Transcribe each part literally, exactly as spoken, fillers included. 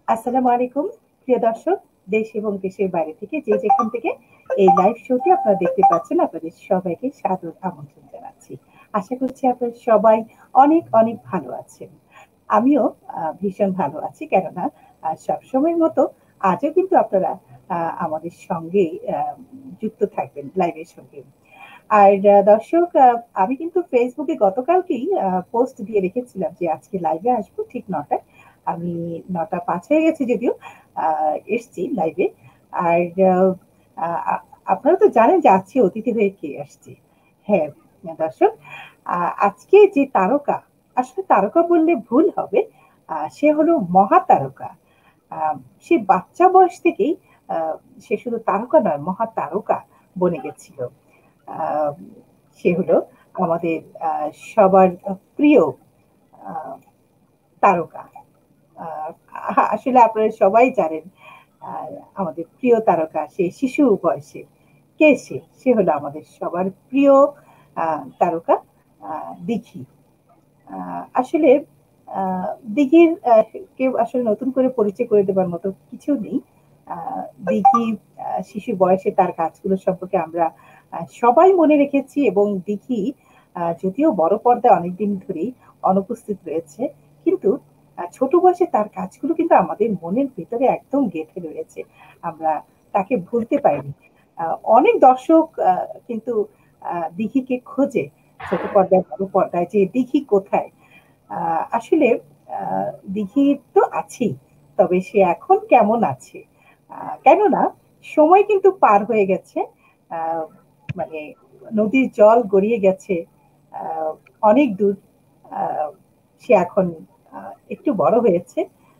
আসসালামু আলাইকুম প্রিয় দর্শক, দেশ এবং দেশের বাইরে থেকে যে যেখান থেকে এই লাইভ শোটি আপনারা দেখতে পাচ্ছেন, আপনাদের সবাইকে সাদর আমন্ত্রণ জানাচ্ছি। আশা করছি আপনারা সবাই অনেক অনেক ভালো আছেন। আমিও আহ, ভীষণ ভালো আছি, কেননা আহ, সবসময়ের মতো আজও কিন্তু আপনারা আহ, আমাদের সঙ্গে আহ, যুক্ত থাকবেন লাইভের সঙ্গে। আর আহ, দর্শক, আহ, আমি কিন্তু ফেসবুকে গতকালকেই পোস্ট দিয়ে রেখেছিলাম যে আজকে লাইভে আসবো ঠিক নটায়। আমি নটা পাঁচ হয়ে গেছে যদিও আহ, এসছি লাইভে। আর আহ, আহ, আপনারা তো জানেন যে আজকে অতিথি হয়ে কে আসছে। হ্যাঁ দর্শক, আহ, আজকে যে তারকা, আসলে তারকা বললে ভুল হবে, আহ, সে হলো মহাতারকা। আহ, সে বাচ্চা বয়স থেকেই আহ, সে শুধু তারকা নয়, মহাতারকা বনে গেছিল। আহ, সে হলো আমাদের আহ, সবার প্রিয় আহ, তারকা। আহ, আসলে আপনারা সবাই জানেন, আহ, আমাদের প্রিয় তারকা সে শিশু বয়সে। কে সে? সে হলো আমাদের সবার প্রিয় আহ, তারকা, আহ, দিঘি। আহ, আসলে আহ, দিঘির আহ, কেউ আসলে নতুন করে পরিচয় করে দেবার মতো কিছু নেই। আহ, দিঘি আহ, শিশু বয়সে তার কাজগুলো সম্পর্কে আমরা আহ, সবাই মনে রেখেছি, এবং দিঘি আহ, যদিও বড় পর্দায় অনেকদিন ধরেই অনুপস্থিত রয়েছে, কিন্তু আহ, ছোট বয়সে তার কাজগুলো কিন্তু আমাদের মনের ভিতরে একদম গেঁথে রয়েছে। আমরা তাকে ভুলতে পারিনি। আহ, অনেক দর্শক আহ, কিন্তু আহ, দিঘিকে খোঁজে ছোট পর্দায় বড় পর্দায়, যে দিঘি কোথায়। আহ, আসলে আহ, দিঘি তো আছেই, তবে সে এখন কেমন আছে? আহ, কেননা সময় কিন্তু পার হয়ে গেছে। আহ, মানে নদীর জল গড়িয়ে গেছে আহ, অনেক দূর। আহ, সে এখন আহ, একটু বড় হয়েছে,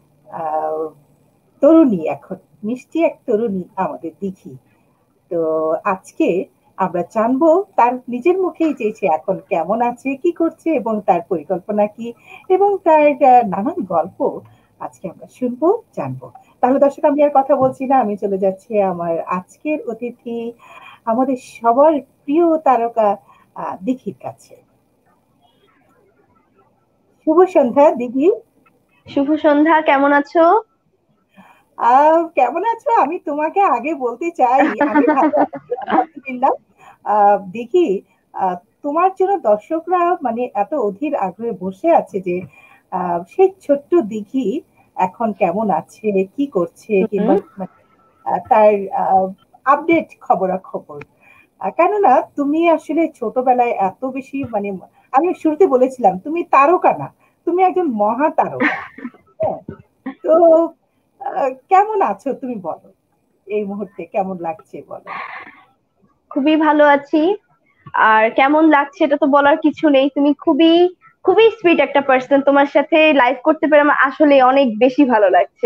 আহ, তরুণী এখন, মিষ্টি এক তরুণী আমাদের দিঘি। তো আজকে আমরা জানবো তার নিজের মুখেই যে সে এখন কেমন আছে, কি করছে, এবং তার পরিকল্পনা কি, এবং তার আহ, নানান গল্প আজকে আমরা শুনবো, জানবো। তাহলে দর্শক, আমি আর কথা বলছি না, আমি চলে যাচ্ছি আমার আজকের অতিথি, আমাদের সবার প্রিয় তারকা আহ দিঘির কাছে। শুভ সন্ধ্যা দিঘি। শুভ সন্ধ্যা, কেমন আছো? আহ কেমন আছো? আমি তোমাকে আগে বলতে চাই, আমি ভালো আছি আলহামদুলিল্লাহ। আহ দেখি, আহ তোমার জন্য দর্শকরা মানে এত অধীর আগ্রহে বসে আছে যে আহ সেই ছোট্ট দিঘি এখন কেমন আছে, কি করছে, কিংবা হুম। মানে, আহ, তার আপডেট খবরাখবর। আহ, কেননা তুমি আসলে ছোটবেলায় এত বেশি মানে, আমি শুরুতে বলেছিলাম তুমি তারকা না, তুমি একজন মহা তারকা। হ্যাঁ। তো আহ, কেমন আছো তুমি বলো, এই মুহূর্তে কেমন লাগছে বলো। খুবই ভালো আছি। আর কেমন লাগছে এটা তো বলার কিছু নেই, তুমি খুবই খুবই সুইট একটা পার্সন, তোমার সাথে লাইভ করতে পেরে আমার আসলে অনেক বেশি ভালো লাগছে।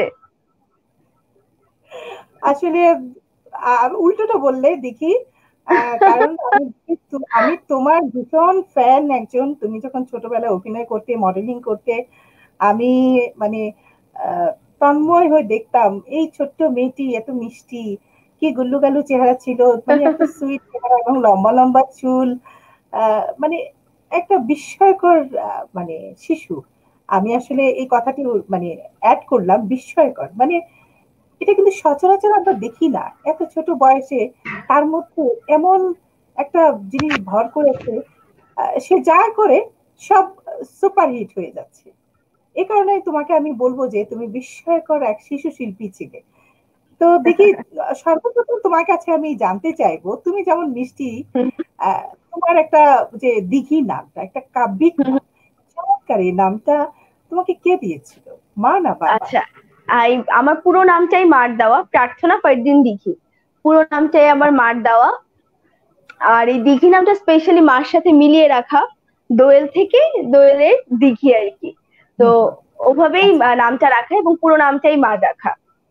আসলে আহ, উল্টোটা বললে দেখি। আহ, কারণ আমি তো- আমি তোমার ভীষণ ফ্যান একজন। তুমি যখন ছোটবেলায় অভিনয় করতে, মডেলিং করতে, আমি মানে আহ, তন্ময় হয়ে দেখতাম এই ছোট্ট মেয়েটি এত মিষ্টি, কি গুল্লু গাল্লু চেহারা ছিল, মানে এত সুইট চেহারা এবং লম্বা লম্বা চুল। আহ, মানে একটা বিস্ময়কর আহ, মানে শিশু। আমি আসলে এই কথাটি মানে অ্যাড করলাম, বিস্ময়কর মানে এটা কিন্তু সচরাচর আমরা দেখি না, এত ছোট বয়সে তার মধ্যে এমন একটা জিনিস ভর করেছে। আহ, সে যা করে সব সুপারহিট হয়ে যাচ্ছে। এ কারণে তোমাকে আমি বলবো যে তুমি বিস্ময়কর এক শিশু শিল্পী ছিলে। তো দেখি, আহ, সর্বপ্রথম তোমার কাছে আমি জানতে চাইবো, তুমি যেমন মিষ্টি, আহ, তোমার একটা যে দিঘি নামটা একটা কাব্যিক নাম, চমৎকার। এই নামটা তোমাকে কে দিয়েছিল, মা না বাবা? আচ্ছা, আই আমার পুরো নামটাই মার দেওয়া, প্রার্থনা ফারদিন দিঘি। পুরো নামটাই আমার মার দেওয়া। আর এই দিঘি নামটা স্পেশালি মার সাথে মিলিয়ে রাখা, দোয়েল থেকে দোয়েলের দিঘি আর কি। তো হুম, হুম। ওভাবেই আচ্ছা, আহ, নামটা রাখা এবং পুরো নামটাই মার রাখা।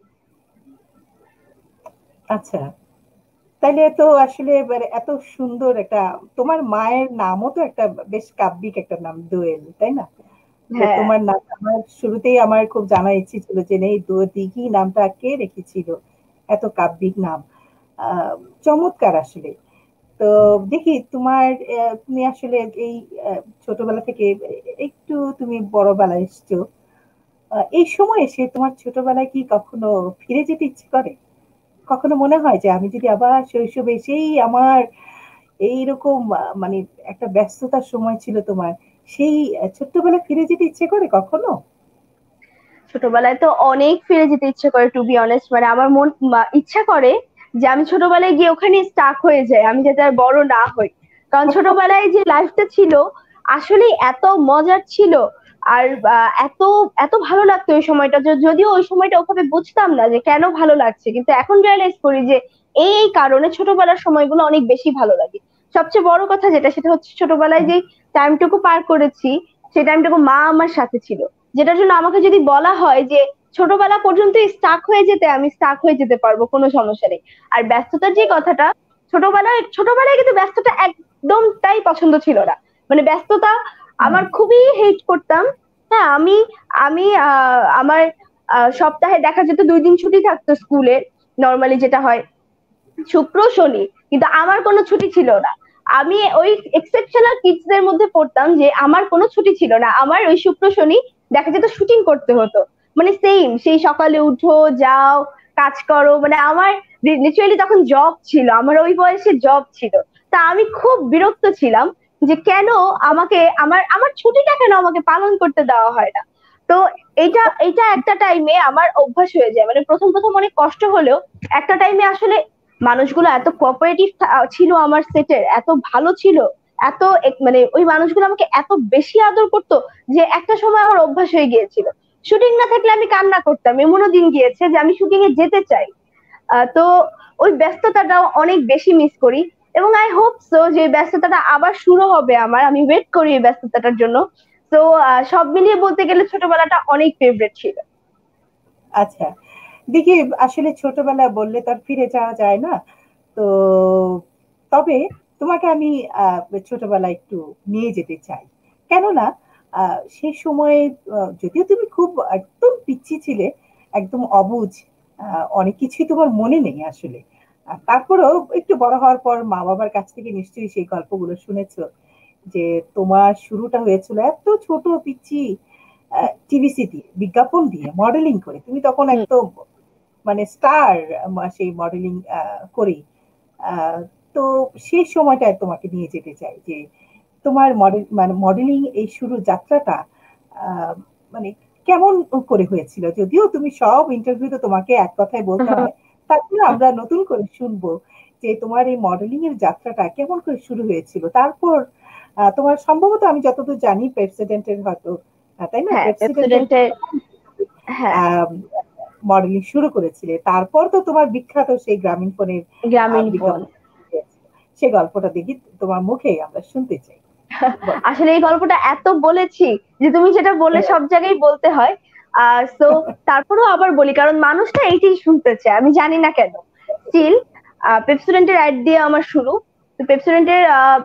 আচ্ছা। তাইলে তো আসলে এবারে এত সুন্দর একটা, তোমার মায়ের নামও তো একটা বেশ কাব্যিক একটা নাম, দোয়েল, তাই না? তো হ্যাঁ। তোমার নাম আমার শুরুতেই আমার খুব জানার ইচ্ছে ছিল যে এই দো দিঘি নামটা কে রেখেছিল, এত কাব্যিক নাম। আহ চমৎকার আসলে। তো দেখি তোমার, আহ, তুমি আসলে এই আহ, ছোটবেলা থেকে একটু তুমি বড় বেলা এসছো। আহ, এই সময় এসে তোমার ছোটবেলায় কি কখনো ফিরে যেতে ইচ্ছে করে? কখনো মনে হয় যে আমি যদি আবার শৈশবে সেই আমার এইরকম আহ, মানে একটা ব্যস্ততার সময় ছিল তোমার, সেই আহ, ছোট্টবেলায় ফিরে যেতে ইচ্ছে করে কখনো? ছোটবেলায় তো অনেক ফিরে যেতে ইচ্ছে করে, টু বি অনেস্ট। মানে আমার মন মা- ইচ্ছা করে যে আমি ছোটবেলায় গিয়ে ওখানে স্টাক হয়ে যাই, আমি যাতে আর বড় না হই। কারণ ছোটবেলায় যে লাইফটা ছিল আসলে এত মজার ছিল। আর আহ, এত এত ভালো লাগতো ওই সময়টা, য- যদিও ওই সময়টা ওভাবে বুঝতাম না যে কেন ভালো লাগছে, কিন্তু এখন রিয়েলাইজ করি যে এই এই কারণে ছোটবেলার সময়গুলো অনেক বেশি ভালো লাগে। সবচেয়ে বড় কথা যেটা, সেটা হচ্ছে ছোটবেলায় যে টাইমটুকু পার করেছি, সেই টাইমটুকু মা আমার সাথে ছিল। যেটার জন্য আমাকে যদি বলা হয় যে ছোটবেলা পর্যন্ত স্টাক হয়ে যেতে, আমি স্টাক হয়ে যেতে পারবো, কোনো সমস্যা নেই। আর ব্যস্ততার যে কথাটা, ছোটবেলায় ছোটবেলায় কিন্তু ব্যস্ততা একদমটাই পছন্দ ছিল না। মানে ব্যস্ততা আমার খুবই হেট করতাম। হ্যাঁ, আমি আমি আহ, আমার আহ, সপ্তাহে দেখা যেত দুই দিন ছুটি থাকতো স্কুলের, নর্মালি যেটা হয় শুক্র শনি, কিন্তু আমার কোনো ছুটি ছিল না। আমি ওই এক্সেপশনাল কিডসদের মধ্যে পড়তাম যে আমার কোনো ছুটি ছিল না, আমার ওই শুক্র শনি দেখা যেত শুটিং করতে হতো। মানে সেম, সেই সকালে উঠো, যাও, কাজ করো, মানে আমার লিটারালি তখন জব ছিল, আমার ওই বয়সে জব ছিল। তা আমি খুব বিরক্ত ছিলাম যে কেন আমাকে আমার আমার ছুটিটা কেন আমাকে পালন করতে দেওয়া হয় না। তো এটা এটা একটা টাইমে আমার অভ্যাস হয়ে যায়। মানে প্রথম প্রথম অনেক কষ্ট হলেও একটা টাইমে আসলে মানুষগুলো এত কোঅপারেটিভ ছিল, আমার সেটের এত ভালো ছিল, এত এক- মানে ওই মানুষগুলো আমাকে এত বেশি আদর করতো যে একটা সময় আমার অভ্যাস হয়ে গিয়েছিল। শুটিং না থাকলে আমি কান্না করতাম, এমনও দিন গিয়েছে যে আমি শুটিং এ যেতে চাই। আহ, তো ওই ব্যস্ততাটাও অনেক বেশি মিস করি। এবং আই হোপ সো যে এই ব্যস্ততাটা আবার শুরু হবে আমার, আমি ওয়েট করি এই ব্যস্ততাটার জন্য। তো সব মিলিয়ে বলতে গেলে ছোটবেলাটা অনেক ফেভারিট ছিল। আচ্ছা, দেখি, আসলে ছোটবেলা বললে তার ফিরে যাওয়া যায় না। তো তবে তোমাকে আমি আহ, ছোটবেলায় একটু নিয়ে যেতে চাই। কেননা আহ, সেই সময়ে আহ, যদিও তুমি খুব একদম পিচ্ছি ছিলে, একদম অবুঝ, আহ, অনেক কিছুই তোমার মনে নেই আসলে। আর তারপরেও একটু বড় হওয়ার পর মা বাবার কাছ থেকে নিশ্চয়ই সেই গল্পগুলো শুনেছো, যে তোমার শুরুটা হয়েছিল এত ছোট পিচ্ছি টিভিসি দিয়ে, বিজ্ঞাপন দিয়ে, মডেলিং করে। তুমি তখন হুম। একদম মানে স্টার সেই মডেলিং করি। আহ, তো সেই সময়টায় তোমাকে নিয়ে যেতে চাই যে তোমার মডেল মানে মডেলিং এই শুরু যাত্রাটা আহ, মানে কেমন করে হয়েছিল। যদিও তুমি সব ইন্টারভিউতে তোমাকে এক কথায় বলতে হয়, তারপরে আমরা নতুন করে শুনবো যে তোমার এই মডেলিং এর যাত্রাটা কেমন করে শুরু হয়েছিল। তারপর আহ, তোমার সম্ভবত আমি যতদূর জানি প্রেসিডেন্টের হয়তো, আহ, তাই না, হ্যাঁ, প্রেসিডেন্টের প্রেসিডেন্টের। হ্যাঁ, মডেলিং শুরু করেছিলে। তারপর তো তোমার বিখ্যাত সেই গ্রামীণ ফোনের আহ, গ্রামীণ ফোন। বিজ্ঞাপন, সে গল্পটা দেখি তোমার মুখে আমরা শুনতে চাই। বলো। আসলে এই গল্পটা এত বলেছি যে তুমি যেটা বলে হ্যাঁ, সব জায়গায় বলতে হয়। আর তো তারপরেও আবার বলি, কারণ মানুষটা এইটাই শুনতে চায়, আমি জানি না কেন। স্টিল পেপসোডেন্টের অ্যাড দিয়ে আমার শুরু। তো পেপসোডেন্টের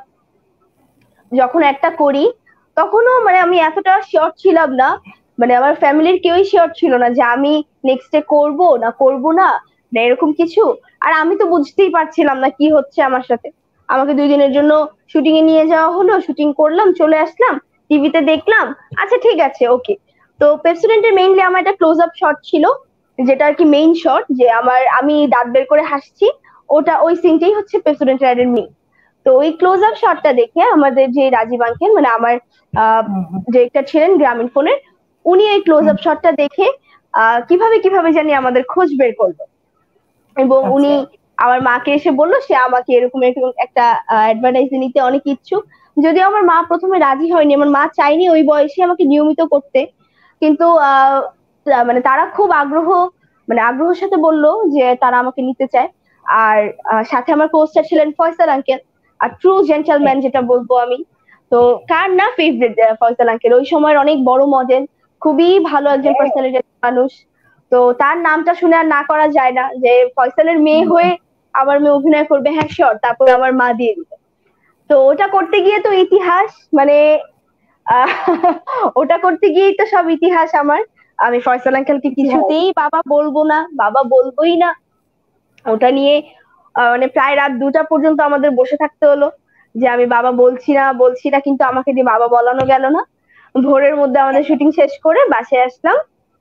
যখন একটা করি, তখনও মানে আমি এতটা শিওর ছিলাম না। মানে আমার ফ্যামিলির কেউই শিওর ছিল না যে আমি নেক্সট ডে করবো না করব না, না এরকম কিছু। আর আমি তো বুঝতেই পারছিলাম না কি হচ্ছে আমার সাথে। আমাকে দুই দিনের জন্য শুটিং এ নিয়ে যাওয়া হলো, শুটিং করলাম, চলে আসলাম, টিভিতে দেখলাম, আচ্ছা ঠিক আছে, ওকে। তো প্রেসিডেন্টের মেইনলি আমার একটা ক্লোজ আপ শট ছিল, যেটা আর কি মেইন শট, যে আমার আমি দাঁত বের করে হাসছি, ওটা ওই সিনটাই হচ্ছে প্রেসিডেন্টের অ্যাডের মেইন। তো ওই ক্লোজ আপ শটটা দেখে আমাদের যে রাজীব আঙ্কেল, মানে আমার হুম, হুম, ডিরেক্টর ছিলেন গ্রামীণ ফোনের, উনি এই ক্লোজ হুম, আপ শটটা দেখে আহ, কিভাবে কিভাবে জানি আমাদের খোঁজ বের করলো। এবং উনি আচ্ছা, আমার মাকে এসে বললো সে আমাকে এরকম এরকম একটা অ্যাডভার্টাইজ নিতে অনেক ইচ্ছুক। যদিও আমার মা প্রথমে রাজি হয়নি, আমার মা চাইনি ওই বয়সে আমাকে নিয়মিত করতে, কিন্তু আহ আহ, মানে তারা খুব আগ্রহ, মানে আগ্রহের সাথে বললো যে তারা আমাকে নিতে চায়। আর আহ, সাথে আমার কোস্টার ছিলেন ফয়সাল আঙ্কেল, আর ট্রু হ্যাঁ, জেন্টলম্যান যেটা বলবো আমি। তো কার না ফেভারিট ফয়সাল আঙ্কেল, ওই সময়ের অনেক বড় মডেল, খুবই ভালো একজন হ্যাঁ, পার্সোনালিটির মানুষ। তো তার নামটা শুনে আর না করা যায় না যে ফয়সালের মেয়ে হুম, হয়ে আমার মেয়ে অভিনয় করবে, হ্যাঁ শিওর, তারপরে আমার মা দিয়ে দিল। তো ওটা করতে গিয়ে তো ইতিহাস, মানে আহ, ওটা করতে গিয়েই তো সব ইতিহাস আমার। আমি ফয়সাল আঙ্কেলকে ইতিহাস। কিছুতেই বাবা বলবো না, বাবা বলবোই না। ওটা নিয়ে আহ, মানে প্রায় রাত দুটা পর্যন্ত আমাদের বসে থাকতে হলো যে আমি বাবা বলছি না বলছি না, কিন্তু আমাকে দিয়ে বাবা বলানো গেল না। ভোরের মধ্যে আমাদের শুটিং শেষ করে বাসায় আসলাম।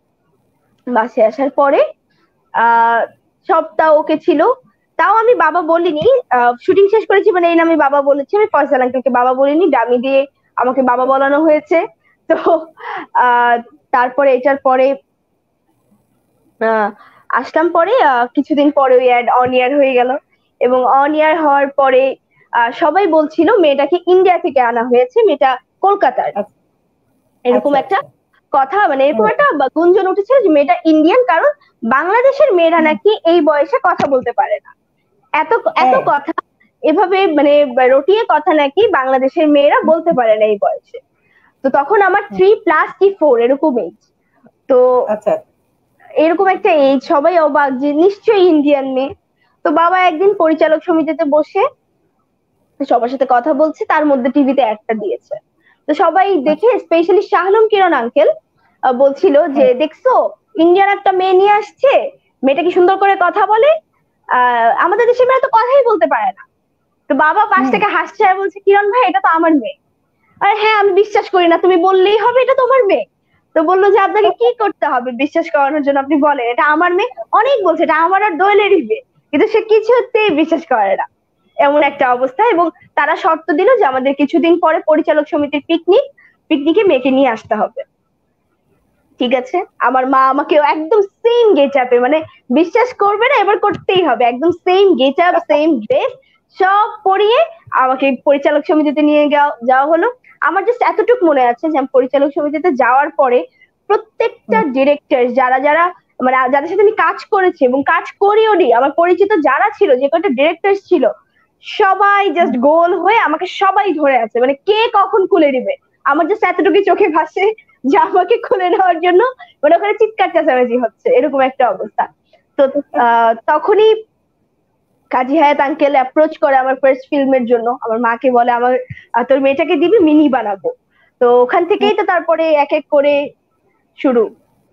বাসে আসার পরে আহ সবটা ওকে ছিল, তাও আমি বাবা বলিনি। শুটিং শেষ করেছি মানে এই না আমি বাবা বলেছি, আমি ফয়সাল আঙ্কেলকে বাবা বলিনি, ডামি দিয়ে আমাকে বাবা বলানো হয়েছে। তো আহ তারপরে এটার পরে আহ আসলাম পরে আহ, কিছুদিন পরে ওই অ্যাড অন ইয়ার হয়ে গেল, এবং অন ইয়ার হওয়ার পরে আহ, সবাই বলছিল মেয়েটাকে ইন্ডিয়া থেকে আনা হয়েছে, মেয়েটা কলকাতার, আচ্ছা এরকম আচ্ছা একটা আচ্ছা। কথা, মানে এরকম ও, একটা বা- গুঞ্জন উঠেছিল যে মেয়েটা ইন্ডিয়ান, কারণ বাংলাদেশের মেয়েরা হুম, নাকি এই বয়সে কথা বলতে পারে না। এত এত হ্যাঁ কথা এভাবে মানে রটিয়ে কথা নাকি বাংলাদেশের মেয়েরা বলতে পারে না এই বয়সে। তো তখন আমার হুম, থ্রি প্লাস কি ফোর এরকম এজ। তো আচ্ছা এরকম একটা এজ, সবাই অবাক যে নিশ্চয়ই ইন্ডিয়ান মেয়ে। তো বাবা একদিন পরিচালক সমিতিতে বসে সবার সাথে কথা বলছে, তার মধ্যে টিভিতে একটা দিয়েছে। তো সবাই দেখে, আচ্ছা। স্পেশালি শাহনম কিরণ আঙ্কেল বলছিল যে হ্যাঁ দেখছো ইন্ডিয়ান একটা মেয়ে নিয়ে আসছে, মেয়েটা কি সুন্দর করে কথা বলে, আহ আমাদের দেশের মেয়েরা তো কথাই বলতে পারে না। তো বাবা পাশ হুম থেকে হাসছে আর বলছে কিরণ ভাই এটা তো আমার মেয়ে। আরে হ্যাঁ আমি বিশ্বাস করি না, তুমি বললেই হবে এটা তোমার মেয়ে। তো বললো যে আপনাকে কি করতে হবে বিশ্বাস করানোর জন্য, আপনি বলেন এটা আমার মেয়ে। অনেক বলছে এটা আমার আর দোয়েলেরই মেয়ে, কিন্তু সে কিছুতেই বিশ্বাস করে না, এমন একটা অবস্থা। এবং তারা শর্ত দিল যে আমাদের কিছুদিন পরে পরিচালক সমিতির পিকনিক, পিকনিকে মেয়েকে নিয়ে আসতে হবে। ঠিক আছে, আমার মা আমাকে একদম সেম গেট আপে, মানে বিশ্বাস করবে না, এবার করতেই হবে, একদম same get up same dress সব পরিয়ে আমাকে পরিচালক সমিতিতে নিয়ে যাওয়া যাওয়া হলো। আমার জাস্ট এতটুকু মনে আছে যে আমি পরিচালক সমিতিতে যাওয়ার পরে প্রত্যেকটা হুম ডিরেক্টর যারা যারা মানে যাদের সাথে আমি কাজ করেছি এবং কাজ করিও নি, আমার পরিচিত যারা ছিল, যে কটা ডিরেক্টর ছিল, সবাই হুম। জাস্ট গোল হয়ে আমাকে সবাই ধরে আছে, মানে কে কখন খুলে দিবে। আমার জাস্ট এতটুকু চোখে ভাসে যে আমাকে খুলে নেওয়ার জন্য মানে ওখানে চিৎকার চেঁচামেচি হচ্ছে, এরকম একটা অবস্থা। তো আহ তখনই কাজী হায়াত আঙ্কেল অ্যাপ্রোচ করে আমার ফার্স্ট ফিল্মের জন্য, আমার মাকে বলে আমার আহ, তোর মেয়েটাকে দিবি, মিনি বানাবো। তো ওখান থেকেই তো তারপরে এক এক করে শুরু।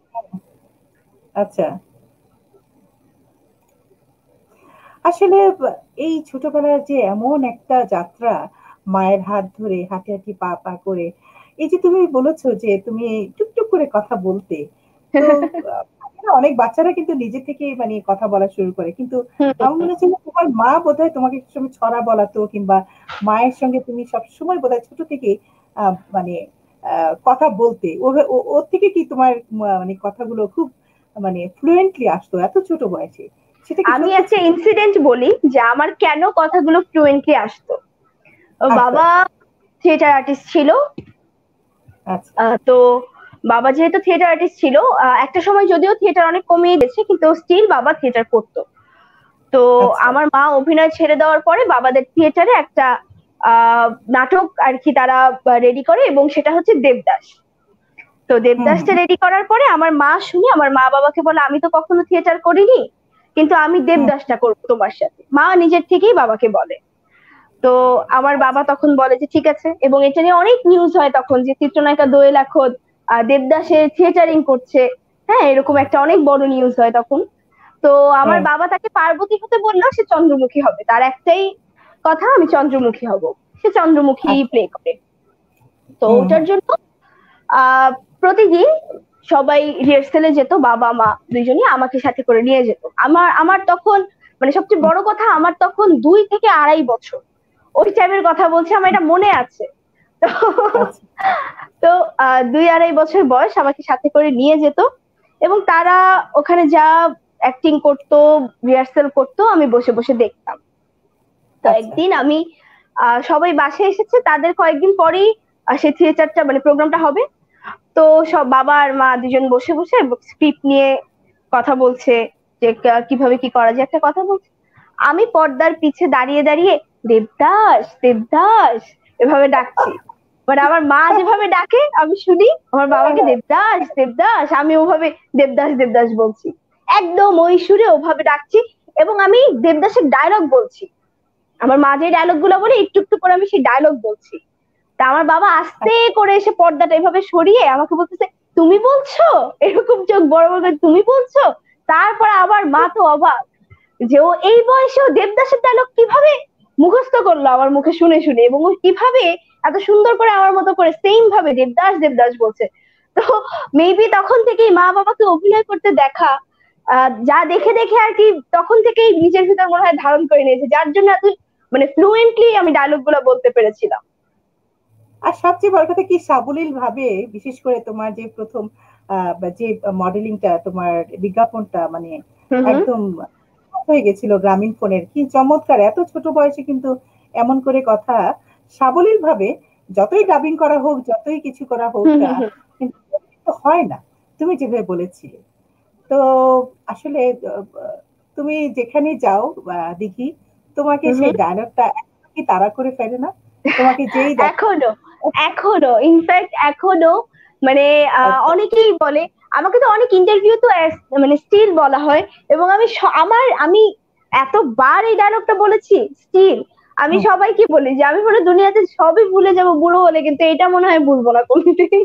আচ্ছা, আসলে এই ছোটবেলার যে এমন একটা যাত্রা, মায়ের হাত ধরে হাঁটি হাঁটি পা পা করে, এই যে তুমি বলেছো যে তুমি টুকটুক করে কথা বলতে, তো আহ, অনেক বাচ্চারা কিন্তু নিজে থেকে মানে কথা বলা শুরু করে, কিন্তু আমার মনে হচ্ছে যে তোমার মা বোধহয় তোমাকে সবসময় ছড়া বলাতো, কিংবা মায়ের সঙ্গে তুমি সবসময় বোধহয় ছোট থেকে আহ, মানে আহ, কথা বলতে, ও ও- ওর থেকে কি তোমার আহ, মানে কথাগুলো খুব মানে ফ্লুয়েন্টলি আসতো এত ছোট বয়সে? সেটা কি আমি সত্যি একটা ছিল? ইনসিডেন্ট বলি যে আমার কেন কথাগুলো ফ্লুয়েন্টলি আসতো। ও আচ্ছা বাবা থিয়েটার আর্টিস্ট ছিল। আচ্ছা আহ, তো বাবা যেহেতু থিয়েটার আর্টিস্ট ছিল, আহ, একটা সময় যদিও থিয়েটার অনেক কমিয়ে গেছে কিন্তু স্টিল বাবা থিয়েটার করতো। তো আচ্ছা। আমার মা অভিনয় ছেড়ে দেওয়ার পরে বাবাদের থিয়েটারে একটা আহ নাটক আর কি তারা রেডি করে, এবং সেটা হচ্ছে দেবদাস। তো হুম দেবদাসটা হুম রেডি করার পরে আমার মা শুনে আমার মা বাবাকে বলে আমি তো কখনো থিয়েটার করিনি, কিন্তু আমি হুম। দেবদাসটা করবো তোমার সাথে, মা নিজের থেকেই বাবাকে বলে। তো আমার বাবা তখন বলে যে ঠিক আছে, এবং এটা নিয়ে অনেক নিউজ হয় তখন যে চিত্রনায়িকা দোয়েল এখন আহ, দেবদাসের থিয়েটারিং করছে। হ্যাঁ, এরকম একটা অনেক বড় নিউজ হয় তখন। তো আমার হ্যাঁ বাবা তাকে পার্বতী হতে বললেও সে চন্দ্রমুখী হবে, তার একটাই কথা আমি চন্দ্রমুখী হব। সে চন্দ্রমুখী আচ্ছা। প্লে করে। তো হুম ওটার হুম জন্য আহ প্রতিদিন সবাই রিহার্সেলে যেত, বাবা মা দুইজনই আমাকে সাথে করে নিয়ে যেত। আমার আমার তখন মানে সবচেয়ে হুম। বড় কথা, আমার তখন দুই থেকে আড়াই বছর, ওই টাইমের কথা বলছি, আমার এটা মনে আছে। তো আচ্ছা তো আহ, দুই আড়াই বছর বয়স আমাকে সাথে করে নিয়ে যেত, এবং তারা ওখানে যা অ্যাক্টিং করতো, রিহার্সেল করতো, আমি বসে বসে দেখতাম। তো আচ্ছা একদিন আমি আহ, সবাই বাসায় এসেছে, তাদের কয়েকদিন পরেই আহ, সেই থিয়েটারটা মানে প্রোগ্রামটা হবে। তো সব বাবা আর মা দুজন বসে বসে স্ক্রিপ্ট নিয়ে কথা বলছে যে কা- কিভাবে কি করা যায়, একটা কথা বলছে। আমি পর্দার পিছে দাঁড়িয়ে দাঁড়িয়ে দেবদাস দেবদাস এভাবে ডাকছি, মানে আমার মা যেভাবে ডাকে আমি শুনি আমার হ্যাঁ বাবাকে হ্যাঁ দেবদাস দেবদাস, আমি ওভাবে দেবদাস দেবদাস বলছি, একদম ওই সুরে ওভাবে ডাকছি। এবং আমি দেবদাসের ডায়লগ বলছি, আমার মা যে ডায়লগ গুলো বলে একটু একটু করে আমি সেই ডায়লগ বলছি। তা আমার বাবা আস্তে করে এসে পর্দাটা এভাবে সরিয়ে আমাকে বলতেছে তুমি বলছো, এরকম চোখ বড় বড় করে তুমি বলছো। তারপর আবার মা তো অবাক যে ও এই বয়সেও দেবদাসের ডায়লগ কিভাবে মুখস্থ করলো আমার মুখে শুনে শুনে, এবং ও কিভাবে এত সুন্দর করে আমার মতো করে সেম ভাবে দেবদাস দেবদাস বলছে। তো মেবি তখন থেকেই মা বাবাকে অভিনয় করতে দেখা, আহ, যা দেখে দেখে আর কি তখন থেকেই নিজের ভিতর মনে হয় ধারণ করে নিয়েছে, যার জন্য এত মানে ফ্লুয়েন্টলি আমি ডায়লগ গুলো বলতে পেরেছিলাম। আর সবচেয়ে বড় কথা কি, সাবলীল ভাবে, বিশেষ করে তোমার যে প্রথম আহ, বা যে মডেলিংটা, তোমার বিজ্ঞাপনটা মানে হুম হুম। একদম হয়ে গেছিল গ্রামীণ ফোনের, কি চমৎকার! এত ছোট বয়সে কিন্তু এমন করে কথা সাবলীল ভাবে, যতই ডাবিং করা হোক, যতই কিছু করা হোক, হুম হুম আহ, হুম। কিন্তু হয় না তুমি যেভাবে বলেছিলে। তো আসলে আহ, তুমি যেখানে যাও আহ, দেখি তোমাকে হুম সেই হুম। ডায়লগটা কি তাড়া করে ফেলে না? তোমাকে যেই দেখে। এখনো, এখনো ইনফ্যাক্ট এখনো মানে আহ, আচ্ছা। অনেকেই বলে, আমাকে তো অনেক ইন্টারভিউ তো as- মানে স্টিল বলা হয়, এবং আমি স- আমার আমি এতবার এই ডায়লগটা বলেছি স্টিল আমি হুম। সবাইকে বলি যে আমি মনে হয় দুনিয়াতে সবই ভুলে যাবো বুড়ো হলে, কিন্তু এটা মনে হয় ভুলবো না কোনোদিন।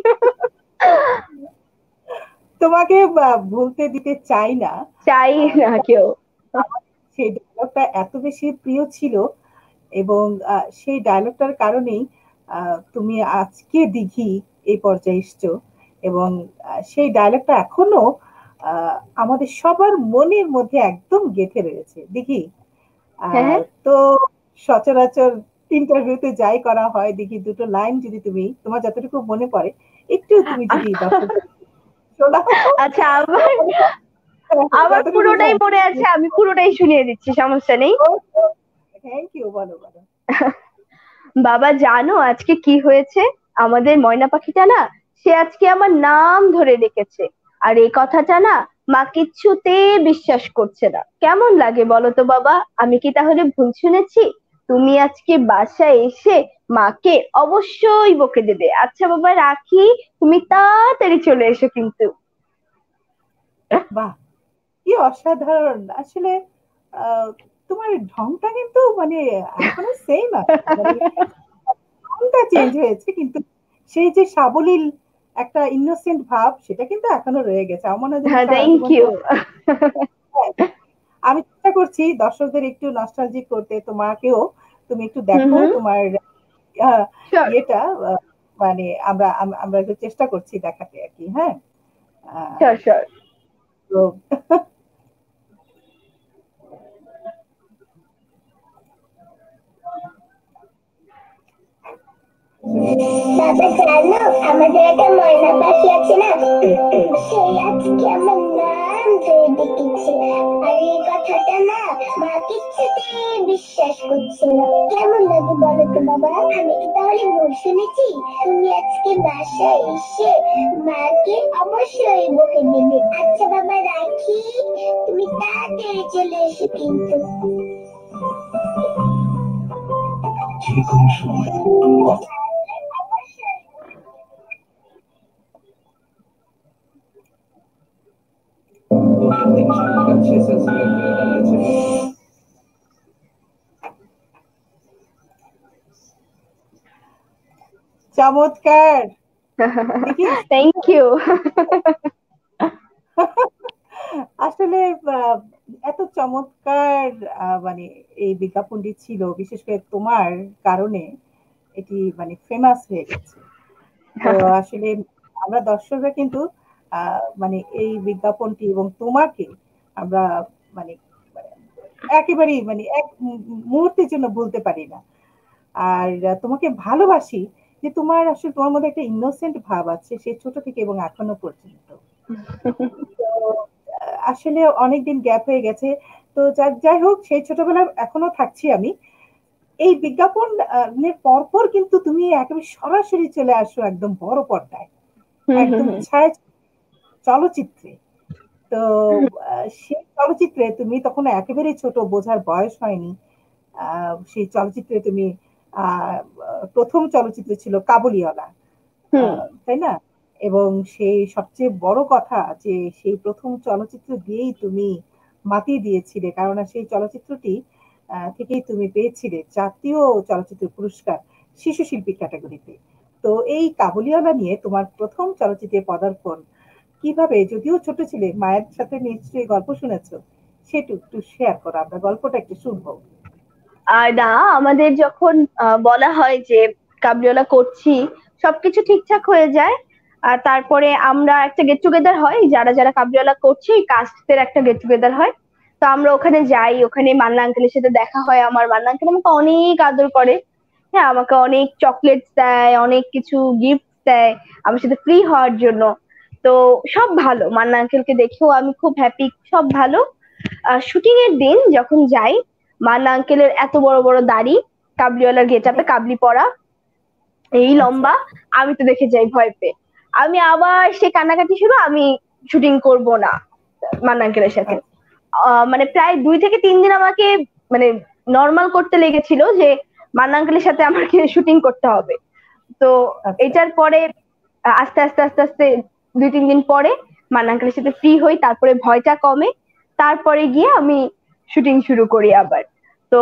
তোমাকে আহ, ভুলতে দিতে চাই না। চাই আহ, না কেউ। আমার সেই ডায়লগটা এত বেশি প্রিয় ছিল, এবং আহ, সেই ডায়লগটার কারণেই আহ, তুমি আজকে দিঘি এই পর্যায়ে এসছো। এবং আহ, সেই ডায়লগটা এখনো আহ, আমাদের সবার মনের মধ্যে একদম গেঁথে রয়েছে দেখি। হ্যাঁ আহ, হ্যাঁ। তো সচরাচর ইন্টারভিউতে যাই করা হয় দেখি, দুটো লাইন যদি তুমি, তোমার যতটুকু মনে পড়ে একটু তুমি যদি দর্শক শোনাও, আচ্ছা, আমার আমার যতটুকু পুরোটাই মনে আছে, আমি পুরোটাই শুনিয়ে দিচ্ছি, সমস্যা নেই। থ্যাংক ইউ, বলো বলো। বাবা জানো আজকে কি হয়েছে, আমাদের ময়না পাখিটা না, সে আজকে আমার নাম ধরে ডেকেছে, আর এই কথাটা না মা কিচ্ছুতে বিশ্বাস করছে না। কেমন লাগে বলো তো বাবা, আমি কি তাহলে ভুল শুনেছি? তুমি আজকে বাসায় এসে মাকে অবশ্যই বকে দেবে। আচ্ছা বাবা রাখি, তুমি তাড়াতাড়ি চলে এসো কিন্তু। বাহ, কি অসাধারণ আসলে! আহ, তোমার ঢংটা কিন্তু মানে এখনো সেম আছে, মানে ঢংটা চেঞ্জ হয়েছে কিন্তু সেই যে সাবলীল একটা ইনোসেন্ট ভাব, সেটা কিন্তু এখনো রয়ে গেছে। আমার মনে হয় তুমি হ্যাঁ, সারা থ্যাংক জীবন ইউ। করে। হ্যাঁ, আমি চেষ্টা করছি দর্শকদের একটু নস্টালজিক করতে, তোমাকেও তুমি একটু হুম দেখো হুম। তোমার আহ, শিওর। ইয়েটা আহ, মানে আমরা আম- আমরা একটু চেষ্টা করছি দেখাতে আর কি। হ্যাঁ। Ah, sure sure. তো বাবা জানো, আমাদের একটা ময়না পাখি আছে না, সেই আজকে আমার নাম ধরে ডেকেছে। আর এই কথাটা না মা কিছুতেই বিশ্বাস করছে না। কেমন লাগে বলো তো বাবা, আমি কি তাহলে ভুল শুনেছি? তুমি আজকে বাসায় এসে মাকে অবশ্যই বকে দেবে। আচ্ছা বাবা রাখি, তুমি তাড়াতাড়ি চলে এসো কিন্তু। যে কোনো সময় চমৎকার! দেখিস থ্যাংক ইউ। আসলে আহ, এত চমৎকার আহ, মানে এই বিজ্ঞাপনটি ছিল, বিশেষ করে তোমার কারণে এটি মানে ফেমাস হয়ে গেছে। তো আসলে আমরা দর্শকরা কিন্তু আহ, মানে এই বিজ্ঞাপনটি এবং তোমাকে আমরা মানে একেবারেই মানে এক মুহূর্তের জন্য ভুলতে পারি না। আর তোমাকে ভালোবাসি যে তোমার আসলে তোমার মধ্যে একটা ইনোসেন্ট ভাব আছে সেই ছোট থেকে এবং এখনো পর্যন্ত। তো আহ, আসলে অনেকদিন গ্যাপ হয়ে গেছে। তো যা- যাই হোক, সেই ছোটবেলায় এখনো থাকছি আমি। এই বিজ্ঞাপন আহ, এর পরপর কিন্তু তুমি একেবারে সরাসরি চলে আসো একদম বড় পর্দায়, হুম হুম একদম হুম। ছায়া চলচ্চিত্রে। তো আহ, সেই চলচ্চিত্রে তুমি তখন একেবারে ছোট, বোঝার বয়স হয়নি। আহ, সেই চলচ্চিত্রে তুমি আহ, প্রথম চলচ্চিত্র ছিল কাবুলিওয়ালা, হুম। আহ, তাই না? এবং সেই সবচেয়ে বড় কথা যে সেই প্রথম চলচ্চিত্র দিয়েই তুমি মাতিয়ে দিয়েছিলে, কারণ সেই চলচ্চিত্রটি আহ, থেকেই তুমি পেয়েছিলে জাতীয় চলচ্চিত্র পুরস্কার শিশু শিল্পী ক্যাটাগরিতে। তো এই কাবুলিওয়ালা নিয়ে তোমার প্রথম চলচ্চিত্রে পদার্পণ কিভাবে, যদিও ছোট ছিলে, মায়ের সাথে নিশ্চয়ই গল্প শুনেছো, সেটু একটু শেয়ার করো, আমরা গল্পটা একটু শুনবো। আর না, আমাদের যখন আহ, বলা হয় যে কাবলিওয়ালা করছি, সবকিছু ঠিকঠাক হয়ে যায়, আর তারপরে আমরা একটা গেট টুগেদার হয়, যারা যারা কাবুলিওয়ালা করছে ওই কাস্টের একটা গেট টুগেদার হয়। তো আমরা ওখানে যাই, ওখানে মান্না আঙ্কেলের সাথে দেখা হয় আমার। মান্না আঙ্কেল আমাকে অনেক আদর করে, হ্যাঁ আমাকে অনেক চকলেটস দেয়, অনেক কিছু গিফট দেয় আমার সাথে ফ্রি হওয়ার জন্য। তো সব ভালো, মান্না আঙ্কেলকে দেখেও আমি খুব হ্যাপি, সব ভালো। শুটিং এর দিন যখন যাই, মান্না আঙ্কেলের এত বড় বড় দাড়ি, কাবলিওয়ালার গেটআপে কাবলি পরা, এই লম্বা, আমি তো দেখে যাই ভয় পেয়ে। আমি আবার সে কান্নাকাটি শুরু, আমি শুটিং করব না মান্না আঙ্কেলের সাথে। আহ, মানে প্রায় দুই থেকে তিন দিন আমাকে মানে নর্মাল করতে লেগেছিল যে মান্না আঙ্কেলের সাথে আমাকে শুটিং করতে হবে। তো এটার পরে আহ, আস্তে আস্তে আস্তে আস্তে দুই তিন দিন পরে মান্না আঙ্কেলের সাথে ফ্রি হই, তারপরে ভয়টা কমে, তারপরে গিয়ে আমি শুটিং শুরু করি আবার। তো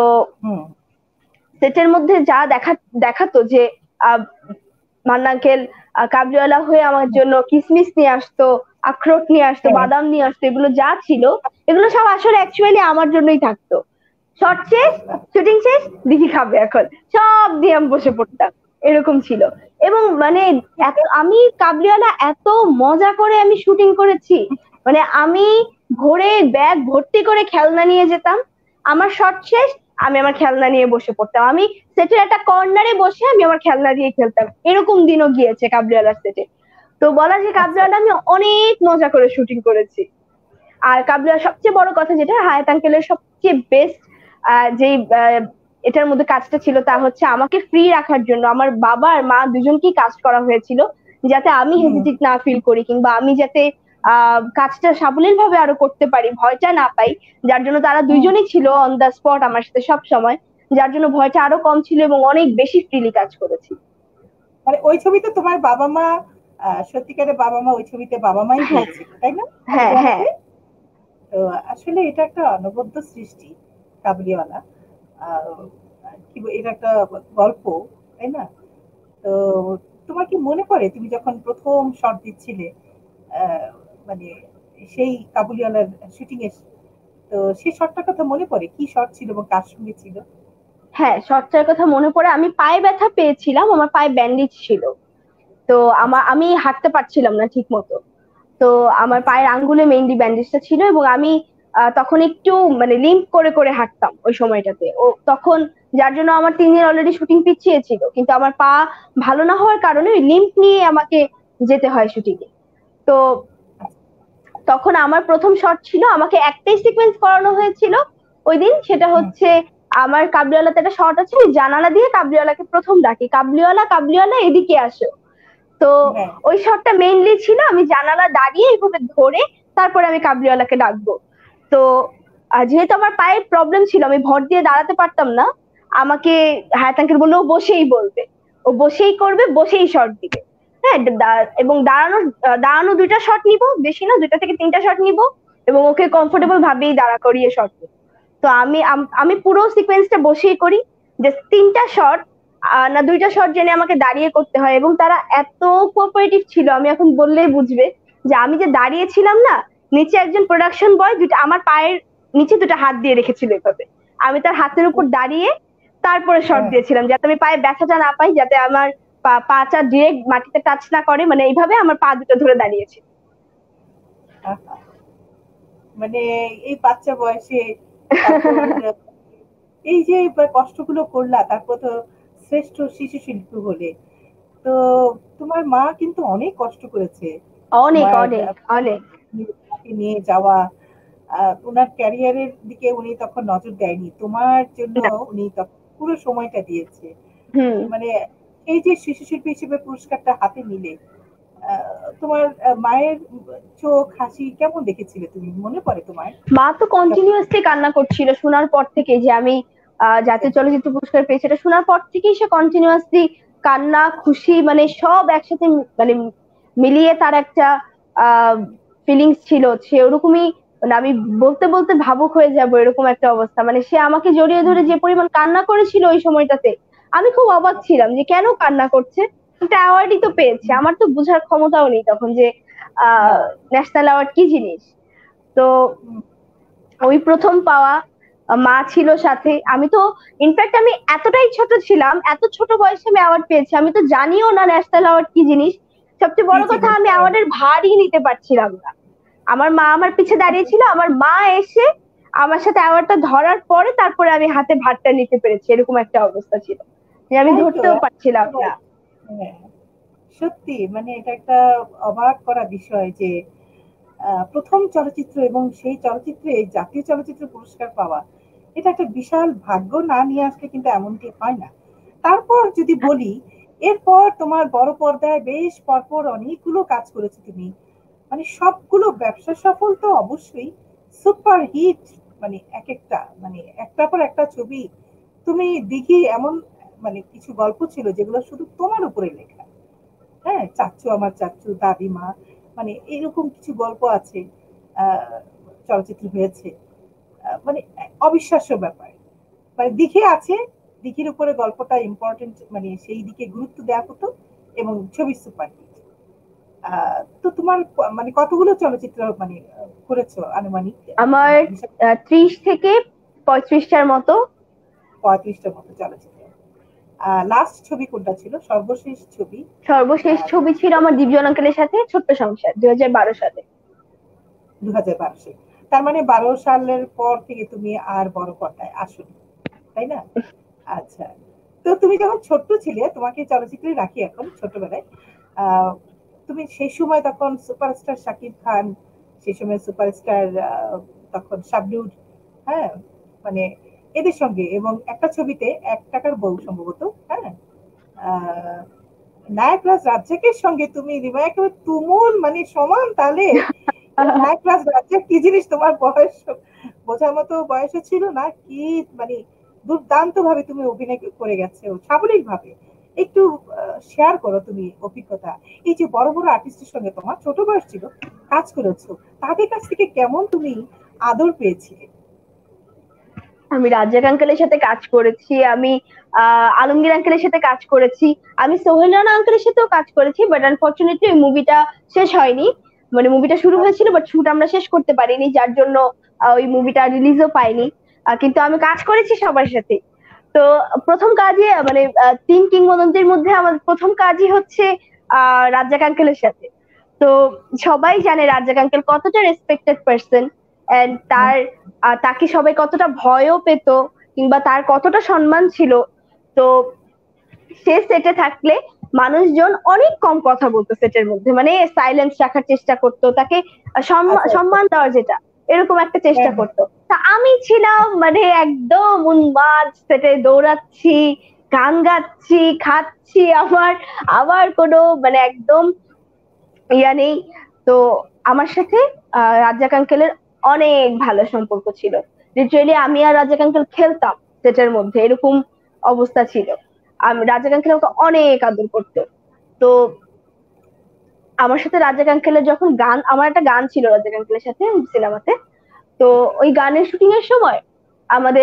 সেটের মধ্যে যা দেখা দেখাতো যে আহ, মান্না আঙ্কেল কাবলিওয়ালা হয়ে আমার জন্য কিসমিস নিয়ে আসতো, আখরোট নিয়ে আসতো, বাদাম নিয়ে আসতো, এগুলো যা ছিল এগুলো সব আসলে অ্যাকচুয়ালি আমার জন্যই থাকতো। শর্ট শেষ, শুটিং শেষ, দিঘি খাবে এখন, সব দিয়ে আমি বসে পড়তাম, এরকম ছিল। এবং মানে এত আমি কাবলিওয়ালা এত মজা করে আমি শুটিং করেছি, মানে আমি ভোরে ব্যাগ ভর্তি করে খেলনা নিয়ে যেতাম, আমার শর্ট শেষ আমি আমার খেলনা নিয়ে বসে পড়তাম, আমি সেটের একটা কর্নারে বসে আমি আমার খেলনা দিয়ে খেলতাম, এরকম দিনও গিয়েছে কাবলিওয়ালার সেটে। তো বলা যায় কাবলিওয়ালা আমি অনেক মজা করে শুটিং করেছি। আর কাবলিওয়ালার সবচেয়ে বড় কথা যেটা, হায়াত আঙ্কেলের সবচেয়ে বেস্ট যে এটার মধ্যে কাজটা ছিল তা হচ্ছে আমাকে ফ্রি রাখার জন্য আমার বাবা আর মা দুজনকেই কাজ করা হয়েছিল, যাতে আমি হেজিটেট না ফিল করি, কিংবা আমি যাতে আহ কাজটা সাবলীল ভাবে আরো করতে পারি, ভয়টা না পাই, যার জন্য তারা দুইজনই ছিল অন দা স্পট আমার সাথে সব সময়, যার জন্য ভয়টা আরো কম ছিল এবং অনেক বেশি ফ্রিলি কাজ করেছি। মানে ওই ছবিতে তোমার বাবা মা সত্যিকারের বাবা মা ওই ছবিতে বাবা মাই হয়েছিল, তাই না? হ্যাঁ হ্যাঁ। তো আসলে এটা একটা অনবদ্য সৃষ্টি কাবুলিওয়ালা, কি এটা একটা গল্প, তাই না? তো তোমার কি মনে পড়ে তুমি যখন প্রথম শট দিচ্ছিলে মানে সেই কাবুলিওয়ালার শুটিং এর, তো সেই শটটার কথা মনে পড়ে? কি শট ছিল এবং কার সঙ্গে ছিল? হ্যাঁ শটটার কথা মনে পড়ে, আমি পায়ে ব্যথা পেয়েছিলাম, আমার পায়ে ব্যান্ডেজ ছিল, তো আমার আমি হাঁটতে পারছিলাম না ঠিক মতো, তো আমার পায়ের আঙ্গুলে মেইনলি ব্যান্ডেজটা ছিল, এবং আমি তখন একটু মানে লিম্প করে করে হাঁটতাম ওই সময়টাতে। ও তখন যার জন্য আমার তিন দিন অলরেডি শুটিং পিছিয়ে ছিল, কিন্তু আমার পা ভালো না হওয়ার কারণে ওই লিম্প নিয়ে আমাকে যেতে হয় শুটিং এ। তো তখন আমার প্রথম শট ছিল, আমাকে একটাই সিকোয়েন্স করানো হয়েছিল ওই দিন, সেটা হচ্ছে আমার কাবলিওয়ালাতে একটা শট আছে, জানালা দিয়ে কাবলিওয়ালাকে প্রথম ডাকি, কাবলিওয়ালা কাবলিওয়ালা এদিকে আসো। তো ওই শটটা মেইনলি ছিল আমি জানালা দাঁড়িয়ে এইভাবে ধরে তারপরে আমি কাবলিওয়ালাকে ডাকবো। তো যেহেতু আমার পায়ে প্রবলেম ছিল, আমি ভর দিয়ে দাঁড়াতে পারতাম না, আমাকে হায়াত আঙ্কেল বললো ও বসেই বলবে, ও বসেই করবে, বসেই শট দিবে। হ্যাঁ, এবং দাঁড়ানো দাঁড়ানো দুইটা শট নিব, বেশি না দুইটা থেকে তিনটা শট নিব, এবং ওকে কমফোর্টেবল ভাবেই দাঁড়া করিয়ে শট নিব। তো আমি আমি পুরো সিকোয়েন্সটা বসেই করি, যে তিনটা শট না দুইটা শট জেনে আমাকে দাঁড়িয়ে করতে হয়, এবং তারা এত কোঅপারেটিভ ছিল, আমি এখন বললেই বুঝবে যে আমি যে দাঁড়িয়ে ছিলাম না, নিচে একজন প্রোডাকশন বয় দুটো আমার পায়ের নিচে দুটো হাত দিয়ে রেখেছিল এভাবে, আমি তার হাতের উপর দাঁড়িয়ে তারপরে শট দিয়েছিলাম, যাতে আমি পায়ে ব্যথাটা না পাই, যাতে আমার পাটা ডিরেক্ট মাটিতে টাচ না করে, মানে এইভাবে আমার পা দুটো ধরে দাঁড়িয়েছি। মানে এই বাচ্চা বয়সে এই যে কষ্টগুলো করলা, তারপর তো শ্রেষ্ঠ শিশু শিল্পী হলে, তো তোমার মা কিন্তু অনেক কষ্ট করেছে, অনেক অনেক অনেক নিয়ে যাওয়া, ওনার ক্যারিয়ারের দিকে উনি তখন নজর দেয়নি, তোমার জন্য উনি তখন পুরো সময়টা দিয়েছে। মানে এই যে শিশু শিল্পী হিসেবে পুরস্কারটা হাতে নিলে, তোমার মায়ের চোখ হাসি কেমন দেখেছিলে তুমি, মনে পড়ে তোমার? মা তো কন্টিনিউয়াসলি কান্না করছিল শোনার পর থেকে যে আমি জাতীয় চলচ্চিত্র পুরস্কার পেয়েছি, এটা শোনার পর থেকেই সে কন্টিনিউয়াসলি কান্না খুশি মানে সব একসাথে মানে মিলিয়ে তার একটা আহ ফিলিংস ছিল, সে ওরকমই মানে আমি বলতে বলতে ভাবুক হয়ে যাবো এরকম একটা অবস্থা, মানে সে আমাকে জড়িয়ে ধরে যে পরিমাণ কান্না করেছিল ওই সময়টাতে, আমি খুব অবাক ছিলাম যে কেন কান্না করছে, একটা অ্যাওয়ার্ডই তো পেয়েছে, আমার তো বোঝার ক্ষমতাও নেই তখন যে আহ ন্যাশনাল অ্যাওয়ার্ড কি জিনিস। তো ওই প্রথম পাওয়া, মা ছিল সাথে, আমি তো ইনফ্যাক্ট আমি এতটাই ছোট ছিলাম, এত ছোট বয়সে আমি অ্যাওয়ার্ড পেয়েছি, আমি তো জানিও না ন্যাশনাল অ্যাওয়ার্ড কি জিনিস, সবচেয়ে বড় কথা, আমি অ্যাওয়ার্ডের ভারই নিতে পারছিলাম না। আমার মা আমার পিছে দাঁড়িয়ে ছিল, আমার মা এসে আমার সাথে অ্যাওয়ার্ডটা ধরার পরে তারপরে আমি হাতে ভারটা নিতে পেরেছি, এরকম একটা অবস্থা ছিল যে আমি ধরতেও পারছিলাম না। সত্যি মানে এটা একটা অবাক করা বিষয় যে প্রথম চলচ্চিত্র এবং সেই চলচ্চিত্রে জাতীয় চলচ্চিত্র পুরস্কার পাওয়া, এটা একটা বিশাল ভাগ্য, না নিয়ে আসলে কিন্তু এমনটি হয় না। তারপর যদি বলি, এরপর তোমার বড় পর্দায় বেশ পরপর অনেকগুলো কাজ করেছো তুমি, মানে সবগুলো ব্যবসা সফল তো অবশ্যই, সুপার হিট, মানে এক একটা মানে একটার পর একটা ছবি। তুমি দেখি এমন মানে কিছু গল্প ছিল যেগুলো শুধু তোমার উপরে লেখা, হ্যাঁ, চাচ্চু আমার চাচ্চু, দাদিমা, মানে এরকম কিছু গল্প আছে, চলচ্চিত্র হয়েছে, মানে অবিশ্বাস্য ব্যাপার। মানে দিঘি আছে, দিঘির উপরে গল্পটা ইম্পর্টেন্ট, মানে সেই দিকে গুরুত্ব দেওয়া হতো এবং ছবি সুপার হিট। তো তোমার মানে কতগুলো চলচ্চিত্র মানে করেছো আনুমানিক? আমার ত্রিশ থেকে পঁয়ত্রিশটার মতো পঁয়ত্রিশটার মতো চলচ্চিত্র। লাস্ট ছবি কোনটা ছিল, সর্বশেষ ছবি? সর্বশেষ ছবি ছিল আমার দীপজন আঙ্কেলের সাথে ছোট্ট সংসার, দুই হাজার বারো সালে। দুই হাজার বারো সালে, তার মানে বারো সালের পর থেকে তুমি আর বড় পর্দায় আসোনি, তাই না? আচ্ছা, তো তুমি যখন ছোট্ট ছিলে, তোমাকে চলচ্চিত্রে রাখি এখন, ছোটবেলায় আহ তুমি সেই সময় তখন সুপারস্টার শাকিব খান, সেই সময় সুপারস্টার তখন শাবনূর, হ্যাঁ, মানে এদের সঙ্গে, এবং একটা ছবিতে এক টাকার বউ সম্ভবত, হ্যাঁ, নায়করাজ রাজ্জাকের সঙ্গে তুমি একেবারে তুমুল মানে সমান তালে। নায়করাজ রাজ্জাক কি জিনিস, তোমার বয়স বোঝার মতো বয়সে ছিল না, কি মানে দুর্দান্ত ভাবে তুমি অভিনয় করে গেছো, সাবলীল ভাবে। একটু শেয়ার করো তুমি অভিজ্ঞতা, এই যে বড় বড় আর্টিস্টের সঙ্গে তোমার ছোট বয়স ছিল, কাজ করেছো, তাদের কাছ থেকে কেমন তুমি আদর পেয়েছিলে? আমি রাজ্জাক আঙ্কেলের সাথে কাজ করেছি, আমি আহ আলমগীর আঙ্কেলের সাথে কাজ করেছি, আমি সোহেল রানা আঙ্কেলের সাথেও কাজ করেছি, বাট আনফরচুনেটলি ওই মুভিটা শেষ হয়নি। মানে মুভিটা শুরু হয়েছিল বাট শুট আমরা শেষ করতে পারিনি, যার জন্য ওই মুভিটা রিলিজও পাইনি। কিন্তু আমি কাজ করেছি সবার সাথে। তো প্রথম কাজে মানে তিন কিংবদন্তির মধ্যে আমার প্রথম কাজই হচ্ছে আহ রাজ্জাক আঙ্কেলের সাথে। তো সবাই জানে রাজ্জাক আঙ্কেল কতটা রেসপেক্টেড পার্সন, এন্ড তার তাকে সবাই কতটা ভয়ও পেত, কিংবা তার কতটা সম্মান ছিল। তো সে সেটে থাকলে মানুষজন অনেক কম কথা বলতো সেটের মধ্যে, মানে সাইলেন্স রাখার চেষ্টা করতো, তাকে সম্মান দেওয়ার যেটা এরকম একটা চেষ্টা করতো। তা আমি ছিলাম মানে একদম উন্মাদ, সেটে দৌড়াচ্ছি, গান গাচ্ছি, খাচ্ছি, আমার আমার কোনো মানে একদম ইয়া নেই। তো আমার সাথে আহ রাজ্জাক আঙ্কেলের অনেক ভালো সম্পর্ক ছিল, লিটারেলি আমি আর রাজ্জাক আঙ্কেল খেলতাম সেটের মধ্যে, এরকম অবস্থা ছিল। আমি রাজ্জাক আঙ্কেল আমাকে অনেক আদর করতো। তো আমার সাথে রাজ্জাক আঙ্কেলের যখন গান, আমার একটা গান ছিল রাজ্জাক আঙ্কেলের সাথে সিনেমাতে, তো ওই গানের শুটিং এর সময় আমাদের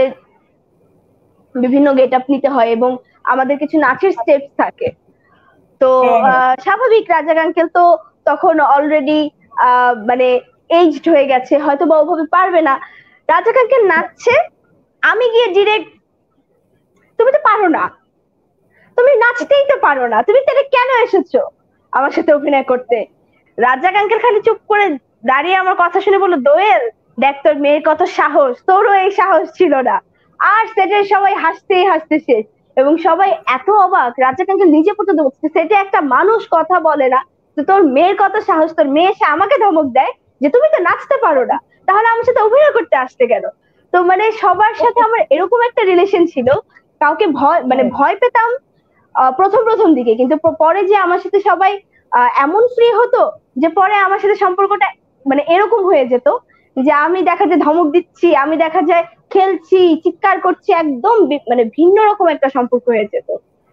বিভিন্ন গেট আপ নিতে হয় এবং আমাদের কিছু নাচের স্টেপস থাকে। তো স্বাভাবিক রাজ্জাক আঙ্কেল তো তখন অলরেডি মানে এজড হয়ে গেছে, হয়তো বা ওভাবে পারবে না। রাজ্জাক আঙ্কেল নাচছে, আমি গিয়ে ডিরেক্ট, তুমি তো পারো না, তুমি নাচতেই তো পারো না, তুমি তাহলে কেন এসেছো আমার সাথে অভিনয় করতে? রাজ্জাক আঙ্কেল খালি চুপ করে দাঁড়িয়ে আমার কথা শুনে বললো, দোয়েল দেখ তোর মেয়ের কত সাহস, তোরও এই সাহস ছিল না। আর সেটের সবাই হাসতেই হাসতে শেষ, এবং সবাই এত অবাক, রাজ্জাক আঙ্কেল নিজে পর্যন্ত বলছে সেটে একটা মানুষ কথা বলে না, তো তোর মেয়ের কত সাহস, তোর মেয়ে এসে আমাকে ধমক দেয় যে তুমি তো নাচতে পারো না, তাহলে আমার সাথে অভিনয় করতে আসতে গেল। তো মানে সবার সাথে আমার এরকম একটা রিলেশন ছিল, কাউকে ভয় মানে ভয় পেতাম প্রথম প্রথম দিকে, কিন্তু পরে যে আমার সাথে সবাই এমন ফ্রি হতো যে পরে আমার সাথে সম্পর্কটা মানে এরকম হয়ে যেত যে আমি দেখা যায় ধমক দিচ্ছি, আমি দেখা যায় খেলছি, চিৎকার করছি, একদম মানে ভিন্ন রকম একটা সম্পর্ক হয়ে যেত।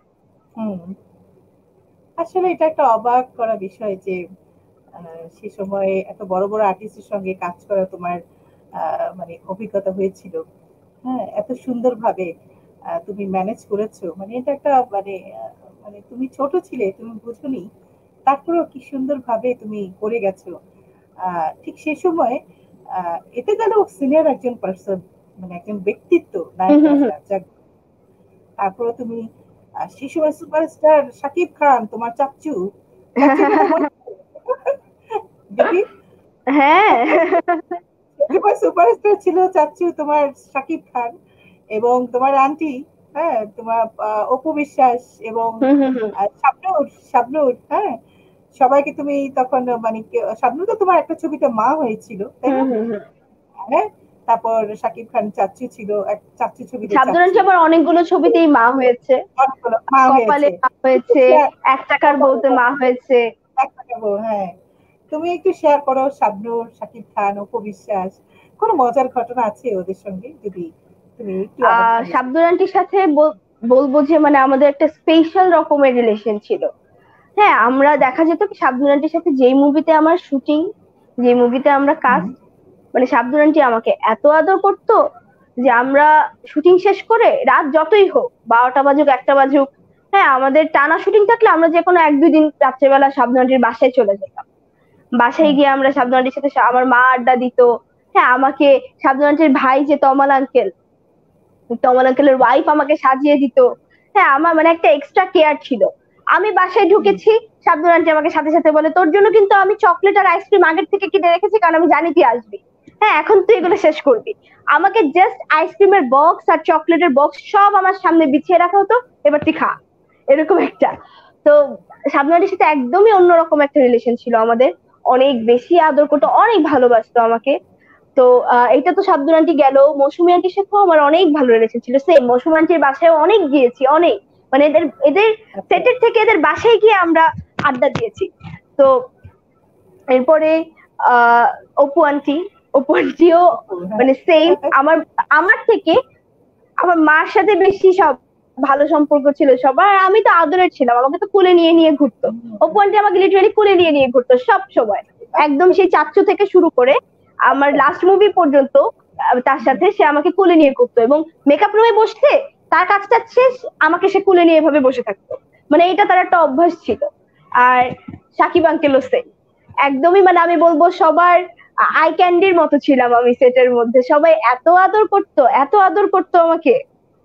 আসলে এটা একটা অবাক করা বিষয় যে সে সময় এত বড় বড় আর্টিস্টের সঙ্গে কাজ করা তোমার মানে অভিজ্ঞতা হয়েছিল, হ্যাঁ, এত সুন্দর ভাবে তুমি ম্যানেজ করেছো, মানে এটা একটা মানে মানে তুমি ছোট ছিলে, তুমি বুঝোনি, তারপরেও কি সুন্দর ভাবে তুমি করে গেছো। আহ ঠিক সেই সময় আহ এতে গেল সিনিয়র একজন পার্সন, মানে একজন ব্যক্তিত্ব, তারপরে তুমি সেই সময় সুপারস্টার শাকিব খান, তোমার চাচ্চু, দেখি হ্যাঁ সুপারস্টার ছিল চাচ্চু তোমার শাকিব খান এবং তোমার আন্টি, হ্যাঁ তোমার অপু বিশ্বাস এবং শাবনূর শাবনূর হ্যাঁ সবাইকে তুমি তখন মানে শাবনূর তো তোমার একটা ছবিতে মা হয়েছিল তাই না? হ্যাঁ তারপর শাকিব খান চাচ্চু ছিল, এক চাচ্চু ছবিতে শাবনূর আন্টি আবার অনেকগুলো ছবিতেই মা হয়েছে, কপালে মা হয়েছে, এক টাকার বউতে মা হয়েছে। এক টাকার বউ, হ্যাঁ। তুমি একটু শেয়ার করো শাবনূর, শাকিব খান, অপু বিশ্বাস, কোন মজার ঘটনা আছে ওদের সঙ্গে যদি তুমি একটু। শাবনূর আন্টির সাথে বলবো যে মানে আমাদের একটা স্পেশাল রকমের রিলেশন ছিল। হ্যাঁ আমরা দেখা যেত কি শাবনূর আন্টির সাথে যেই মুভিতে আমার শুটিং, যে মুভিতে আমরা কাজ, মানে শাবনূর আন্টি আমাকে এত আদর করতো যে আমরা শুটিং শেষ করে রাত যতই হোক, বারোটা বাজুক একটা বাজুক, হ্যাঁ আমাদের টানা শুটিং থাকলে আমরা যে কোনো এক দুই দিন রাত্রেবেলা শাবনূর আন্টির বাসায় চলে যেতাম। বাসায় গিয়ে আমরা শাবনূর আন্টির সাথে, আমার মা আড্ডা দিত। হ্যাঁ আমাকে শাবনূর আন্টির ভাই যে তমাল আঙ্কেল, তমাল আঙ্কেলের ওয়াইফ আমাকে সাজিয়ে দিত। হ্যাঁ আমার মানে একটা এক্সট্রা কেয়ার ছিল। আমি বাসায় ঢুকেছি, শাবনূর আন্টি আমাকে সাথে সাথে বলে তোর জন্য কিন্তু আমি চকলেট আর আইসক্রিম আগের থেকে কিনে রেখেছি, কারণ আমি জানি তুই আসবি, হ্যাঁ এখন তুই এগুলো শেষ করবি। আমাকে জাস্ট আইসক্রিমের বক্স আর চকলেটের বক্স সব আমার সামনে বিছিয়ে রাখা হতো, এবার তুই খা, এরকম একটা। তো শাবনূর আন্টির সাথে একদমই অন্যরকম একটা রিলেশন ছিল আমাদের, অনেক বেশি আদর করতো, অনেক ভালোবাসতো আমাকে। তো এটা তো শাবনূর আন্টি গেল। মৌসুমী আন্টির সাথেও আমার অনেক ভালো রিলেশন ছিল, সেম মৌসুমী আন্টির বাসায় অনেক গিয়েছি, অনেক মানে এদের এদের সেটের থেকে এদের বাসায় গিয়ে আমরা আড্ডা দিয়েছি। তো এরপরে আহ অপু আন্টি, অপু আন্টিও মানে সেম আমার আমার থেকে আমার মার সাথে বেশি সব ভালো সম্পর্ক ছিল সবার। আমি তো আদরের ছিলাম, আমাকে তো কোলে নিয়ে নিয়ে ঘুরতো। অপু আন্টি আমাকে লিটারালি কোলে নিয়ে নিয়ে ঘুরতো সব সময়, একদম সেই চাচ্চু থেকে শুরু করে আমার লাস্ট মুভি পর্যন্ত তার সাথে সে আমাকে কোলে নিয়ে করতো, এবং মেকআপ রুমে বসতে তার কাজটা শেষ আমাকে সে কোলে নিয়ে এভাবে বসে থাকতো, মানে এটা তার একটা অভ্যাস ছিল। আর সাকিব আঙ্কেলও সেম, একদমই মানে আমি বলবো সবার আই ক্যান্ডির মতো ছিলাম আমি সেটের মধ্যে, সবাই এত আদর করতো, এত আদর করতো আমাকে।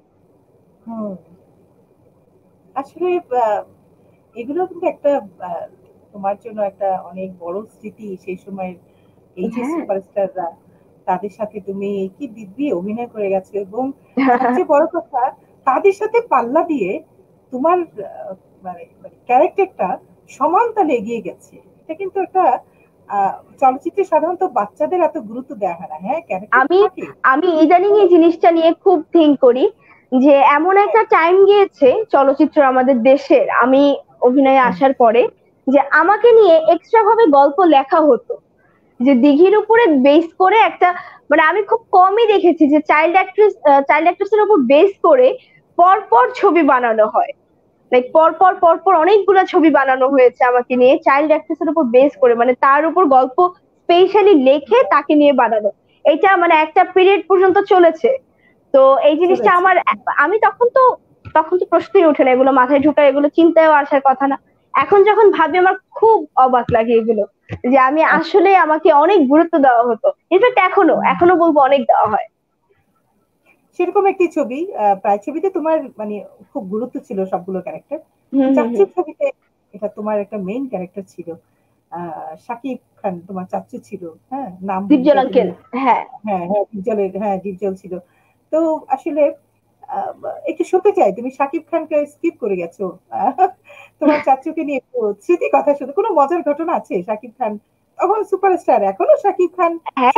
আসলে এগুলো কিন্তু একটা তোমার জন্য একটা অনেক বড় স্মৃতি সেই সময়, এই যে সুপারস্টাররা তাদের সাথে তুমি কি দিব্যি অভিনয় করে গেছো, এবং সবচেয়ে বড় কথা তাদের সাথে পাল্লা দিয়ে তোমার মানে ক্যারেক্টারটা সমান তালে এগিয়ে গেছে। এটা কিন্তু একটা চলচ্চিত্রে সাধারণত বাচ্চাদের এত গুরুত্ব দেওয়া হয় না। হ্যাঁ আমি আমি ইদানিং এই জিনিসটা নিয়ে খুব থিঙ্ক করি যে এমন একটা টাইম গিয়েছে চলচ্চিত্র আমাদের দেশের, আমি অভিনয়ে আসার পরে, যে আমাকে নিয়ে এক্সট্রা ভাবে গল্প লেখা হতো, যে দিঘির উপরে বেস করে একটা, মানে আমি খুব কমই দেখেছি যে চাইল্ড অ্যাক্ট্রেস চাইল্ড অ্যাক্ট্রেসের উপর বেস করে পরপর ছবি বানানো হয়, লাইক পরপর পরপর অনেকগুলো ছবি বানানো হয়েছে আমাকে নিয়ে চাইল্ড অ্যাক্ট্রেসের উপর বেস করে, মানে তার উপর গল্প স্পেশালি লেখে তাকে নিয়ে বানানো। এটা মানে একটা পিরিয়ড পর্যন্ত চলেছে। তো এই জিনিসটা আমার, আমি তখন তো তখন তো প্রশ্নই ওঠে না, এগুলো মাথায় ঢুকা, এগুলো চিন্তায়ও আসার কথা না। এখন যখন ভাবি আমার খুব অবাক লাগে এগুলো, যে আমি আসলে আমাকে অনেক গুরুত্ব দেওয়া হতো, ইনফ্যাক্ট এখনো এখনো বলবো অনেক দেওয়া হয়। সেরকম একটি ছবি, প্রায় ছবিতে তোমার মানে খুব গুরুত্ব ছিল সবগুলো ক্যারেক্টার। চাচ্চু ছবিতে এটা তোমার একটা মেইন ক্যারেক্টার ছিল, আহ শাকিব খান তোমার চাচ্চু ছিল, হ্যাঁ নাম ডিপজল আঙ্কেল, হ্যাঁ হ্যাঁ হ্যাঁ ডিপজলের, হ্যাঁ ডিপজল ছিল। তো আসলে একটু শুনতে চাই, তুমি শাকিব খানকে স্কিপ করে গেছো, তোমার চাচ্চুকে নিয়ে একটু স্মৃতি কথা শুধু, কোনো মজার ঘটনা আছে? শাকিব খান তখন সুপারস্টার, এখনো শাকিব খান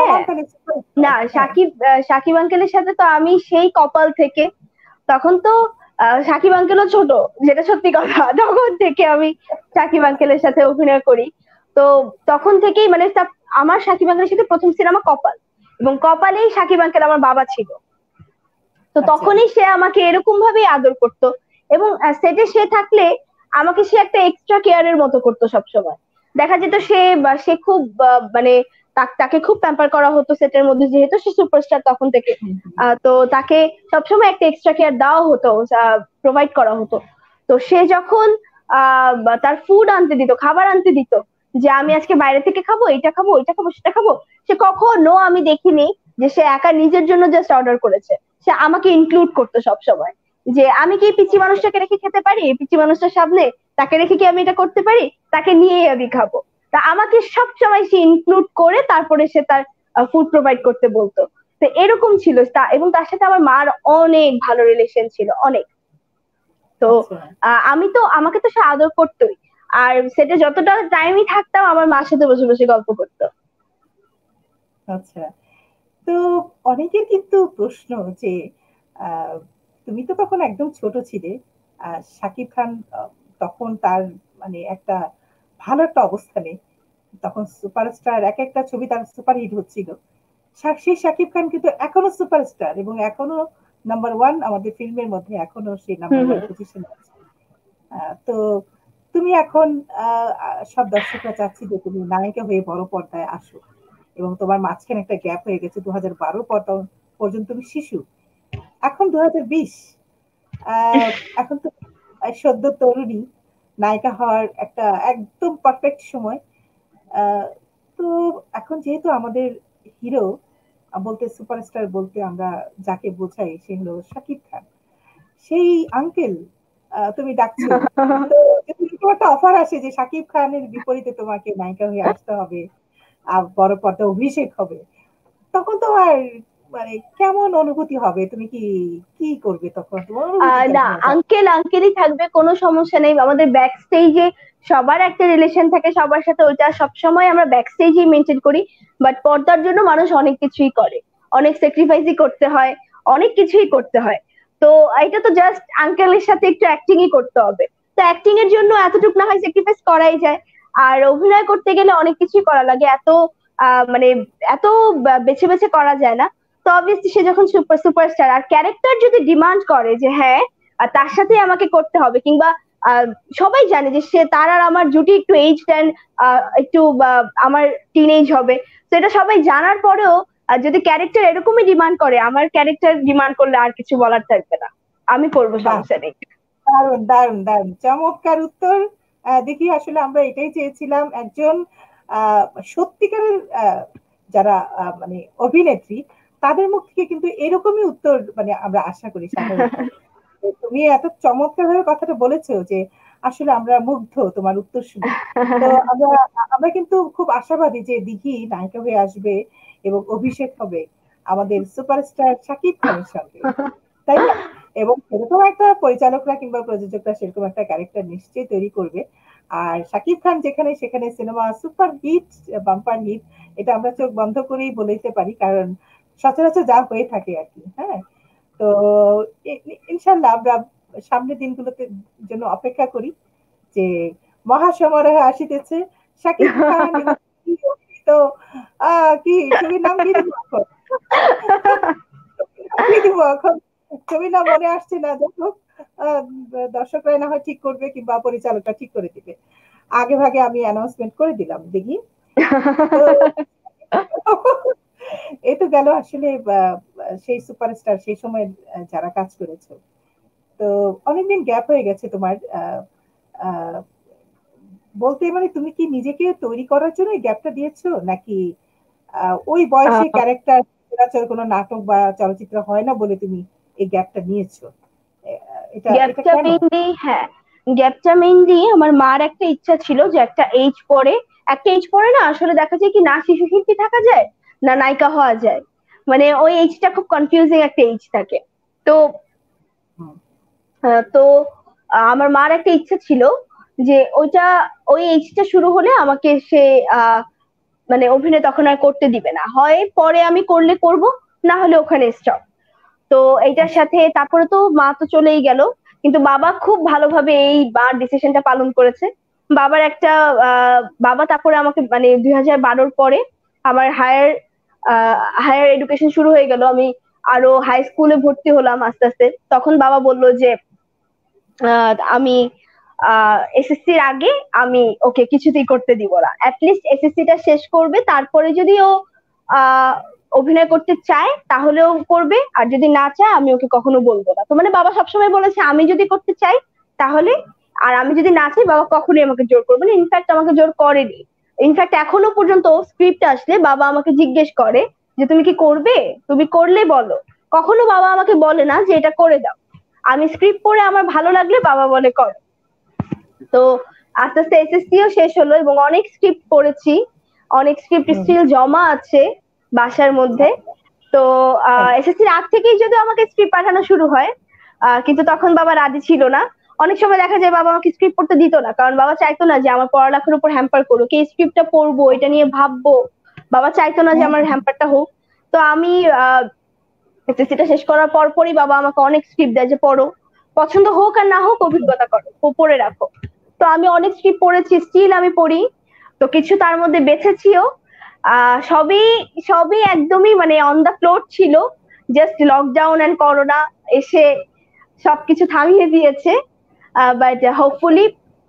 না, শাকিব শাকিব আঙ্কেলের সাথে তো আমি সেই কপাল থেকে, তখন তো শাকিব আঙ্কেলও ছোট, যেটা সত্যি কথা, তখন থেকে আমি শাকিব আঙ্কেলের সাথে অভিনয় করি। তো তখন থেকেই মানে আমার শাকিব আঙ্কেলের সাথে প্রথম সিনেমা কপাল, এবং কপালেই শাকিব আঙ্কেল আমার বাবা ছিল। তো তখনই সে আমাকে এরকম ভাবেই আদর করতো, এবং সেটে সে থাকলে আমাকে সে একটা এক্সট্রা কেয়ারের মতো করতো সবসময়। দেখা যেত সে সে খুব মানে তাকে খুব প্যাম্পার করা হতো সেটের মধ্যে, যেহেতু সে সুপারস্টার তখন থেকে। তো তাকে সবসময় একটা এক্সট্রা কেয়ার দেওয়া হতো, প্রোভাইড করা হতো। তো সে যখন আহ তার ফুড আনতে দিত, খাবার আনতে দিত, যে আমি আজকে বাইরে থেকে খাবো, এটা খাবো, ওইটা খাবো, সেটা খাবো, সে কখনো আমি দেখিনি যে সে একা নিজের জন্য জাস্ট অর্ডার করেছে, সে আমাকে ইনক্লুড করতো সব সময়, যে আমি কি পিচি মানুষটাকে রেখে খেতে পারি, পিচি মানুষটার সামনে তাকে রেখে কি আমি এটা করতে পারি, তাকে নিয়েই আমি খাবো। তা আমাকে সবসময় সে ইনক্লুড করে তারপরে সে তার ফুড প্রোভাইড করতে বলতো। তো এরকম ছিল তা, এবং তার সাথে আমার মার অনেক ভালো রিলেশন ছিল, অনেক। তো আচ্ছা আহ, আমি তো আমাকে তো সে আদর করতোই, আর সেটা যতটা টাইমই থাকতাম আমার মার সাথে বসে বসে গল্প করতো। আচ্ছা। তো অনেকের কিন্তু প্রশ্ন যে আহ, তুমি তো তখন একদম ছোট ছিলে, আর শাকিব খান আহ, তখন তার মানে একটা ভালো একটা অবস্থানে, তখন সুপারস্টার এক একটা ছবি তার সুপার হিট হচ্ছিল। শা- সেই শাকিব খান কিন্তু এখনো সুপারস্টার এবং এখনো নাম্বার ওয়ান আমাদের ফিল্মের মধ্যে, এখনো সেই নাম্বার হুম ওয়ান হুম। পজিশনে আছে। আহ, তো তুমি এখন আহ, আহ, সব দর্শকরা চাচ্ছি যে তুমি নায়িকা হয়ে বড় পর্দায় আসো, এবং তোমার মাঝখানে একটা গ্যাপ হয়ে গেছে দু হাজার বারো পর্যন্ত তুমি শিশু, এখন দু হাজার বিশ, আহ এখন তো সদ্য তরুণী, নায়িকা হওয়ার একটা একদম পারফেক্ট সময়। আহ, তো এখন যেহেতু আমাদের হিরো বলতে, সুপারস্টার বলতে আমরা যাকে বোঝাই সে হলো শাকিব খান, সেই আঙ্কেল তুমি ডাকছো, তো যদি এরকম একটা অফার আসে যে শাকিব খানের বিপরীতে তোমাকে নায়িকা হয়ে আসতে হবে, আর বড় পর্দা অভিষেক হবে, তখন তোমার মানে কেমন অনুভূতি হবে? তুমি কি কি করবে তখন? তোমার অনুভূতি আহ না, কেমন হবে? আঙ্কেল আঙ্কেলই থাকবে, কোনো সমস্যা নেই। আমাদের ব্যাক স্টেজে সবার একটা রিলেশন থাকে সবার সাথে, ওইটা সবসময় আমরা ব্যাক স্টেজেই মেনটেন করি। বাট পর্দার জন্য মানুষ অনেক কিছুই করে, অনেক স্যাক্রিফাইসই করতে হয়, অনেক কিছুই করতে হয়। তো এটা তো জাস্ট আঙ্কেলের সাথে একটু অ্যাক্টিংই করতে হবে। তো অ্যাক্টিং এর জন্য এতটুকু না হয় স্যাক্রিফাইস করাই যায়। আর অভিনয় করতে গেলে অনেক কিছুই করা লাগে, এত আহ মানে এত বা- বেছে বেছে করা যায় না। তো অবভিয়াসলি সে যখন সুপার সুপারস্টার, আর ক্যারেক্টার যদি ডিমান্ড করে যে হ্যাঁ আহ, তার সাথে আমাকে করতে হবে, কিংবা আহ, সবাই জানে যে সে তার আর আমার জুটি একটু এজ দেন, একটু বা, আমার টিনেজ হবে, তো এটা সবাই জানার পরেও আহ, যদি ক্যারেক্টার এরকমই ডিমান্ড করে, আমার ক্যারেক্টার ডিমান্ড করলে আর কিছু বলার থাকবে না, আমি করবো, বাহ, সমস্যা নেই। দারুণ দারুণ দারুণ চমৎকার উত্তর। আহ, দেখি আসলে আমরা এটাই চেয়েছিলাম, একজন আহ, সত্যিকারের আহ, যারা আহ, মানে অভিনেত্রী, তাদের মুখ থেকে কিন্তু এরকমই উত্তর মানে আমরা আশা করি সাধারণত। তো তুমি এত চমৎকার ভাবে কথাটা বলেছো যে আসলে আমরা মুগ্ধ তোমার উত্তর শুনে। তো আমরা আমরা কিন্তু খুব আশাবাদী যে দিঘি নায়িকা হয়ে আসবে এবং অভিষেক হবে আমাদের সুপারস্টার শাকিব খানের সঙ্গে, তাই না? এবং সেরকম একটা পরিচালকরা কিংবা প্রযোজকরা সেরকম একটা ক্যারেক্টার নিশ্চয়ই তৈরি করবে। আর শাকিব খান যেখানে সেখানে cinema super hit, bumper hit, এটা আমরা চোখ বন্ধ করেই বলতে পারি, কারণ সচরাচর যা হয়ে থাকে আর কি। হ্যাঁ, তো ই- ই- ইনশাল্লাহ আমরা সামনের দিনগুলোতে জন্য অপেক্ষা করি যে মহাসমারোহে আসিতেছে শাকিব খান এবং কি অভিনীত আহ কি ছবির নাম কি দিব এখন? কি দিব এখন? ছবির নাম মনে আসছে না, যাই হোক, আহ, দর্শকরা না হয় ঠিক করবে কিংবা পরিচালকরা ঠিক করে দিবে। আগে ভাগে আমি অ্যানাউন্সমেন্ট করে দিলাম দেখি। তো এই তো গেল আসলে আহ, সেই সুপারস্টার সেই সময় আহ, যারা কাজ করেছে। তো অনেকদিন গ্যাপ হয়ে গেছে তোমার, আহ, আহ, বলতে মানে তুমি কি নিজেকে তৈরি করার জন্য গ্যাপটা দিয়েছো, নাকি আহ, ওই বয়সে ক্যারেক্টার সচরাচর কোনো নাটক বা চলচ্চিত্র হয় না বলে তুমি এই গ্যাপটা নিয়েছো? আহ, এটা এটা গ্যাপটা কেন? মেইনলি, হ্যাঁ, গ্যাপটা মেইনলি আমার মার একটা ইচ্ছা ছিল যে একটা এজ পরে, একটা এজ পরে না আসলে দেখা যায় কি, না শিশু শিল্পী থাকা যায়, না নায়িকা হওয়া যায়। মানে ওই এজটা খুব কনফিউজিং একটা এজ থাকে। তো হুম, আহ, তো আহ, আমার মার একটা ইচ্ছা ছিল যে ওইটা, ওই এজটা শুরু হলে আমাকে সে আহ মানে অভিনয় তখন আর করতে দিবে না, হয় পরে আমি করলে করব, না হলে ওখানে স্টপ। তো এইটার আচ্ছা সাথে তারপরে তো মা তো চলেই গেল, কিন্তু বাবা খুব ভালোভাবে এই বার ডিসিশনটা পালন করেছে। বাবার একটা আহ, বাবা তারপরে আমাকে মানে দুই হাজার বারোর পরে আমার হায়ার হায়ার এডুকেশন শুরু হয়ে গেল, আমি আরো হাই স্কুলে ভর্তি হলাম আস্তে আস্তে। তখন বাবা বলল যে আহ, আমি এসএসসির আগে আমি ওকে কিছুতেই করতে দিব না, অ্যাটলিস্ট এসএসসিটা শেষ করবে, তারপরে যদি ও আহ অভিনয় করতে চায় তাহলেও করবে, আর যদি না চায় আমি ওকে কখনো বলবো না। তো মানে বাবা সবসময় বলেছে আমি যদি করতে চাই তাহলে, আর আমি যদি না চাই বাবা কখনোই আমাকে জোর করবে না, ইনফ্যাক্ট আমাকে জোর করেনি। ইনফ্যাক্ট এখনো পর্যন্ত স্ক্রিপ্ট আসলে বাবা আমাকে জিজ্ঞেস করে যে তুমি কি করবে, তুমি করলে বলো, কখনো বাবা আমাকে বলে না যে এটা করে দাও। আমি স্ক্রিপ্ট পড়ে আমার ভালো লাগলে বাবা বলে কর। তো আস্তে আস্তে এসএসসিও শেষ হলো এবং অনেক স্ক্রিপ্ট পড়েছি, অনেক স্ক্রিপ্ট স্টিল জমা আছে বাসার মধ্যে। তো এসএসসির আগ থেকেই যদি আমাকে স্ক্রিপ্ট পাঠানো শুরু হয়, কিন্তু তখন বাবা রাজি ছিল না। অনেক সময় দেখা যায় বাবা আমাকে স্ক্রিপ্ট পড়তে দিত না, কারণ বাবা চাইতো না যে আমার পড়ালেখার উপর হ্যাম্পার করুক, এই স্ক্রিপ্টটা পড়বো এটা নিয়ে ভাববো, বাবা চাইতো না যে আমার হ্যাম্পারটা হোক। তো আমি আহ এসএসসিটা শেষ করার পর পরই বাবা আমাকে অনেক স্ক্রিপ্ট দেয় যে পড়ো, পছন্দ হোক আর না হোক অভিজ্ঞতা করো, পড়ে রাখো। তো আমি অনেক স্ক্রিপ্ট পড়েছি, স্টিল আমি পড়ি। তো কিছু তার মধ্যে বেছেছিও, আহ সবই সবই একদমই মানে অন দা ফ্লোর ছিল। জাস্ট লকডাউন এন্ড করোনা এসে সবকিছু থামিয়ে দিয়েছে, বাট হোপফুলি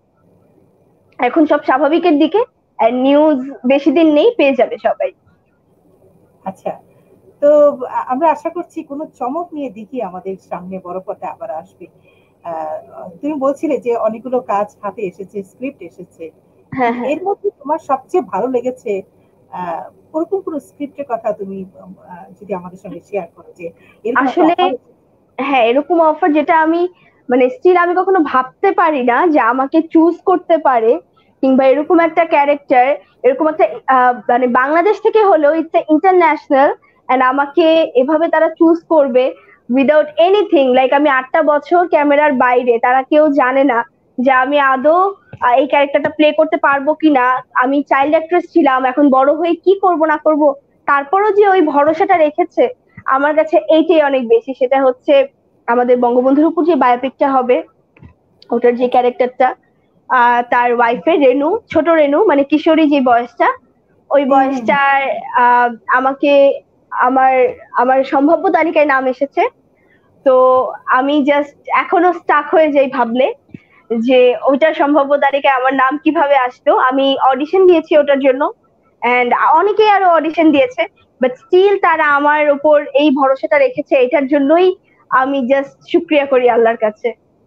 এখন সব স্বাভাবিকের দিকে। নিউজ বেশি দিন নেই, পেয়ে যাবে সবাই। আচ্ছা, তো আমরা আশা করছি কোনো চমক নিয়ে দেখি আমাদের সামনে বড় পথে আবার আসবে। তুমি বলছিলে যে অনেকগুলো কাজ হাতে এসেছে, স্ক্রিপ্ট এসেছে, এর মধ্যে তোমার সবচেয়ে ভালো লেগেছে আহ ওরকম কোনো স্ক্রিপ্টের কথা তুমি যদি আমাদের সঙ্গে শেয়ার করো? যে আসলে হ্যাঁ, এরকম অফার যেটা আমি মানে স্টিল আমি কখনো ভাবতে পারি না যে আমাকে চুজ করতে পারে, কিংবা এরকম একটা ক্যারেক্টার, এরকম একটা মানে বাংলাদেশ থেকে হলেও ইটস ইন্টারন্যাশনাল, এন্ড আমাকে এভাবে তারা চুজ করবে উইদাউট এনিথিং। লাইক আমি আটটা বছর ক্যামেরার বাইরে, তারা কেউ জানে না যে আমি আদৌ এই ক্যারেক্টারটা প্লে করতে পারবো কিনা। আমি চাইল্ড অ্যাক্ট্রেস ছিলাম, এখন বড় হয়ে কি করব না করব, তারপরও যে ওই ভরসাটা রেখেছে আমার কাছে এইটাই অনেক বেশি। সেটা হচ্ছে আমাদের বঙ্গবন্ধুর উপর যে বায়োপিকটা হবে, ওটার যে ক্যারেক্টারটা, আহ তার ওয়াইফের রেনু, ছোট রেনু মানে কিশোরী যে বয়সটা, ওই বয়সটার আহ আমাকে আমার আমার সম্ভাব্য তালিকায় নাম এসেছে। তো আমি জাস্ট এখনো স্টাক হয়ে যাই ভাবলে যে ওইটার সম্ভাব্য তালিকায় আমার নাম কিভাবে আসলো। আমি অডিশন দিয়েছি ওটার জন্য, এন্ড অনেকেই আরো অডিশন দিয়েছে, বাট স্টিল তারা আমার উপর এই ভরসাটা রেখেছে। এটার জন্যই আমি জাস্ট শুকরিয়া করি আল্লাহর কাছে।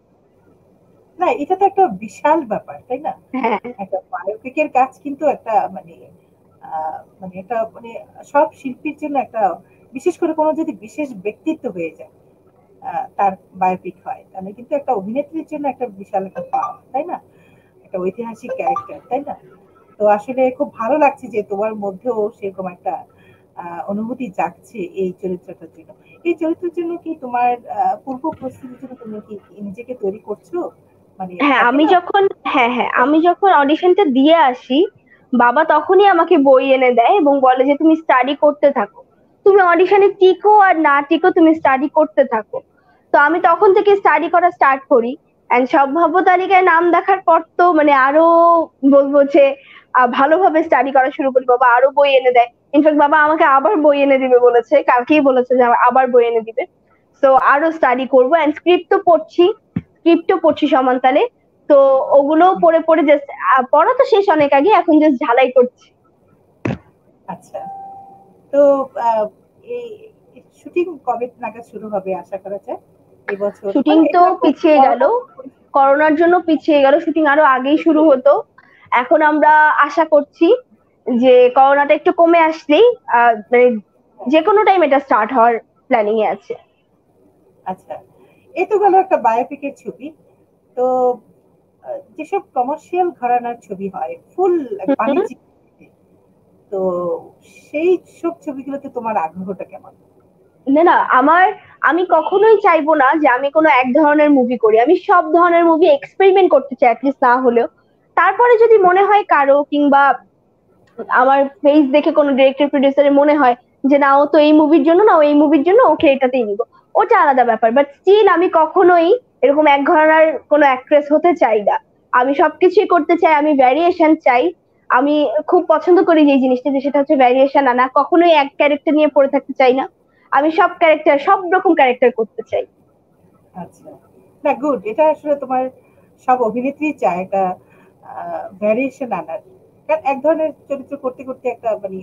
না, এটা তো একটা বিশাল ব্যাপার, তাই না? একটা বায়োপিকের কাজ কিন্তু একটা মানে মানে এটা মানে সব শিল্পীর জন্য একটা, বিশেষ করে কোনো যদি বিশেষ ব্যক্তিত্ব হয়ে যায় তার বায়োপিক হয়, তাহলে কিন্তু একটা অভিনেত্রীর জন্য একটা বিশাল একটা পাওয়া, তাই না? একটা ঐতিহাসিক ক্যারেক্টার, তাই না? তো আসলে খুব ভালো লাগছে যে তোমার মধ্যেও সেরকম একটা অনুভূতি জাগছে এই চরিত্রটার জন্য। এই চরিত্রের জন্য কি তোমার পূর্ব প্রস্তুতির জন্য তুমি কি নিজেকে তৈরি করছো? মানে হ্যাঁ, আমি যখন হ্যাঁ হ্যাঁ আমি যখন অডিশনটা দিয়ে আসি, বাবা তখনই আমাকে বই এনে দেয় এবং বলে যে তুমি স্টাডি করতে থাকো, তুমি অডিশনে টিকো আর না টিকো, তুমি স্টাডি করতে থাকো। তো আমি তখন থেকে স্টাডি করা স্টার্ট করি, এন্ড সম্ভাব্য তালিকায় নাম দেখার পর তো মানে আরো বলবো যে ভালোভাবে স্টাডি করা শুরু করি। বাবা আরো বই এনে দেয়, ইনফ্যাক্ট বাবা আমাকে আবার বই এনে দিবে বলেছে, কালকেই বলেছে যে আবার বই এনে দিবে। তো আরো স্টাডি করবো, এন্ড স্ক্রিপ্ট তো পড়ছি, স্ক্রিপ্টও পড়ছি সমান তালে। তো ওগুলো পড়ে পড়ে জাস্ট পড়া তো শেষ অনেক আগে, এখন জাস্ট ঝালাই করছি। আচ্ছা, তো এই শুটিং কবে নাগাদ শুরু হবে আশা করা যায়? এই বছর শুটিং তো পিছিয়ে গেল, করোনার জন্য পিছিয়ে গেল। শুটিং আরো আগেই শুরু হতো। এখন আমরা আশা করছি যে করোনাটা একটু কমে আসলেই মানে যে কোনো টাইম এটা স্টার্ট হওয়ার প্ল্যানিং এ আছে। আচ্ছা, এই তো গেল একটা বায়োপিকের ছবি। তো যেসব কমার্শিয়াল ঘরানার ছবি হয়, ফুল বাণিজ্যিক, তো সেই সব ছবিগুলোতে তোমার আগ্রহটা কেমন? না না, আমার আমি কখনোই চাইবো না যে আমি কোনো এক ধরনের মুভি করি। আমি সব ধরনের মুভি এক্সপেরিমেন্ট করতে চাই, অ্যাটলিস্ট না হলেও। তারপরে যদি মনে হয় কারো, কিংবা আমার ফেস দেখে কোনো ডিরেক্টর প্রডিউসারের মনে হয় যে না ও তো এই মুভির জন্য না, ও এই মুভির জন্য, ওকে এটাতেই নিব, ওটা আলাদা ব্যাপার। বাট স্টিল আমি কখনোই এরকম এক ঘরানার কোনো অ্যাক্ট্রেস হতে চাই না। আমি সবকিছুই করতে চাই, আমি ভ্যারিয়েশন চাই। আমি খুব পছন্দ করি যে জিনিসটা, যে সেটা হচ্ছে ভ্যারিয়েশন আনা। কখনোই এক ক্যারেক্টার নিয়ে পড়ে থাকতে চাই না, আমি সব ক্যারেক্টার, সব রকম ক্যারেক্টার করতে চাই। আচ্ছা, না গুড, এটা আসলে তোমার সব অভিনেত্রী চায় একটা ভ্যারিয়েশন আনার। কারণ এক ধরনের চরিত্র করতে করতে একটা মানে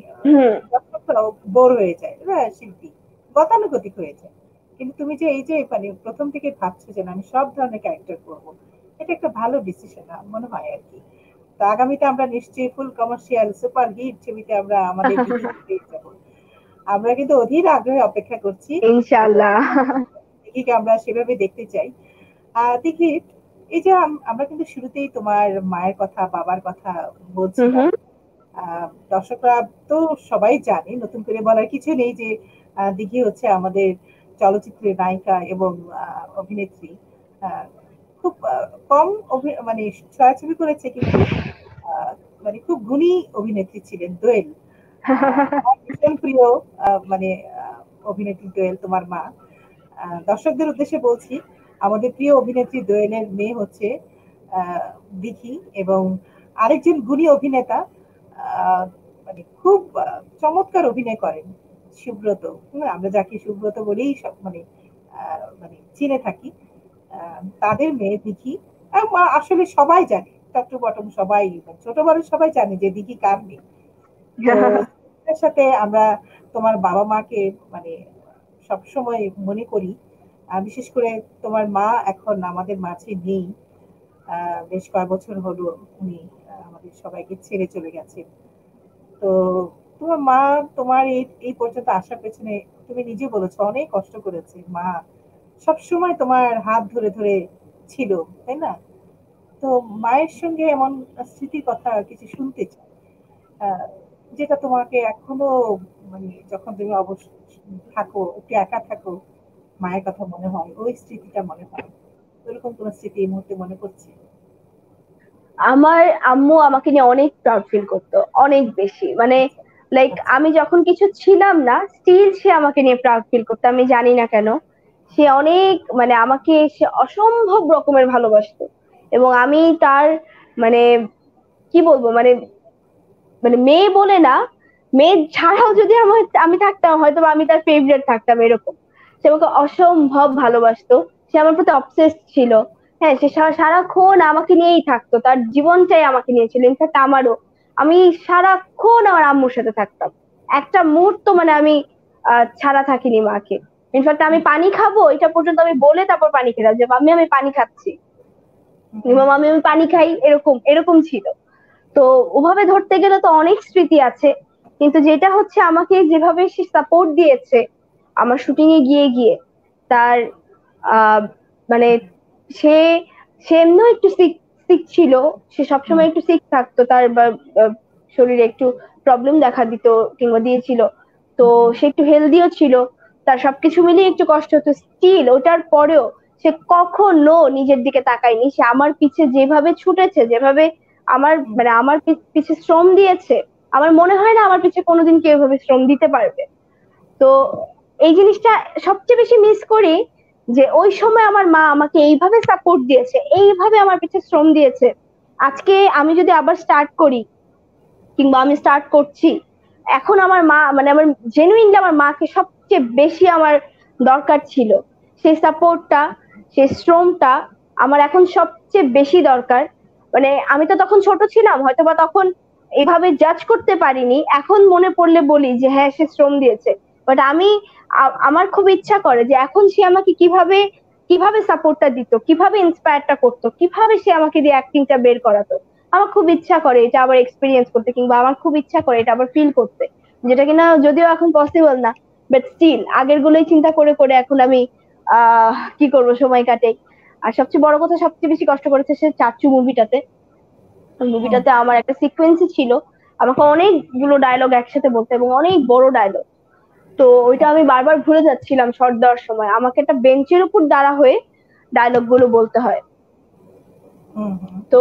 বোর হয়ে যায়, শিল্পী গতানুগতিক হয়ে যায়। কিন্তু তুমি যে এই যে মানে প্রথম থেকে ভাবছো যে আমি সব ধরনের ক্যারেক্টার করবো, এটা একটা ভালো ডিসিশন মনে হয় আর কি। তো আগামীতে আমরা নিশ্চয়ই ফুল কমার্শিয়াল সুপার হিট ছবিতে আমরা আমাদের পেয়ে যাবো। আমরা কিন্তু অধীর আগ্রহে অপেক্ষা করছি ইনশাআল্লাহ। দিঘিকে আমরা সেভাবে দেখতে চাই। আহ দিঘি, এই যে আম- আমরা কিন্তু শুরুতেই তোমার মায়ের কথা বাবার কথা হুম বলছিলাম। হুম। আহ, দর্শকরা তো সবাই জানে, নতুন করে বলার কিছু নেই যে আহ, দিঘি হচ্ছে আমাদের চলচ্চিত্রের নায়িকা এবং আহ, অভিনেত্রী। আহ, খুব আহ, কম অভি- মানে ছায়াছবি করেছে, কিন্তু আহ, মানে খুব গুণী অভিনেত্রী ছিলেন দোয়েল। আহ, আমার ভীষণ প্রিয় আহ, মানে আহ, অভিনেত্রী দোয়েল, তোমার মা। আহ, দর্শকদের উদ্দেশ্যে বলছি, আমাদের প্রিয় অভিনেত্রী দোয়েলের মেয়ে হচ্ছে আহ, দিঘি, এবং আরেকজন গুণী অভিনেতা, আহ, মানে খুব আহ, চমৎকার অভিনয় করেন, সুব্রত। হুম, আমরা যাকে সুব্রত বলেই সব মানে আহ, মানে চিনে থাকি। আহ, তাদের মেয়ে দিঘি। আহ, মা- আসলে সবাই জানে, চট্টবটম সবাই, ছোট বড় সবাই জানে যে দিঘি কার মেয়ে। তো এর সাথে আমরা তোমার বাবা মাকে মানে সবসময় মনে করি। আহ, বিশেষ করে তোমার মা এখন আমাদের মাঝে নেই। আহ, বেশ কয়েক বছর হলো উনি আহ, আমাদের সবাইকে ছেড়ে চলে গেছেন। তো তোমার মা তোমার এই এই পর্যন্ত আসার পেছনে, তুমি নিজে বলেছো, অনেক কষ্ট করেছে মা, সবসময় তোমার হাত ধরে ধরে ছিল, তাই না? তো মায়ের সঙ্গে এমন স্মৃতির কথা কিছু শুনতে চাই, আহ, যেটা তোমাকে এখনো মানে যখন তুমি অবশ্য থাকো, একটু একা থাকো, মায়ের কথা মনে হয়, ওই স্মৃতিটা মনে হয়। ওইরকম কোন স্মৃতি এই মুহূর্তে মনে পড়ছে? আমার আম্মু আমাকে নিয়ে অনেক প্রাউড ফিল করতো, অনেক বেশি। মানে আচ্ছা, লাইক আচ্ছা। আমি যখন কিছু ছিলাম না, স্টিল সে আমাকে নিয়ে প্রাউড ফিল করতো, আমি জানি না কেন। সে অনেক মানে আমাকে সে অসম্ভব রকমের ভালোবাসতো। এবং আমি তার মানে কি বলবো, মানে মানে মেয়ে বলে না, মেয়ে ছাড়াও যদি আমার আমি থাকতাম, হয়তো বা আমি তার ফেভারিট থাকতাম এরকম। সে আমাকে অসম্ভব ভালোবাসতো, সে আমার প্রতি অবসেসড ছিল। হ্যাঁ, সে সারা- সারাক্ষণ আমাকে নিয়েই থাকতো, তার জীবনটাই আমাকে নিয়েছিল। ইনফ্যাক্ট আমারও, আমি সারাক্ষণ আমার আম্মুর সাথে থাকতাম, একটা মুহূর্ত মানে আমি আহ ছাড়া থাকিনি মাকে। ইনফ্যাক্ট আমি পানি খাবো এটা পর্যন্ত আমি বলে তারপর পানি খেলাম, যে আমি আমি পানি খাচ্ছি, হুম, এবং আমি আমি পানি খাই, এরকম এরকম ছিল। তো ওভাবে ধরতে গেলে তো অনেক স্মৃতি আছে। কিন্তু যেটা হচ্ছে, আমাকে যেভাবে সে সাপোর্ট দিয়েছে আমার শুটিং এ গিয়ে গিয়ে, তার আহ মানে সে সে এমনিও একটু সিক সিক ছিল। সে হুম, সবসময় একটু সিক থাকতো, তার বা- বা- শরীরে একটু প্রবলেম দেখা দিত কিংবা দিয়েছিল। তো হুম, সে একটু হেলদিও ছিল, তার সবকিছু মিলিয়ে একটু কষ্ট হতো। স্টিল ওটার পরেও সে কখনো নিজের দিকে তাকায়নি। সে আমার পিছে যেভাবে ছুটেছে, যেভাবে আমার হুম, মানে আমার পি- পিছে শ্রম দিয়েছে, আমার মনে হয় না আমার পিছে কোনোদিন কেউ এভাবে শ্রম দিতে পারবে। তো এই জিনিসটা সবচেয়ে বেশি মিস করি, যে ওই সময় আমার মা আমাকে এইভাবে সাপোর্ট দিয়েছে, এইভাবে আমার পিছে শ্রম দিয়েছে। আজকে আমি যদি আবার স্টার্ট করি, কিংবা আমি স্টার্ট করছি, এখন আমার মা মানে আমার জেনুইনলি আমার মাকে সবচেয়ে বেশি আমার দরকার ছিল। সেই সাপোর্টটা, সেই শ্রমটা আমার এখন সবচেয়ে বেশি দরকার। মানে আমি তো তখন ছোট ছিলাম, হয়তো বা তখন এইভাবে জাজ করতে পারিনি। এখন মনে পড়লে বলি যে হ্যাঁ, সে শ্রম দিয়েছে। বাট আমি আ- আমার খুব ইচ্ছা করে যে এখন সে আমাকে কিভাবে কিভাবে সাপোর্টটা দিত, কিভাবে ইন্সপায়ারটা করতো, কিভাবে সে আমাকে দিয়ে অ্যাক্টিংটা বের করাতো। আমার খুব ইচ্ছা করে এটা আবার এক্সপিরিয়েন্স করতে, কিংবা আমার খুব ইচ্ছা করে এটা আবার ফিল করতে, যেটা কিনা যদিও এখন পসিবল না। বাট স্টিল আগের গুলোই চিন্তা করে করে এখন আমি আহ কি করব, সময় কাটে। আর সবচেয়ে বড় কথা, সবচেয়ে বেশি কষ্ট করেছে সে চাচু মুভিটাতে। হুম, মুভিটাতে আমার একটা সিকোয়েন্সই ছিল, আমাকে অনেকগুলো ডায়লগ একসাথে বলতে, এবং অনেক বড় ডায়লগ। তো ওইটা আমি বারবার ভুলে যাচ্ছিলাম শর্ট দেওয়ার সময়, আমাকে একটা বেঞ্চের উপর দাঁড়া হয়ে ডায়লগ গুলো বলতে হয়। হুম, হুম, তো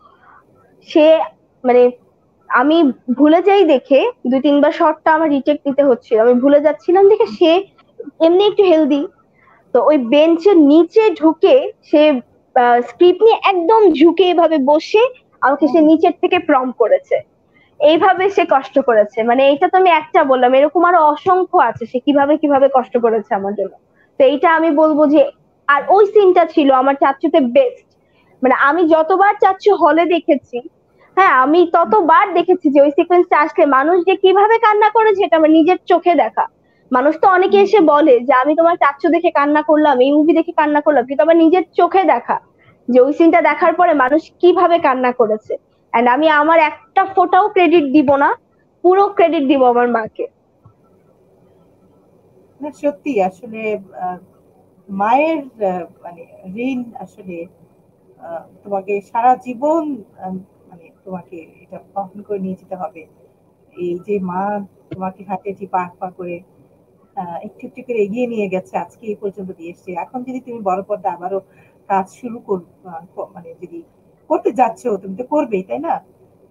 সে মানে আমি ভুলে যাই দেখে দুই তিনবার শটটা আমার রিটেক নিতে হচ্ছিল, আমি ভুলে যাচ্ছিলাম দেখে সে এমনি একটু হেলদি। তো ওই বেঞ্চের নিচে ঢুকে সে স্ক্রিপ্ট নিয়ে একদম ঝুঁকে এভাবে বসে আমাকে সে হুম। নিচের থেকে প্রম করেছে। এইভাবে সে কষ্ট করেছে, মানে এটা তো আমি একটা বললাম, এরকম আরো অসংখ্য আছে সে কিভাবে কিভাবে কষ্ট করেছে আমার জন্য। তো এইটা আমি বলবো যে, আর ওই সিনটা ছিল আমার চাচ্চুতে বেস্ট। মানে আমি যতবার চাচ্চু হলে দেখেছি, হ্যাঁ আমি ততবার দেখেছি যে ওই সিকোয়েন্সটা আসলে মানুষ যে কিভাবে কান্না করেছে এটা আমার নিজের চোখে দেখা। মানুষ তো অনেকে এসে বলে যে আমি তোমার চাচ্চু দেখে কান্না করলাম, এই মুভি দেখে কান্না করলাম, কিন্তু আমার নিজের চোখে দেখা যে ওই সিনটা দেখার পরে মানুষ কিভাবে কান্না করেছে। এন্ড আমি আমার একটা ফোটাও ক্রেডিট দিব না, পুরো ক্রেডিট দিব আমার মাকে। না, সত্যি আসলে আহ, মায়ের আহ, মানে ঋণ আসলে আহ, তোমাকে সারা জীবন আহ, মানে তোমাকে এটা বহন করে নিয়ে যেতে হবে। এই যে মা তোমাকে হাতে যে পা পা করে আহ, একটু একটু করে এগিয়ে নিয়ে গেছে, আজকে এই পর্যন্ত দিয়ে এসছে। এখন যদি তুমি বড় পর্দা আবারও কাজ শুরু কর, আহ, ক- মানে যদি করতে যাচ্ছ, তুমি তো করবেই, তাই না?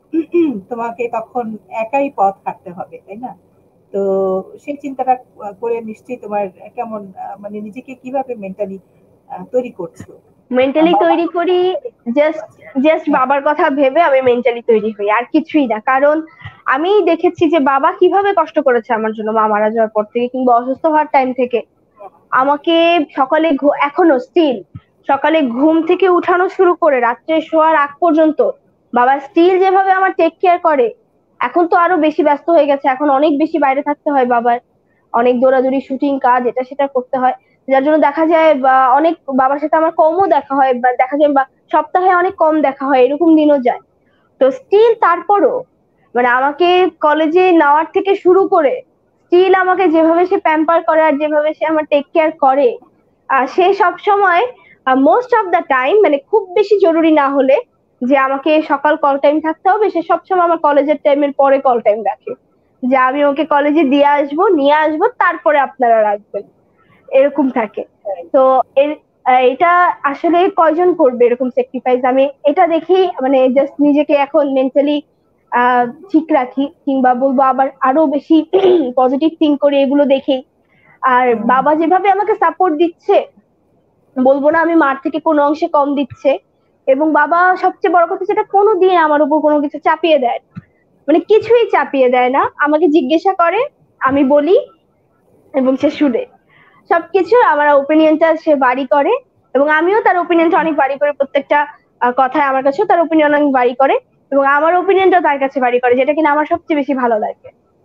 তোমাকে তখন একাই পথ হাঁটতে হবে, তাই না? তো সেই চিন্তাটা করে নিশ্চয়ই তোমার কেমন আহ, মানে নিজেকে কিভাবে মেন্টালি তৈরি করছো? আহ, মেন্টালি বাবা তৈরি করি, জাস্ট আছে। জাস্ট হ্যাঁ, বাবার কথা ভেবে আমি মেন্টালি তৈরি হই, আর কিছুই না। কারণ আমি দেখেছি যে বাবা কিভাবে কষ্ট করেছে আমার জন্য, মা মারা যাওয়ার পর থেকে কিংবা অসুস্থ হওয়ার টাইম থেকে। আমাকে সকালে ঘু- এখনো স্টিল সকালে ঘুম থেকে উঠানো শুরু করে রাত্রে শোয়ার আগ পর্যন্ত বাবা স্টিল যেভাবে আমার টেক কেয়ার করে। এখন তো আরো বেশি ব্যস্ত হয়ে গেছে, এখন অনেক বেশি বাইরে থাকতে হয় বাবার, অনেক দৌড়াদৌড়ি, শুটিং, কাজ, এটা সেটা করতে হয়। যার জন্য দেখা যায় বা অনেক বাবার সাথে আমার কমও দেখা হয়, বা দেখা যায় বা সপ্তাহে অনেক কম দেখা হয়, এরকম দিনও যায়। তো স্টিল তারপরও মানে আমাকে কলেজে নেওয়ার থেকে শুরু করে স্টিল আমাকে যেভাবে সে প্যাম্পার করে আর যেভাবে সে আমার টেক কেয়ার করে, আহ, সে সব সময় মোস্ট অফ দা টাইম, মানে খুব বেশি জরুরি না হলে যে আমাকে সকাল কল টাইম থাকতে হবে, সে সবসময় আমার কলেজের টাইমের পরে কল টাইম রাখে, যে আমি ওকে কলেজে দিয়ে আসবো, নিয়ে আসবো, তারপরে আপনারা রাখবেন, এরকম থাকে। তো এর আহ, এটা আসলে কয়জন করবে এরকম স্যাক্রিফাইস? আমি এটা দেখি, মানে জাস্ট নিজেকে এখন মেন্টালি আহ ঠিক রাখি, কিংবা বলবো আবার আরো বেশি পজিটিভ থিঙ্ক করি এগুলো দেখেই। আর হুম, বাবা যেভাবে আমাকে সাপোর্ট দিচ্ছে, বলবো না আমি মার থেকে কোনো অংশে কম দিচ্ছে। এবং বাবা সবচেয়ে বড় কথা, সেটা কোনোদিন আমার উপর কোনো কিছু চাপিয়ে দেয় না। মানে কিছুই চাপিয়ে দেয় না, আমাকে জিজ্ঞাসা করে, আমি বলি, এবং সে শুনে। সবকিছু আমার ওপিনিয়নটা সে বাড়ি করে, এবং আমিও তার ওপিনিয়নটা অনেক বাড়ি করে। প্রত্যেকটা আহ, কথায় আমার কাছেও তার ওপিনিয়ন অনেক বাড়ি করে, এবং আমার ওপিনিয়নটা তার কাছে বাড়ি করে, যেটা কিনা আমার সবচেয়ে বেশি ভালো লাগে।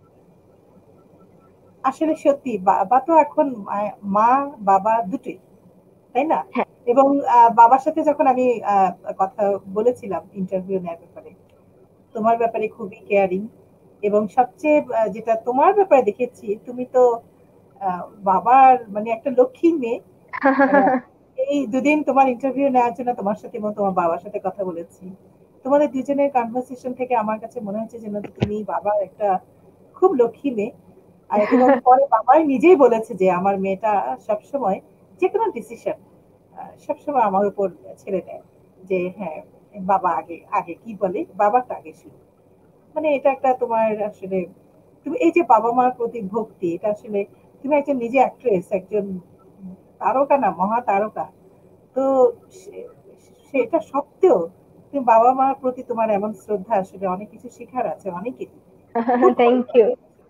আসলে সত্যি বাবা তো এখন মা- মা বাবা দুটোই, তাই না? হ্যাঁ। এবং আহ, বাবার সাথে যখন আমি আহ, কথা বলেছিলাম ইন্টারভিউ নেওয়ার ব্যাপারে, তোমার ব্যাপারে খুবই কেয়ারিং। এবং সবচেয়ে আহ, যেটা তোমার ব্যাপারে দেখেছি, তুমি তো আহ, বাবার মানে একটা লক্ষ্মী মেয়ে। আহ, এই দুদিন তোমার ইন্টারভিউ নেওয়ার জন্য তোমার সাথে এবং তোমার বাবার সাথে কথা বলেছি। তোমাদের দুজনের কনভারসেশন থেকে আমার কাছে মনে হচ্ছে যেন তুমি বাবার একটা খুব লক্ষ্মী মেয়ে। আর এবং পরে বাবাই নিজেই বলেছে যে আমার মেয়েটা সবসময় যে কোনো ডিসিশন সবসময় আমার উপর ছেড়ে দেয়, যে হ্যাঁ বাবা আগে আগে কি বলে বাবাটা আগে শুনি। মানে এটা একটা তোমার আসলে, তুমি এই যে বাবা মার প্রতি ভক্তি, এটা আসলে তুমি একজন নিজে অ্যাক্ট্রেস, একজন তারকা না মহা তারকা। তো সে- সেটা সত্ত্বেও তুমি বাবা মার প্রতি তোমার এমন শ্রদ্ধা, আসলে অনেক কিছু শেখার আছে অনেকেরই কোন থ্যাংক ইউ। পরিবার।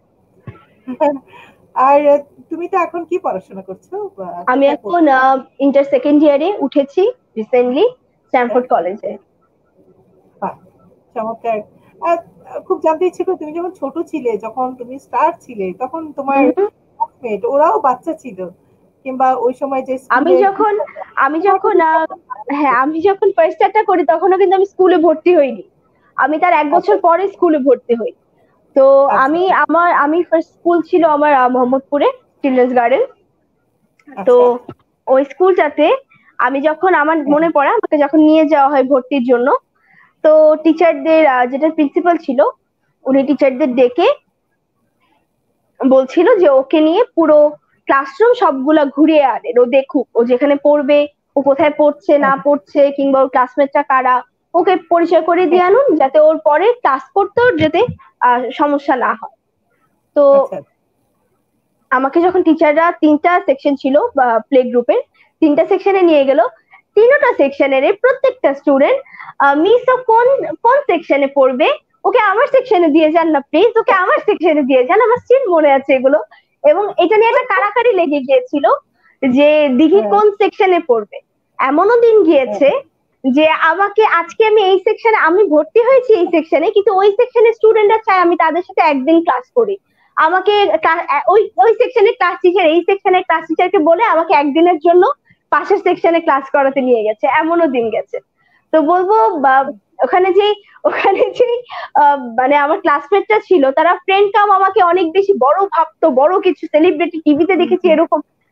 আর তুমি তো এখন কি পড়াশোনা করছো বা আমি কোথায় এখন পড়ছো? ইন্টার সেকেন্ড ইয়ারে উঠেছি রিসেন্টলি, স্ট্যানফোর্ড কলেজে। বাহ, চমৎকার। আর খুব জানতে ইচ্ছে করে, তুমি যখন ছোট ছিলে, যখন তুমি স্টার ছিলে, তখন তোমার classmate, ওরাও বাচ্চা ছিল, কিংবা ওই সময় যে আমি স্কুলের যখন আমি তোমার যখন প্রতি আহ, কেমন মায়া হ্যাঁ, ছিল? আমি যখন ফার্স্ট ইয়ারটা করি তখনও কিন্তু আমি স্কুলে ভর্তি হইনি। আমি তার এক আচ্ছা বছর পরে স্কুলে ভর্তি হই। তো আচ্ছা আমি আমার আমি ফার্স্ট স্কুল ছিল আমার আহ, মোহাম্মদপুরে, চিলড্রেন্স গার্ডেন। তো আচ্ছা। ওই স্কুলটাতে আমি যখন, আমার হ্যাঁ, মনে পড়ে আমাকে যখন নিয়ে যাওয়া হয় ভর্তির জন্য, তো টিচারদের, যেটা প্রিন্সিপাল ছিল, উনি টিচারদের ডেকে বলছিল যে ওকে নিয়ে পুরো ক্লাসরুম সবগুলা ঘুরিয়ে আনে, ও দেখুক ও যেখানে পড়বে, ও কোথায় পড়ছে না হ্যাঁ, পড়ছে, কিংবা ওর ক্লাসমেটরা কারা, ওকে পরিচয় করে হ্যাঁ, দিয়ে আনুন, যাতে ওর পরে ক্লাস করতেও যাতে আহ, সমস্যা না হয়। তো আচ্ছা আমাকে যখন টিচাররা, তিনটা সেকশন ছিল প্লে গ্রুপের, তিনটা সেকশনে নিয়ে গেল, তিনটা সেকশনের প্রত্যেকটা স্টুডেন্ট, মিস ও কোন কোন সেকশনে পড়বে, ওকে আমার সেকশনে দিয়ে যান না প্লিজ, ওকে আমার সেকশনে দিয়ে যান, আমার স্টিল মনে আছে এগুলো। এবং এটা নিয়ে একটা কাড়াকাড়ি লেগে গিয়েছিল যে দিঘি হ্যাঁ, কোন সেকশনে পড়বে। এমনও দিন হ্যাঁ, গিয়েছে যে আমাকে, আজকে আমি এই সেকশনে, আমি ভর্তি হয়েছি এই সেকশনে, কিন্তু ওই সেকশনের স্টুডেন্টরা চায় আমি তাদের সাথে একদিন ক্লাস করি। আমাকে কা- ওই ওই সেকশনের ক্লাস টিচার এই সেকশনের ক্লাস টিচারকে বলে আমাকে একদিনের জন্য পাশের সেকশনে ক্লাস করাতে নিয়ে গেছে, এমনও দিন গেছে। তো বলবো বা, ওখানে যে ওখানে যে আহ, মানে আমার ক্লাসমেটরা ছিল, তারা ফ্রেন্ড কাম আমাকে অনেক বেশি বড় ভাবতো, বড় কিছু সেলিব্রিটি টিভিতে হুম, দেখেছি হুম, এরকম।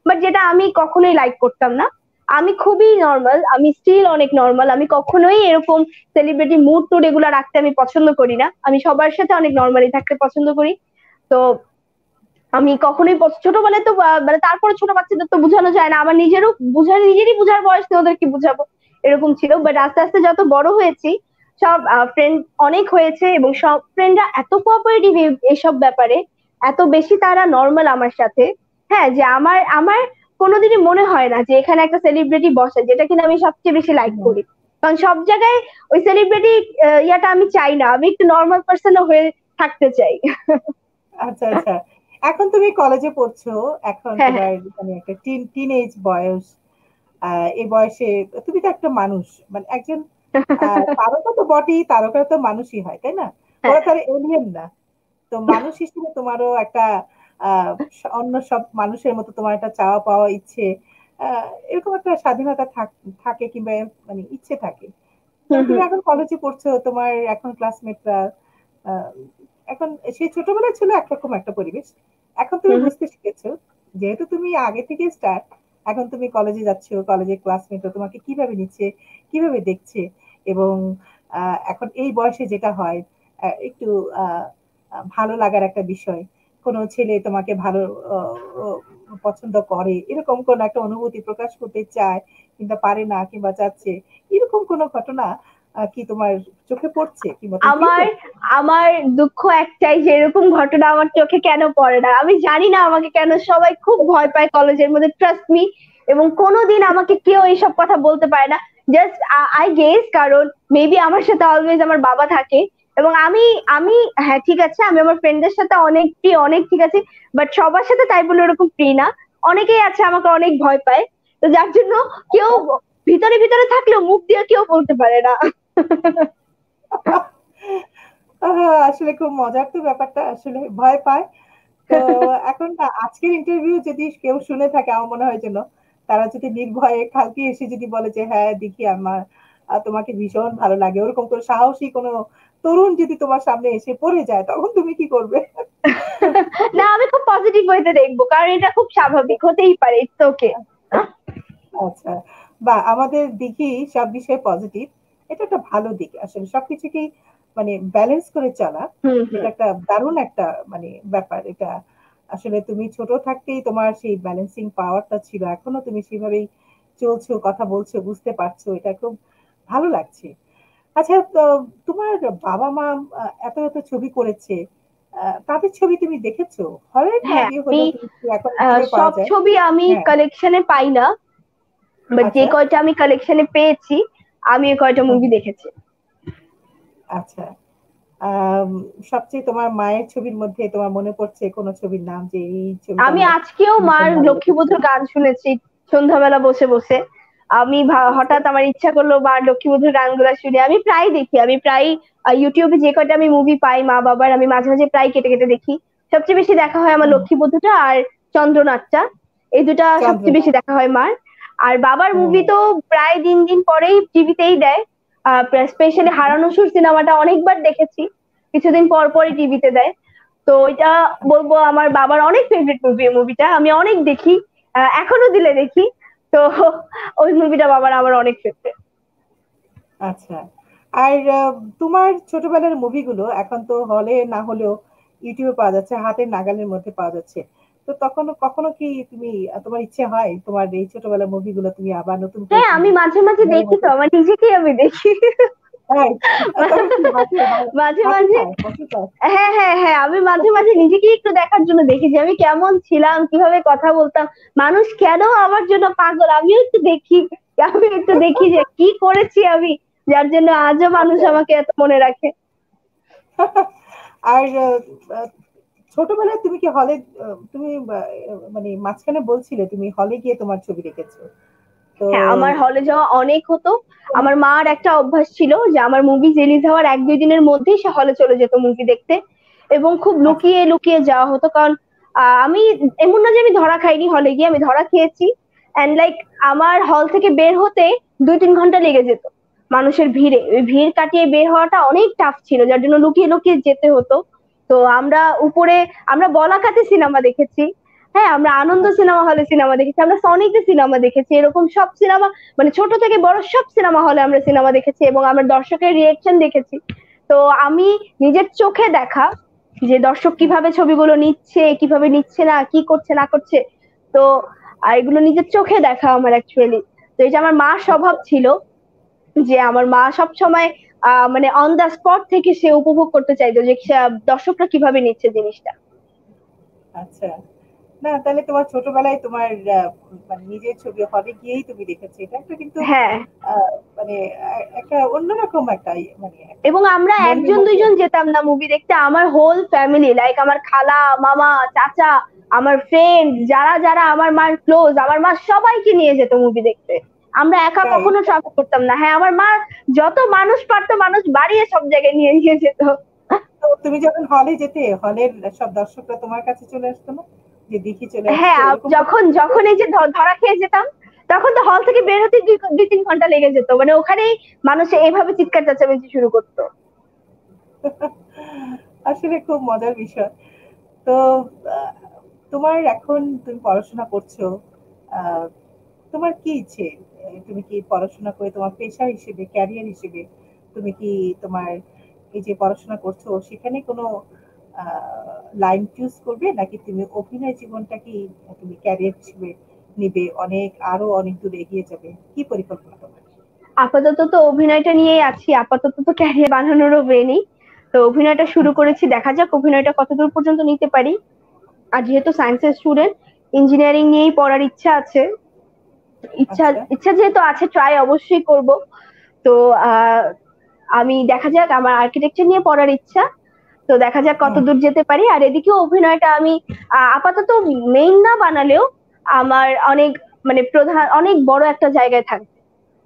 বাট যেটা আমি কখনোই লাইক করতাম না। আমি খুবই নর্মাল, আমি স্টিল অনেক নর্মাল, আমি কখনোই এরকম সেলিব্রিটি মুড টুড এগুলো রাখতে আমি পছন্দ করি না, আমি সবার সাথে অনেক নর্মালি থাকতে পছন্দ করি। তো আমি কখনোই পছ- ছোটবেলায় তো আহ, মানে তারপরে ছোট বাচ্চাদের তো বোঝানো যায় না, আমার নিজেরও বুঝার নিজেরই বুঝার বয়স তো ওদের কি বুঝাবো, এরকম ছিল। বাট আস্তে আস্তে যত বড় হয়েছি, সব ফ্রেন্ড অনেক হয়েছে এবং সব ফ্রেন্ডরা এত কোঅপারেটিভ এসব ব্যাপারে, এত বেশি তারা নর্মাল আমার সাথে। হ্যাঁ, যে আমার আমার কোনোদিনই মনে হয় না যে এখানে একটা সেলিব্রিটি বসে, যেটা কিনা আমি সবচেয়ে বেশি লাইক হুম। করি। কারণ সব জায়গায় ওই সেলিব্রিটি ইয়াটা আমি চাই না, আমি একটু নর্মাল পার্সনও হয়ে থাকতে চাই। আচ্ছা আচ্ছা, এখন তুমি কলেজে পড়ছো, এখন হ্যাঁ, হ্যাঁ। তোমার মানে একটা টিন টিনেজ বয়স। আহ এই বয়সে তুমি তো একটা মানুষ, মানে একজন আহ তারকা তো বটেই, তারকা তো মানুষই হয় তাই না? হ্যাঁ, ওরা তার এলিয়েন না। তো মানুষ হিসেবে তোমারও একটা আহ স- অন্য সব মানুষের মতো তোমার একটা চাওয়া পাওয়া ইচ্ছে, আহ এরকম একটা স্বাধীনতা থাক- থাকে কিংবা মানে ইচ্ছে থাকে। তো হুম, তুমি হুম, এখন কলেজে পড়ছো, তোমার এখন ক্লাসমেটরা এখন, সেই ছোটবেলায় ছিল একরকম একটা পরিবেশ, এখন তুমি হুম, হুম। বুঝতে শিখেছো, যেহেতু তুমি আগে থেকে স্টার্ট, এখন তুমি কলেজে যাচ্ছো, কলেজের ক্লাসমেটরা তোমাকে কিভাবে নিচ্ছে, কিভাবে দেখছে, এবং আহ, এখন এই বয়সে যেটা হয়, আহ, একটু আহ, আহ, ভালো লাগার একটা বিষয়, কোনো ছেলে তোমাকে ভালো আহ, আহ, পছন্দ করে, এরকম কোন একটা অনুভূতি প্রকাশ করতে চায় কিন্তু পারে না কিংবা চাচ্ছে, এরকম কোনো ঘটনা আহ, কি তোমার চোখে পড়ছে কিংবা তুমি ফিল আমার করছো? আমার দুঃখ একটাই যে এরকম ঘটনা আমার চোখে কেন পড়ে না, আমি জানি না আমাকে কেন সবাই খুব ভয় পায় কলেজের মধ্যে, ট্রাস্ট মি। এবং কোনোদিন আমাকে কেউ এইসব কথা বলতে পারে না। জাস্ট আই গেস, কারণ মেবি আমার সাথে অলওয়েজ আমার বাবা থাকে। এবং আমি আমি হ্যাঁ ঠিক আছে, আমি আমার ফ্রেন্ডদের সাথে অনেক ফ্রি, অনেক ঠিক আছে, বাট সবার সাথে তাই বলে ওরকম ফ্রি না। অনেকেই আছে আমাকে অনেক ভয় পায়, তো যার জন্য কেউ ভিতরে ভিতরে থাকলেও মুখ দিয়ে কেউ বলতে পারে না। আহ, আসলে খুব মজার তো ব্যাপারটা, আসলে ভয় পায়। তো এখন না, আজকের ইন্টারভিউ যদি কেউ শুনে থাকে, আমার মনে হয় যেন তারা যদি নির্ভয়ে কালকে এসে যদি বলে যে হ্যাঁ দেখি আমার আহ, তোমাকে ভীষণ ভালো লাগে, ওরকম করে সাহসী কোনো তরুণ যদি তোমার সামনে এসে পড়ে যায়, তখন তুমি কি করবে? না, আমি খুব পজিটিভ ওয়েতে দেখবো, কারণ এটা খুব স্বাভাবিক, হতেই পারে, ইটস ওকে। আচ্ছা, বা আমাদের দিকই সব বিষয়ে পজিটিভ, এটা একটা ভালো দিক, আসলে সবকিছুকেই মানে ব্যালেন্স করে চলা, হুম, হুম। এটা একটা দারুণ একটা মানে ব্যাপার এটা। আসলে তুমি ছোট থাকতেই তোমার সেই ব্যালেন্সিং পাওয়ারটা ছিল, এখনো তুমি সেভাবেই চলছো, কথা বলছো, বুঝতে পারছো, এটা খুব ভালো লাগছে। আচ্ছা, তো তোমার বাবা মা আহ, এত এত ছবি করেছে, আহ, তাদের ছবি তুমি দেখেছো হলে না হ্যাঁ, গিয়ে, আমি হলেও তুমি কি এখন আহ, ইউটিউবে পাওয়া সব যায়? ছবি আমি হ্যাঁ। কালেকশনে পাই না, বাট যে আচ্ছা। কয়টা আমি কালেকশনে পেয়েছি, আমি ওই কয়টা হুম, মুভি হুম। দেখেছি। আচ্ছা। আম, সবচেয়ে তোমার মায়ের ছবির মধ্যে তোমার মনে পড়ছে কোন ছবির নাম, যে এই ছবিটা আমি আমার আজকেও মার ভীষণ ভালো লেগেছে? লক্ষ্মীবধূর গান শুনেছি সন্ধ্যাবেলা বসে বসে। আমি ভা- আচ্ছা। হঠাৎ আমার ইচ্ছা করলো মার লক্ষ্মীবধূর গানগুলা শুনে, আমি প্রায় দেখি, আমি প্রায় আহ, ইউটিউবে যে কয়টা আমি মুভি পাই মা বাবার, আমি মাঝে মাঝে প্রায় কেটে কেটে দেখি। সবচেয়ে বেশি দেখা হয় আমার হুম। লক্ষ্মীবধূটা আর চন্দ্রনাথটা, এই দুটা সবচেয়ে বেশি চন্দ্রনাথ। দেখা হয় মার। আর বাবার হুম। মুভি তো প্রায় দিন দিন পরেই টিভিতেই দেয়। স্পেশালি হারানো সুর সিনেমাটা অনেকবার দেখেছি, কিছুদিন পর পরই টিভিতে দেয়। তো এটা বলবো আমার বাবার অনেক ফেভারিট মুভি, মুভিটা আমি অনেক দেখি, আহ, এখনো দিলে দেখি। তো ওই মুভিটা বাবার আমার অনেক ফেভারিট। আচ্ছা। আর আহ, তোমার ছোটবেলার মুভিগুলো এখন তো হলে না হলেও ইউটিউবে পাওয়া যাচ্ছে, হাতের নাগালের মধ্যে পাওয়া যাচ্ছে। তো তখন কখনো কি তুমি আহ, তোমার ইচ্ছে হয় তোমার এই ছোটবেলার মুভিগুলো তুমি আবার নতুন করে হ্যাঁ, তুমি আমি মাঝে মাঝে আগের দেখি, মতো? তো আমার নিজেকেই আমি দেখি। তাই? আহ, তখন কি হাসি হা- মাঝে হাসি মাঝে, পায়, হাসি পায়? হ্যাঁ হ্যাঁ হ্যাঁ, আমি মাঝে মাঝে নিজেকে একটু দেখার জন্য দেখি যে আমি কেমন ছিলাম, কিভাবে কথা বলতাম, মানুষ কেন আমার জন্য পাগল, আমিও একটু দেখি। আমি একটু দেখি যে কি করেছি আমি, যার জন্য আজও মানুষ আচ্ছা। আমাকে এত মনে রাখে। আর আহ, আহ, ছোটবেলায় তুমি কি হলে, তুমি আহ, মানে মাঝখানে বলছিলে তুমি হলে গিয়ে তোমার ছবি দেখেছো, তো হ্যাঁ, আমার হলে যাওয়া অনেক হতো। কোন- আমার মার একটা অভ্যাস ছিল যে আমার মুভি রিলিজ হওয়ার এক দুই দিনের মধ্যেই সে হলে চলে যেত মুভি দেখতে, এবং খুব আচ্ছা। লুকিয়ে লুকিয়ে যাওয়া হতো। কারণ আহ, আমি এমন না যে আমি ধরা খাইনি, হলে গিয়ে আমি ধরা খেয়েছি। এন্ড লাইক আমার হল থেকে বের হতে দুই তিন ঘন্টা লেগে যেত মানুষের ভিড়ে, ওই ভিড় কাটিয়ে বের হওয়াটা অনেক টাফ ছিল, যার জন্য লুকিয়ে লুকিয়ে যেতে হতো। তো আমরা উপরে, আমরা বলাকাতে সিনেমা দেখেছি, হ্যাঁ, আমরা আনন্দ সিনেমা হলে সিনেমা দেখেছি, আমরা সনিতে সিনেমা দেখেছি, এরকম সব সিনেমা মানে ছোট থেকে বড় সব সিনেমা হলে আমরা সিনেমা দেখেছি এবং আমরা দর্শকের রিয়েকশন দেখেছি। তো আমি নিজের চোখে দেখা যে দর্শক কিভাবে ছবিগুলো নিচ্ছে, কিভাবে নিচ্ছে না, কি করছে না করছে, তো আহ, এগুলো নিজের চোখে দেখা আমার অ্যাকচুয়ালি। তো এটা আমার মার স্বভাব ছিল যে আমার মা সব সময় আহ মানে অন দা স্পট থেকে সে উপভোগ করতে চাইতো যে সে- দর্শকরা কিভাবে নিচ্ছে জিনিসটা। আচ্ছা। না তাহলে তোমার ছোটবেলায় তোমার আহ, মানে নিজের ছবি হলে গিয়েই তুমি দেখেছো, এটা একটা কিন্তু হ্যাঁ, আহ, মানে আহ, একটা অন্যরকম একটা ইয়ে, মানে একটা এবং আমরা মনের একজন মধ্যে। দুইজন যেতাম না মুভি দেখতে, আমার হোল ফ্যামিলি, লাইক আমার খালা, মামা, চাচা, আমার ফ্রেন্ড, যারা যারা আমার মার ক্লোজ, আমার মা সবাইকে নিয়ে যেত মুভি দেখতে। আমরা একা তাই কখনো ট্রাভেল করতাম না। হ্যাঁ, আমার মা যত মানুষ পারতো মানুষ বাড়িয়ে সব জায়গায় নিয়ে নিয়ে যেত। তো তুমি যখন হলে যেতে, হলের সব দর্শকরা তোমার কাছে চলে আসতো না, যে দেখি চলে হ্যাঁ, আসছে, আপ- এরকম কোনো যখন যখন এই যে ধ- ধরা খেয়ে যেতাম, তখন তো হল থেকে বের হতে দুই দুই তিন ঘন্টা লেগে যেত, মানে ওখানেই মানুষ এইভাবে চিৎকার চেঁচামেচি শুরু করতো। আসলে খুব মজার বিষয়। তো আহ, তোমার এখন তুমি পড়াশোনা করছো, আহ, তোমার কি ইচ্ছে? আহ, তুমি কি পড়াশোনা করে তোমার পেশা হিসেবে, ক্যারিয়ার হিসেবে তুমি কি তোমার এই যে পড়াশোনা করছো সেখানে কোনো লাইন চুজ করবে, নাকি তুমি অভিনয় জীবনটা কি তুমি ক্যারিয়ার হিসেবে নিবে, অনেক আরো অনেক দূর এগিয়ে যাবে, কি পরিকল্পনা তোমার? আপাতত তো অভিনয়টা নিয়েই আছি, আপাতত তো ক্যারিয়ার বানানোরও ওয়ে নেই। তো অভিনয়টা শুরু করেছি, দেখা যাক অভিনয়টা কতদূর পর্যন্ত নিতে পারি। আর যেহেতু সায়েন্সের স্টুডেন্ট, ইঞ্জিনিয়ারিং নিয়েই পড়ার ইচ্ছা আছে। ইচ্ছা আচ্ছা। ইচ্ছা যেহেতু আছে, ট্রাই অবশ্যই করব। তো আহ আমি দেখা যাক, আমার আর্কিটেকচার নিয়ে পড়ার ইচ্ছা। তো দেখা যাক কত হুম। দূর যেতে পারি। আর এদিকে অভিনয়টা আমি আহ, আপাতত মেইন না বানালেও আমার অনেক মানে প্রধান অনেক বড় একটা জায়গায় থাকবে।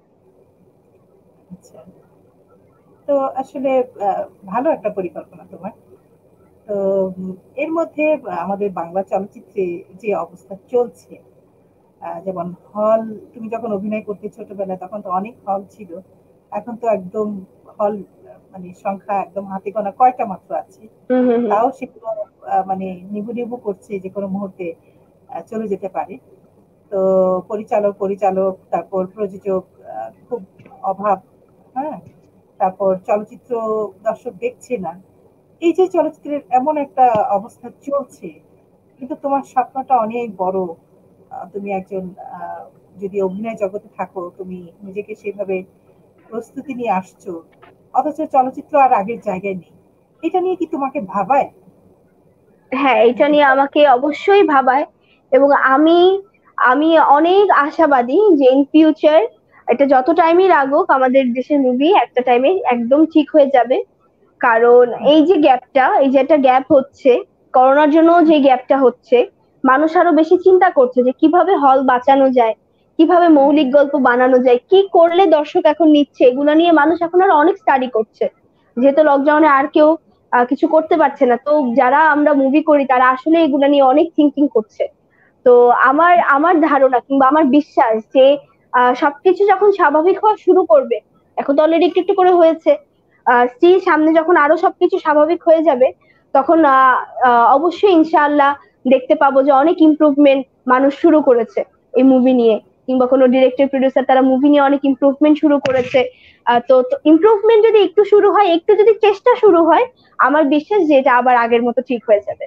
আচ্ছা। তো আসলে আহ, ভালো একটা পরিকল্পনা তোমার। তো উম, এর মধ্যে আমাদের বাংলা চলচ্চিত্রে যে অবস্থা চলছে, আহ, যেমন হল, তুমি যখন অভিনয় করতে ছোটবেলায় তখন তো অনেক হল ছিল, এখন তো একদম হল মানে সংখ্যা একদম হাতে গোনা কয়টা মাত্র আছে। হম হম হম। তাও সেগুলো আহ, মানে নিবু নিবু করছে, যে কোনো মুহূর্তে আহ, চলে যেতে পারে। তো পরিচালক পরিচালক তারপর প্রযোজক আহ, খুব অভাব। হ্যাঁ। তারপর চলচ্চিত্র দর্শক দেখছে না। এই যে চলচ্চিত্রের এমন একটা অবস্থা চলছে, কিন্তু তোমার স্বপ্নটা অনেক বড়। আহ, তুমি একজন আহ, যদি অভিনয় জগতে থাকো, তুমি নিজেকে সেভাবে প্রস্তুতি নিয়ে আসছো, অথচ চলচ্চিত্র আর আগের জায়গায় নেই। এটা নিয়ে কি তোমাকে ভাবায়? হ্যাঁ, এটা নিয়ে আমাকে অবশ্যই ভাবায়। এবং আমি আমি অনেক আশাবাদী যে ইন ফিউচার, এটা যত টাইমই লাগুক, আমাদের দেশের মুভি একটা টাইমে একদম ঠিক হয়ে যাবে। কারণ এই যে গ্যাপটা, এই যে একটা গ্যাপ হচ্ছে, করোনার জন্য যে গ্যাপটা হচ্ছে, মানুষ আরো বেশি চিন্তা করছে যে কিভাবে হল বাঁচানো যায়, কিভাবে মৌলিক গল্প বানানো যায়, কি করলে দর্শক এখন নিচ্ছে, এগুলো নিয়ে মানুষ এখন আরো অনেক স্টাডি করছে। যেহেতু লকডাউনে আর কেউ আহ, কিছু করতে পারছে না, তো যারা আমরা মুভি করি তারা আসলে এগুলো নিয়ে অনেক থিঙ্কিং করছে। তো আমার আমার ধারণা কিংবা আমার বিশ্বাস যে আহ, সবকিছু যখন স্বাভাবিক হওয়া শুরু করবে, এখন তো অলরেডি একটু একটু করে হয়েছে, স্টিল সামনে যখন আরো সবকিছু স্বাভাবিক হয়ে যাবে, তখন আহ, আহ, অবশ্যই ইনশাআল্লাহ দেখতে পাবো যে অনেক ইমপ্রুভমেন্ট মানুষ শুরু করেছে এই মুভি নিয়ে, কিংবা কোনো ডিরেক্টর প্রডিউসার তারা মুভি নিয়ে অনেক ইমপ্রুভমেন্ট শুরু করেছে। আহ, তো ইমপ্রুভমেন্ট যদি একটু শুরু হয়, একটু যদি চেষ্টা শুরু হয়, আমার বিশ্বাস যে এটা আবার আগের মতো ঠিক হয়ে যাবে।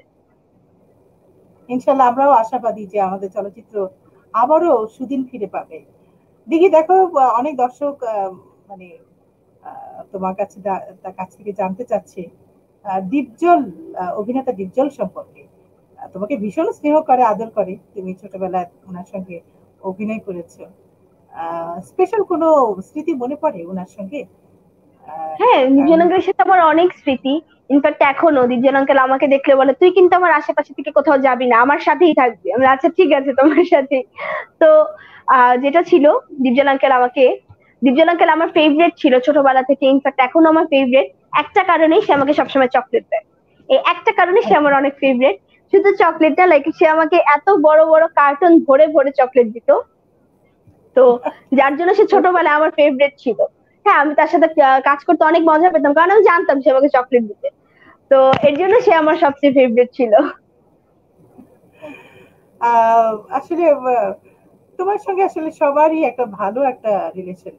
ইনশাল্লাহ আমরাও আশাবাদী যে আমাদের চলচ্চিত্র আবারও সুদিন ফিরে পাবে। দেখি দেখো, আহ, অনেক দর্শক আহ, মানে আহ, তোমার কাছে দা- তার কাছ থেকে জানতে চাচ্ছে আহ, দীপজল, আহ, অভিনেতা দীপজল সম্পর্কে। আহ, তোমাকে ভীষণ স্নেহ করে, আদর করে, তুমি ছোটবেলায় ওনার সঙ্গে অভিনয় করেছো। স্পেশাল কোনো স্মৃতি মনে পড়ে ওনার সঙ্গে? আহ, হ্যাঁ, কারণ দিব্যান আঙ্কেলের সাথে আমার অনেক স্মৃতি। ইনফ্যাক্ট এখনো দিব্যান আঙ্কেল আমাকে দেখলে বলে, তুই কিন্তু আমার আশেপাশে থেকে কোথাও যাবি না, আমার সাথেই থাকবি। আমি বলি, আচ্ছা ঠিক আছে, তোমার সাথে। তো আহ, যেটা ছিল, দিব্যান আঙ্কেল আমাকে দিব্যান আঙ্কেল আমার ফেভারিট ছিল ছোটবেলা থেকে, ইনফ্যাক্ট এখনো আমার ফেভারিট। একটা কারণেই সে আমাকে সবসময় চকলেট দেয়। এই একটা কারণে সে আমার অনেক ফেভারিট। শুধু চকলেটটা, লাইক সে আমাকে এত বড় বড় কার্টন ভরে ভরে চকলেট দিত। তো যার জন্য সে ছোটবেলায় আমার ফেভারিট ছিল। হ্যাঁ, আমি তার সাথে আহ, কাজ করতে অনেক মজা পেতাম, কারণ আমি জানতাম সে আমাকে চকলেট দিতে। তো এর জন্য সে আমার সবচেয়ে ফেভারিট ছিল। আহ, আসলে আহ, তোমার সঙ্গে আসলে সবারই একটা ভালো একটা রিলেশন।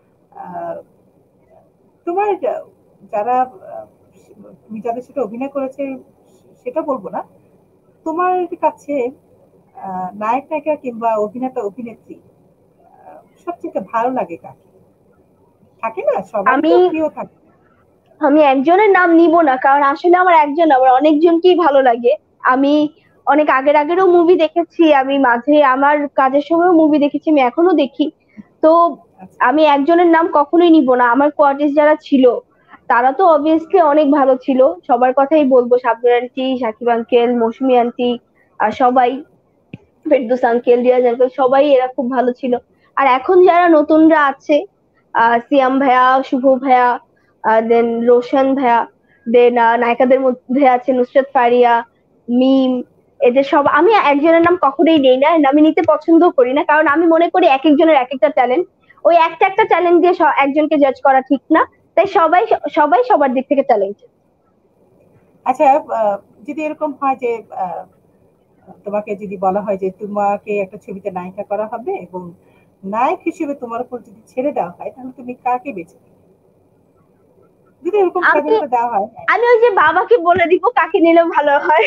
তোমার আহ, যারা আহ, তুমি যাদের সাথে অভিনয় করেছে সেটা বলবো না, তোমার কাছে আহ, নায়ক নায়িকা কিংবা অভিনেতা অভিনেত্রী আহ, সবচেয়ে ভালো লাগে কাকে? থাকে না, সবারই আমি তো প্রিয় থাকে। আমি একজনের নাম নিব না, কারণ আসলে আমার একজন না, আমার অনেকজনকেই ভালো লাগে। আমি অনেক আগের আগেরও মুভি দেখেছি, আমি মাঝে আমার কাজের সময়ও মুভি দেখেছি, আমি এখনো দেখি। তো আচ্ছা, আমি একজনের নাম কখনোই নিব না। আমার কোয়ার্টিস যারা ছিল তারা তো অবভিয়াসলি অনেক ভালো ছিল, সবার কথাই বলবো, Shabnur aunty, Sakib uncle, Moushumi aunty, আর সবাই, ফেরদৌস আঙ্কেল, রিয়াজ আঙ্কেল, সবাই এরা খুব ভালো ছিল। আর এখন যারা নতুনরা আছে, আহ সিয়াম ভাইয়া, শুভ ভাইয়া, দেন রোশন ভাইয়া, দেন নায়িকাদের মধ্যে আছে নুসরাত ফারিয়া, মিম, এদের সব আমি একজনের নাম কখনোই নেই না, আমি নিতে পছন্দ করি না, কারণ আমি মনে করি এক একজনের এক একটা ট্যালেন্ট, ওই একটা একটা ট্যালেন্ট দিয়ে স- একজনকে জাজ করা ঠিক না। তাই সবাই সবাই সবার দিক থেকে ট্যালেন্ট। আচ্ছা, আহ, যদি এরকম হয় যে আহ, তোমাকে যদি বলা হয় যে তোমাকে একটা ছবিতে নায়িকা করা হবে এবং নায়ক হিসেবে তোমার উপর যদি ছেড়ে দেওয়া হয়, তাহলে তুমি কাকে বেছে নেবে? যদি এরকম আমি স্বাধীনতা দেওয়া হয়। আমি ওই যে বাবাকে বলে দিব কাকে নিলে ভালো হয়।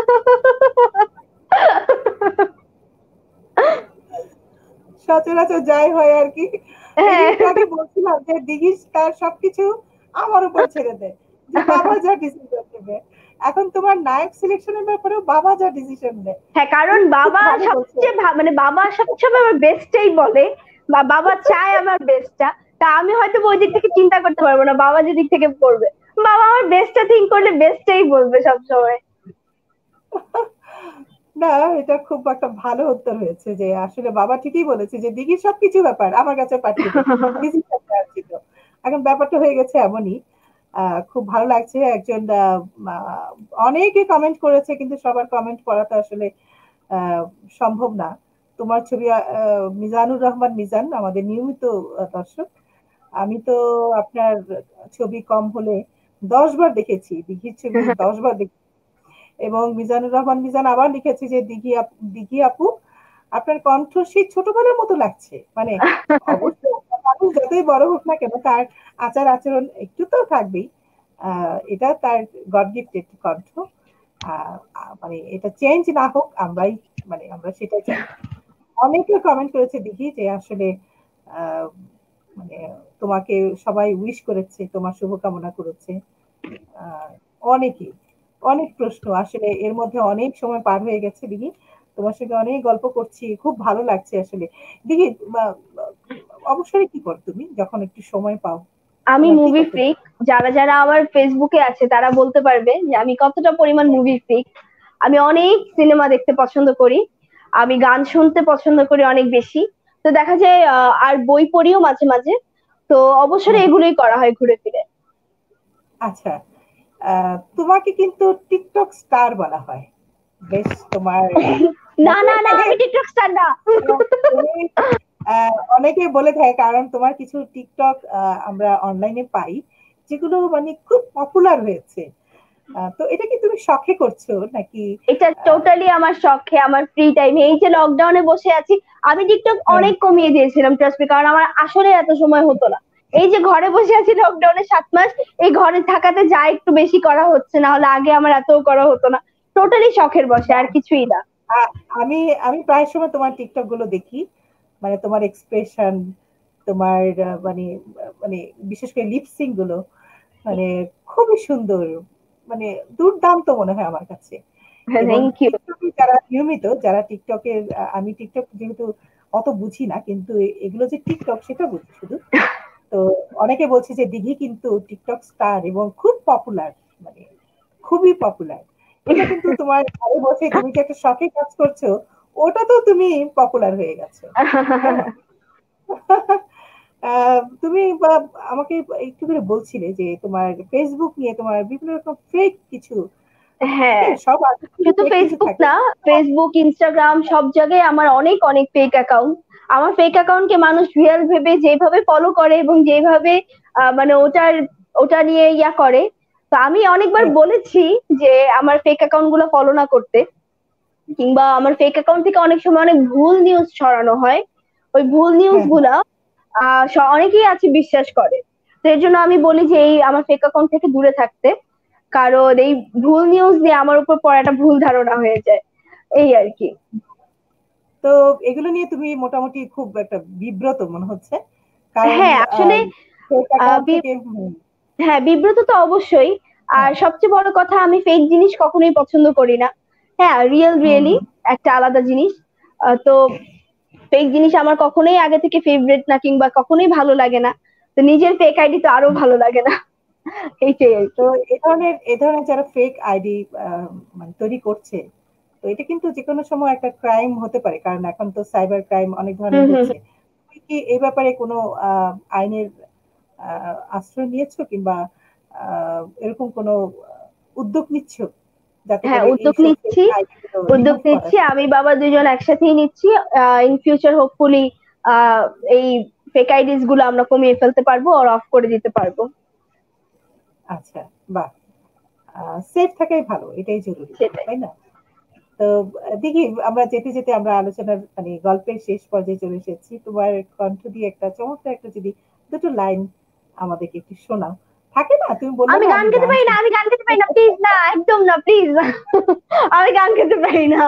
সচরাচর যাই হয় আর কি। এই যে হ্যাঁ, একটু আগে বলছিলাম যে দিঘিস তার সবকিছু আমার উপর ছেড়ে দেয়, যে বাবা যা ডিসিশন নেবে। এখন তোমার নায়ক সিলেকশনের ব্যাপারেও বাবা যা ডিসিশন নেয়। হ্যাঁ, কারণ তুমি খুব বাবা ভালো বলছো। সবচেয়ে ভা- মানে বাবা সবসময় আমার বেস্টটাই বলে, বা বাবা চায় আমার বেস্টটা। তা আমি হয়তো ওই দিক থেকে চিন্তা করতে পারবো না, বাবা যে দিক থেকে করবে, বাবা আমার বেস্টটা থিঙ্ক করলে বেস্টটাই বলবে সবসময়। না, এটা খুব একটা ভালো উত্তর হয়েছে যে আসলে বাবা ঠিকই বলেছে যে দিঘির সবকিছু ব্যাপার আমার কাছে পাঠিয়ে দে, ডিসিশন ছিল। এখন ব্যাপারটা হয়ে গেছে এমনই। আহ, খুব ভালো লাগছে। একজন আহ, আহ, অনেকে কমেন্ট করেছে, কিন্তু সবার কমেন্ট পড়া তো আসলে আহ, সম্ভব না। তোমার ছবি আহ, মিজানুর রহমান মিজান আমাদের নিয়মিত আহ, দর্শক। আমি তো আপনার ছবি কম হলে দশ বার দেখেছি, দিঘির ছবি দশ বার দেখেছি। এবং মিজানুর রহমান মিজান আবার লিখেছে যে দিঘি আপু, দিঘি আপু আপনার কণ্ঠ সেই ছোটবেলার মতো লাগছে। মানে অবশ্যই একটা মানুষ যতই বড় হোক না কেন, তার আচার আচরণ একটু তো থাকবেই। আহ এটা তার গড গিফটেড কণ্ঠ। আহ আহ, মানে এটা চেঞ্জ না হোক, আমরাই মানে আমরা সেটাই চাই। অনেকে কমেন্ট করেছে দেখি যে আসলে আহ মানে তোমাকে সবাই উইশ করেছে, তোমার শুভকামনা করেছে। আহ অনেকে, অনেক প্রশ্ন আসলে এর মধ্যে অনেক সময় পার হয়ে গেছে দিদি। তোমার সঙ্গে অনেক গল্প করছি, খুব ভালো লাগছে আসলে। দিদি, আহ, অবসরে কি করো তুমি যখন একটু সময় পাও? আমি তোমার কি মুভি করতে ফ্রিক। ভালো যারা যারা আমার ফেসবুকে আছে তারা বলতে পারবে যে আমি কতটা পরিমাণ লাগে? Movie freak. আমি অনেক সিনেমা দেখতে পছন্দ করি, আমি গান শুনতে পছন্দ করি অনেক বেশি। তো দেখা যায় আহ, আর বই পড়িও মাঝে মাঝে। তো অবসরে হ্যাঁ, এগুলোই করা হয় ঘুরে ফিরে। আচ্ছা। আহ, তোমাকে কিন্তু টিকটক স্টার বলা হয়। বেশ তোমার না মানে না না, আমি টিকটক স্টার না। তুমি আহ, অনেকে বলে থাকে, কারণ তোমার কিছু টিকটক আহ, আমরা অনলাইনে পাই যেগুলো মানে খুব পপুলার হয়েছে। আহ, তো এটা কি তুমি শখে করছো নাকি? এটা আহ, টোটালি আমার শখে, আমার ফ্রি টাইমে, এই যে লকডাউনে বসে আছি, আমি টিকটক হ্যাঁ, অনেক কমিয়ে দিয়েছিলাম ট্রাস্ট মি, কারণ আমার আসলে এত সময় হতো না। এই যে ঘরে বসে আছি লকডাউনে সাত মাস, এই ঘরে থাকাতে যা একটু বেশি করা হচ্ছে, না হলে আগে আমার এত করা হতো না। টোটালি শখের বসে, আর কিছুই না। আ- আমি আমি প্রায় সময় তোমার টিকটক গুলো দেখি। মানে তোমার এক্সপ্রেশন, তোমার আহ, মানে আহ, মানে বিশেষ করে লিপসিং গুলো মানে খুবই সুন্দর। মানে দুর্দান্ত মনে হয় আমার কাছে। এবং থ্যাংক ইউ। টিকটকে যারা নিয়মিত, যারা টিকটকের, আমি টিকটক যেহেতু অত বুঝি না, কিন্তু এ- এগুলো যে টিকটক সেটা বুঝি শুধু। তো অনেকে বলছে যে দিঘি কিন্তু টিকটক স্টার এবং খুব পপুলার, মানে খুবই পপুলার। এটা কিন্তু তোমার ঘরে বসে তুমি যে একটা শখে কাজ করছো, ওটা তো তুমি পপুলার হয়ে গেছো। হ্যাঁ। আহ, তুমি বা আমাকে একটু করে বলছিলে যে তোমার ফেসবুক নিয়ে তোমার বিভিন্ন রকম ফেক কিছু হ্যাঁ, থাকে, সব আর্টিস্টেরই শুধু ফেক কিছু ফেসবুক থাকে। না, ফেসবুক, ইনস্টাগ্রাম, সব জায়গায় আমার অনেক অনেক ফেক অ্যাকাউন্ট। আমার ফেক অ্যাকাউন্টকে মানুষ রিয়েল ভেবে যেভাবে ফলো করে এবং যেভাবে আহ, মানে ওটার ওটা নিয়ে ইয়া করে। তো আমি অনেকবার হ্যাঁ, বলেছি যে আমার ফেক অ্যাকাউন্ট গুলো ফলো না করতে, কিংবা আমার ফেক অ্যাকাউন্ট থেকে অনেক সময় অনেক ভুল নিউজ ছড়ানো হয়, ওই ভুল নিউজ হ্যাঁ, গুলা আহ স- অনেকেই আছে বিশ্বাস করে। তো এর জন্য আমি বলি যে এই আমার ফেক অ্যাকাউন্ট থেকে দূরে থাকতে, কারণ এই ভুল নিউজ দিয়ে আমার উপর পড়াটা ভুল ধারণা হয়ে যায়, এই আর কি। তো এগুলো নিয়ে তুমি মোটামুটি খুব একটা বিব্রত মনে হচ্ছে, কারণ হ্যাঁ আসলে ফেক আহ, অ্যাকাউন্ট বি- থেকে হুম, হ্যাঁ বিব্রত তো অবশ্যই। আর হ্যাঁ, সবচেয়ে বড় কথা, আমি ফেক জিনিস কখনোই পছন্দ করি না। হ্যাঁ রিয়েল হুম, রিয়েলি হুম। একটা আলাদা জিনিস। আহ, তো ফেক জিনিস আমার কখনোই আগে থেকে ফেভারিট না, কিংবা কখনোই ভালো লাগে না। তো নিজের ফেক আইডি তো আরো ভালো লাগে না, এইটাই আর তো কি। এ ধরনের এ ধরনের যারা ফেক আইডি মানে তৈরি করছে, তো এটা কিন্তু যে কোনো সময় একটা ক্রাইম হতে পারে, কারণ এখন তো সাইবার ক্রাইম অনেক হুম ধরনের হুম। হচ্ছে। তুমি কি এই ব্যাপারে কোনো আহ, আইনের আহ, আশ্রয় নিয়েছো, কিংবা আহ, এরকম কোনো উদ্যোগ নিচ্ছ যাতে হ্যাঁ করে উদ্যোগ এইসব ফেক নিচ্ছি, আইডি গুলো উদ্যোগ রিমুভ করা নিচ্ছি, যায়? আমি বাবা দুজন একসাথেই নিচ্ছি। ইন ফিউচার হোপফুলি এই ফেক আইডিস গুলো আমরা কমিয়ে ফেলতে পারবো আর অফ করে দিতে পারবো। আচ্ছা, বাহ, সেফ থাকাই ভালো, এটাই জরুরি, সেটাই। তাই না? তো আহ, দেখি, আমরা যেতে যেতে আমরা আলোচনার মানে গল্পের শেষ পর্যায়ে চলে এসেছি। তোমার কণ্ঠ দিয়ে একটা চমৎকার একটা যদি দুটো লাইন আমাদেরকে একটু শোনাও। থাকে না, তুমি বললে আমি না গান আমি গাইতে গান পারি না, শুনি। আমি গান গাইতে পারি না, প্লিজ না, একদম না, প্লিজ না। আমি গান গাইতে পারি না।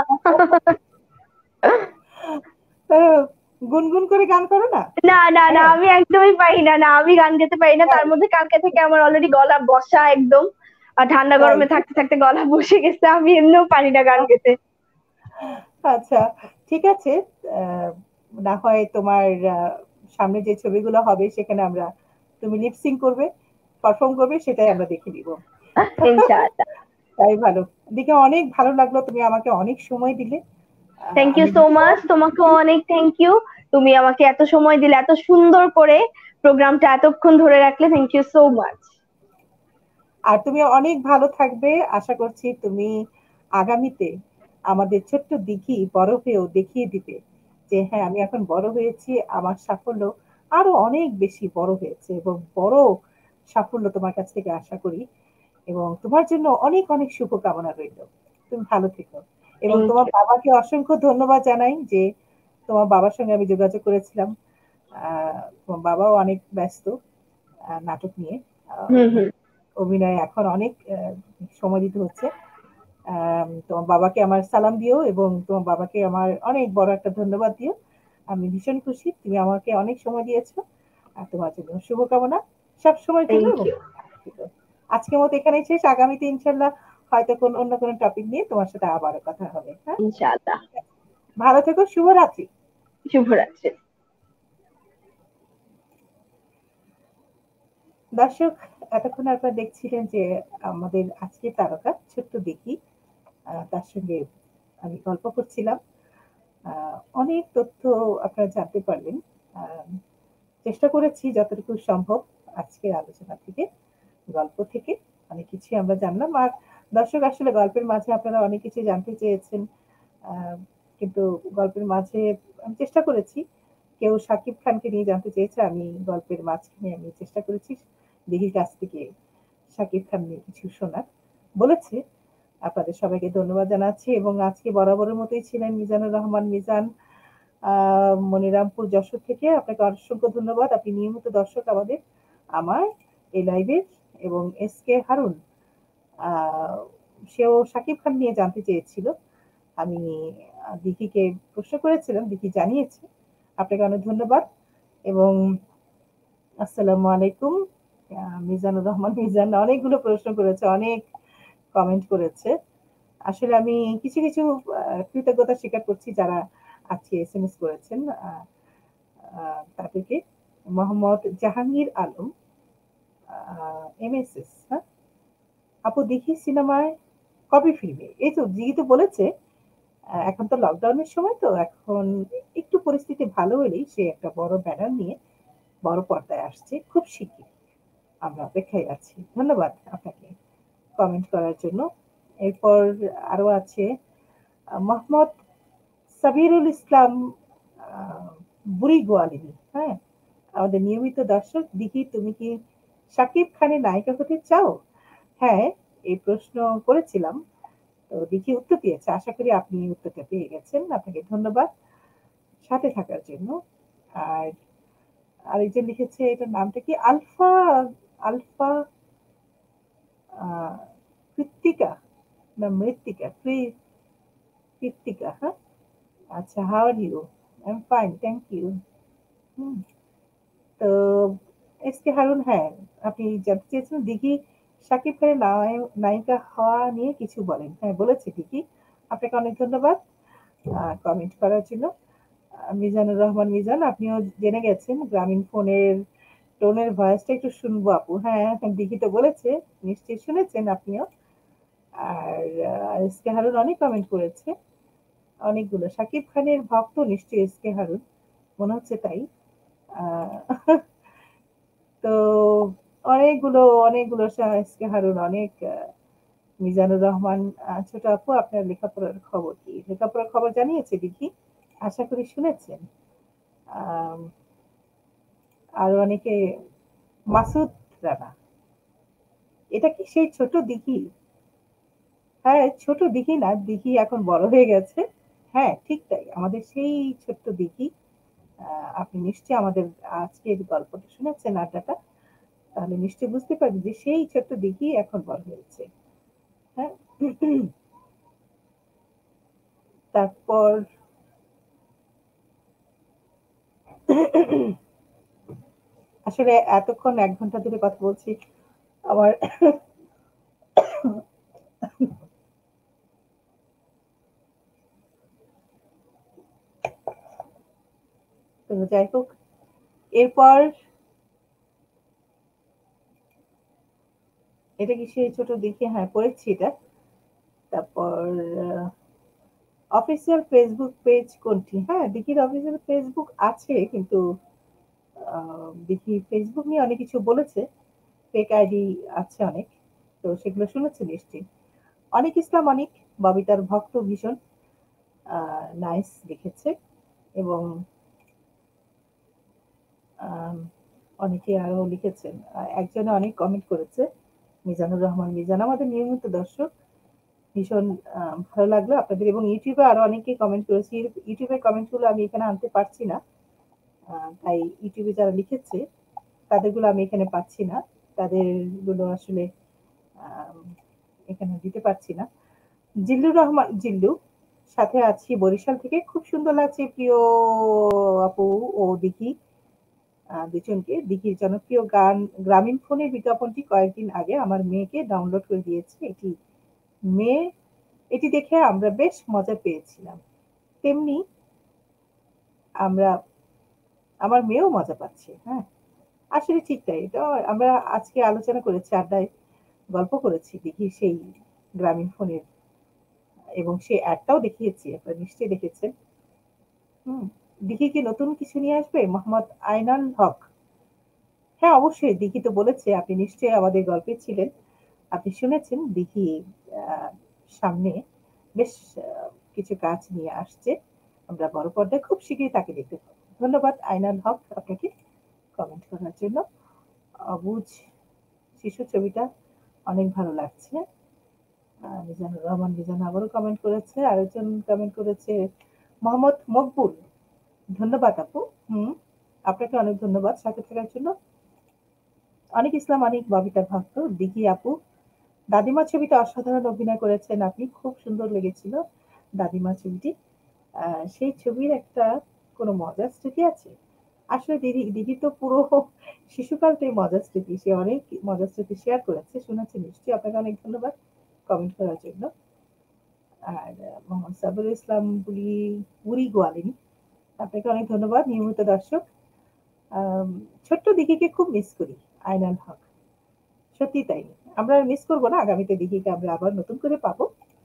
তো গুনগুন করে গান করো না? না না না, হ্যাঁ, আমি একদমই পারি না, না আমি গান গাইতে পারি না। তার তাই মধ্যে কালকে থেকে আমার অলরেডি গলা বসা একদম। আর ঠান্ডা তাই গরমে থাকতে থাকতে গলা বসে গেছে, আমি এমনিও পারি না গান গেতে। আচ্ছা, ঠিক আছে। আহ, না হয় তোমার আহ, সামনে যে ছবিগুলো হবে সেখানে আমরা, তুমি লিপসিং করবে, পারফর্ম করবে, সেটাই আমরা দেখে নিব। ইনশাআল্লাহ। তাই ভালো। দেখে অনেক ভালো লাগলো, তুমি আমাকে অনেক সময় দিলে। আহ, থ্যাংক ইউ আমি সো মাচ, ভীষণ তোমাকে খুশি। অনেক থ্যাংক ইউ। তুমি আমাকে এত সময় দিলে, এত সুন্দর করে প্রোগ্রামটা এতক্ষণ ধরে রাখলে, থ্যাংক ইউ সো মাচ। আর তুমি অনেক ভালো থাকবে। আশা করছি তুমি আগামীতে আমাদের ছোট্ট দিঘি বড় হয়েও দেখিয়ে দিবে যে হ্যাঁ, আমি এখন বড় হয়েছি, আমার সাফল্য আরো অনেক বেশি বড় হয়েছে, এবং বড় সাফল্য তোমার কাছ থেকে আশা করি। এবং তোমার জন্য অনেক অনেক শুভকামনা রইল। তুমি ভালো থেকো। এবং থ্যাংক তোমার ইউ। বাবাকে অসংখ্য ধন্যবাদ জানাই যে তোমার বাবার সঙ্গে আমি যোগাযোগ করেছিলাম। আহ তোমার বাবাও অনেক ব্যস্ত আহ, নাটক নিয়ে। আহ, হুম হুম। অভিনয়ে এখন অনেক আহ, সময় দিতে হচ্ছে। আম, তোমার বাবাকে আমার সালাম দিও, এবং তোমার বাবাকে আমার অনেক বড় একটা ধন্যবাদ দিও। আমি ভীষণ খুশি তুমি আমাকে অনেক সময় দিয়েছো। আর তোমার জন্য শুভকামনা সব সময়ের জন্য। থ্যাংক এবং ইউ। আজকের মতো এখানেই শেষ। আগামীতে ইনশাল্লাহ হয়তো কোন অন্য কোনো টপিক নিয়ে তোমার সাথে আবারও কথা হবে। হ্যাঁ, ইনশাআল্লাহ। ভালো থেকো, শুভরাত্রি। শুভরাত্রি। দর্শক, এতক্ষণ আপনারা দেখছিলেন যে আমাদের আজকে তারকা ছোট্ট দেখি, আহ, তার সঙ্গে আমি গল্প করছিলাম। আহ, অনেক তথ্য আপনারা জানতে পারলেন। আহ, চেষ্টা করেছি যতটুকু সম্ভব আজকের আলোচনা থেকে, গল্প থেকে অনেক কিছু আমরা জানলাম। আর দর্শক, আসলে গল্পের মাঝে আপনারা অনেক কিছু জানতে চেয়েছেন, আহ, কিন্তু গল্পের মাঝে আমি চেষ্টা করেছি। কেউ শাকিব খানকে নিয়ে জানতে চেয়েছে, আমি গল্পের মাঝখানে আমি চেষ্টা করেছি দিঘির কাছ থেকে শাকিব খান নিয়ে কিছু শোনার বলেছে। আপনাদের সবাইকে ধন্যবাদ জানাচ্ছি। এবং আজকে বরাবরের মতোই ছিলেন মিজানুর রহমান মিজান, আহ মনিরামপুর যশোর থেকে। আপনাকে অসংখ্য ধন্যবাদ, আপনি নিয়মিত দর্শক আমাদের, আমার এই লাইভের। এবং এস কে হারুন, আহ সেও শাকিব খান নিয়ে জানতে চেয়েছিল। আমি আহ, দিঘিকে প্রশ্ন করেছিলাম, দিঘি জানিয়েছে। আপনাকে অনেক ধন্যবাদ। এবং আসসালামু আলাইকুম। আহ, মিজানুর রহমান মিজান অনেকগুলো প্রশ্ন করেছে, অনেক কমেন্ট করেছে। আসলে আমি কিছু কিছু আহ, কৃতজ্ঞতা স্বীকার করছি যারা আজকে এস এম এস করেছেন। আহ, আহ, তাদেরকে Mohammad Jahangir Alam, M S S, হ্যাঁ, আপু দেখি সিনেমায় কবে ফিরবে? এই তো জিগি তো বলেছে, আহ, এখন তো লকডাউনের সময়, তো এখন একটু পরিস্থিতি ভালো হলেই সে একটা বড় ব্যানার নিয়ে বড় পর্দায় আসছে খুব শিগগির। আমরা অপেক্ষায় আছি। ধন্যবাদ আপনাকে কমেন্ট করার জন্য। এরপর আরো আছে আহ, মোহাম্মদ সাবিরুল ইসলাম, আহ, বুড়ি গোয়ালিনী, হ্যাঁ, আমাদের নিয়মিত দর্শক। দেখি তুমি কি শাকিব খানের নায়িকা হতে চাও? হ্যাঁ, এই প্রশ্ন করেছিলাম। তো তো দেখি উত্তর দিয়েছে, আশা করি আপনি উত্তরটা পেয়ে গেছেন। আপনাকে ধন্যবাদ সাথে থাকার জন্য। আর আরেকজন লিখেছে, এটার নামটা কি? আলফা আলফা আহ, কৃত্তিকা না মৃত্তিকা? কৃ- কৃত্তিকা, হ্যাঁ। আচ্ছা, how are you? I am fine, thank you. তো এস কে হারুন, হ্যাঁ, আপনি জানতে চেয়েছেন দিঘি শাকিব খানের নায়- নায়িকা হওয়া নিয়ে কিছু বলেন। হ্যাঁ, বলেছে দিঘি। আপনাকে অনেক ধন্যবাদ কমেন্ট করার জন্য। আহ, মিজানুর রহমান মিজান, আপনিও জেনে গেছেন। গ্রামীণ ফোনের টোনের ভয়েসটা একটু শুনবো আপু। হ্যাঁ, দিঘি তো বলেছে, নিশ্চয়ই শুনেছেন আপনিও। আর এস কে হারুন অনেক কমেন্ট করেছে, অনেকগুলো। শাকিব খানের ভক্ত নিশ্চয়ই এস কে হারুন, মনে হচ্ছে তাই। আহ, তো অনেকগুলো অনেকগুলো এস কে হারুন, অনেক। আহ, মিজানুর রহমান, আহ, ছোট আপু, আপনার লেখাপড়ার খবর কি? লেখাপড়ার খবর জানিয়েছে দেখি, আশা করি শুনেছেন। আম, আরো অনেকে, মাসুদ রানা, এটা কি সেই ছোট দিঘি? হ্যাঁ, ছোট দিঘি না, দিঘি এখন বড় হয়ে গেছে। হ্যাঁ, ঠিক তাই, আমাদের সেই ছোট্ট দিঘি। আহ, আপনি নিশ্চয়ই আমাদের আজকের গল্পটা শুনেছেন, আড্ডাটা, তাহলে নিশ্চয়ই বুঝতে পারবেন যে সেই ছোট্ট দিঘি এখন বড় হয়েছে। হ্যাঁ। তারপর আসলে এতক্ষণ এক ঘন্টা ধরে কথা বলছি, আমার তো যাই হোক, এরপর এটা কি সেই ছোট দিঘি? হ্যাঁ, পড়েছি এটা। তারপর অফিসিয়াল ফেসবুক পেজ কোনটি? হ্যাঁ, দিঘির অফিসিয়াল ফেসবুক আছে, কিন্তু আহ, দিঘি ফেসবুক নিয়ে অনেক কিছু বলেছে, ফেক আইডি আছে অনেক, তো সেগুলো শুনেছে নিশ্চয়ই। অনেক ইসলাম অনেক, ববিতার ভক্ত ভীষণ, নাইস লিখেছে। এবং আম, অনেকে আরো লিখেছেন। আহ, একজনে অনেক কমেন্ট করেছে, মিজানুর রহমান মিজান, আমাদের নিয়মিত দর্শক। ভীষণ আহ, ভালো লাগলো আপনাদের। এবং ইউটিউবে আরো অনেকে কমেন্ট করেছে, ইউটিউবের কমেন্ট গুলো আমি এখানে আনতে পারছি না। আহ, তাই ইউটিউবে যারা লিখেছে তাদেরগুলো আমি এখানে পাচ্ছি না, তাদের গুলো আসলে আম, এখানে দিতে পারছি না। জিল্লুর রহমান জিল্লু, সাথে আছি বরিশাল থেকে, খুব সুন্দর লাগছে প্রিয় আপু ও দিঘি, আহ, দুজনকে। দিঘির জনপ্রিয় গান গ্রামীণ ফোনের বিজ্ঞাপনটি কয়েকদিন আগে আমার মেয়েকে ডাউনলোড করে দিয়েছে, এটি মেয়ে এটি দেখে আমরা বেশ মজা পেয়েছিলাম, তেমনি আমরা আমার মেয়েও মজা পাচ্ছে। হ্যাঁ, আসলে ঠিক তাই, এটা আমরা আজকে আলোচনা করেছি, আড্ডায় গল্প করেছি দিঘির সেই গ্রামীণ ফোনের, এবং সেই অ্যাডটাও দেখিয়েছি, আপনারা নিশ্চয়ই দেখেছেন। হুম। দিঘি কি নতুন কিছু নিয়ে আসবে? মোহাম্মদ আইনাল হক, হ্যাঁ অবশ্যই, দিঘি তো বলেছে, আপনি নিশ্চয়ই আমাদের গল্পে ছিলেন, আপনি শুনেছেন দিঘি আহ, সামনে বেশ আহ, কিছু কাজ নিয়ে আসছে, আমরা বড় পর্দায় খুব শীঘ্রই তাকে দেখতে পাবো। ধন্যবাদ আইনাল হক আপনাকে কমেন্ট করার জন্য। অবুঝ শিশু ছবিটা অনেক ভালো লাগছে। আহ, মিজানুর রহমান মিজান আবারও কমেন্ট করেছে, আরেকজন কমেন্ট করেছে মোহাম্মদ মকবুল, ধন্যবাদ আপু। হুম, আপনাকে অনেক ধন্যবাদ সাথে থাকার জন্য। অনেক ইসলাম অনেক, ববিতার ভক্ত দিঘি আপু, দাদিমা ছবিতে অসাধারণ অভিনয় করেছেন আপনি, খুব সুন্দর লেগেছিল দাদিমা ছবিটি। আহ, সেই ছবির একটা কোনো মজার স্মৃতি আছে? আসলে দিদি দিদি তো পুরো শিশুকালটাই মজার স্মৃতি, সে অনেক মজার স্মৃতি শেয়ার করেছে, শুনেছি নিশ্চয়ই। আপনাকে অনেক ধন্যবাদ কমেন্ট করার জন্য। আর আহ, মোহাম্মদ সাবুল ইসলাম বুলি উড়ি গোয়ালিনী, আপনাকে অনেক ধন্যবাদ, নিয়মিত দর্শক। আম, ছোট্ট দিঘিকে খুব মিস করি, আইনাল হক, সত্যি তাই। আমরা মিস করবো না, আগামীতে দিঘিকে আমরা আবার নতুন করে পাবো।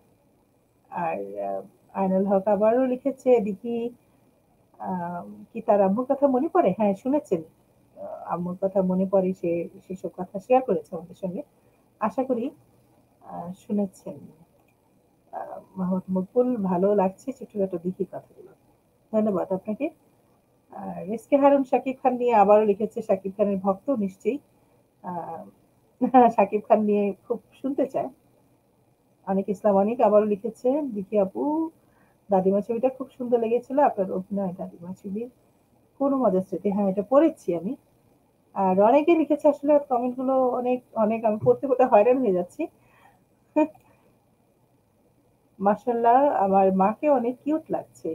আর আহ, আইনাল হক আবারও লিখেছে, দিঘি আহ, কি তার আম্মুর কথা মনে পড়ে? হ্যাঁ, শুনেছেন, আহ, আম্মুর কথা মনে পড়ে, সে সেসব কথা শেয়ার করেছে আমাদের সঙ্গে, আশা করি আহ, শুনেছেন। আহ, মোহাম্মদ মকবুল, ভালো লাগছে ছোটখাটো দিঘির কথাগুলো, ধন্যবাদ আপনাকে। আর এস কে হারুন শাকিব খান নিয়ে আবারও লিখেছে, শাকিব খানের ভক্ত নিশ্চয়ই, আহ শাকিব খান নিয়ে খুব শুনতে চায়। অনেক ইসলাম অনেক আবারও লিখেছে, দিকি আপু দাদিমা ছবিটা খুব সুন্দর লেগেছিল, আপনার অভিনয় দাদিমা ছবির কোনো মজার স্মৃতি। হ্যাঁ, এটা পড়েছি আমি। আর অনেকে লিখেছে, আসলে কমেন্ট গুলো অনেক অনেক আমি পড়তে পড়তে হয়রান হয়ে যাচ্ছি। মাশাল্লাহ, আমার মাকে অনেক কিউট লাগছে।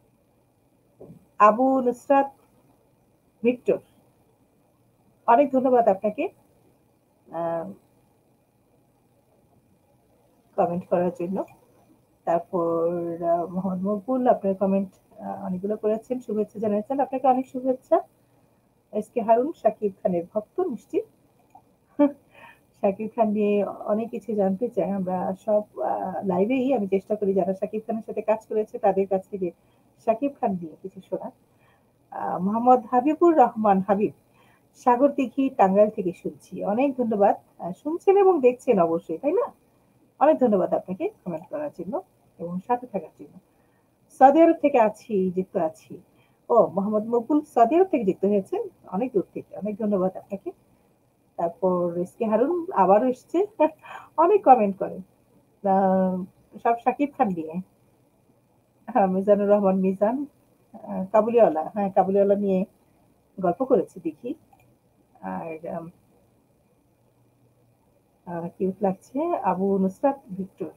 আবু নুসরাত ভিক্টর, অনেক ধন্যবাদ আপনাকে কমেন্ট করার জন্য। তারপর মোহাম্মদ মকবুল, আপনার কমেন্ট অনেকগুলো করেছেন, শুভেচ্ছা জানাচ্ছেন, আপনাকে অনেক শুভেচ্ছা। এস কে হারুন, শাকিব খানের ভক্ত নিশ্চিত। শাকিব খান নিয়ে অনেক কিছু জানতে চাই আমরা সব লাইভেই, আমি চেষ্টা করি যারা শাকিব খানের সাথে কাজ করেছে তাদের কাছ থেকে শাকিব খান নিয়ে কিছু শোনার। মোহাম্মদ হাবিবুর রহমান হাবিব, সাগর দিঘি টাঙ্গাইল থেকে শুনছি, অনেক ধন্যবাদ। শুনছেন এবং দেখছেন অবশ্যই, তাই না? অনেক ধন্যবাদ আপনাকে কমেন্ট করার জন্য এবং সাথে থাকার জন্য। সৌদি আরব থেকে আছি, যুক্ত আছি। ও, মোহাম্মদ মকবুল সৌদি আরব থেকে যুক্ত হয়েছেন, অনেক দূর থেকে, অনেক ধন্যবাদ আপনাকে। তারপর এস কে হারুন আবারও এসছে, অনেক কমেন্ট করেন সব শাকিব খান নিয়ে। হ্যাঁ, মিজানুর রহমান মিজান, কাবুলিওয়ালা, হ্যাঁ কাবুলিওয়ালা নিয়ে গল্প করেছি দেখি। আর কিউট লাগছে আবু নুসরাত ভিক্টর,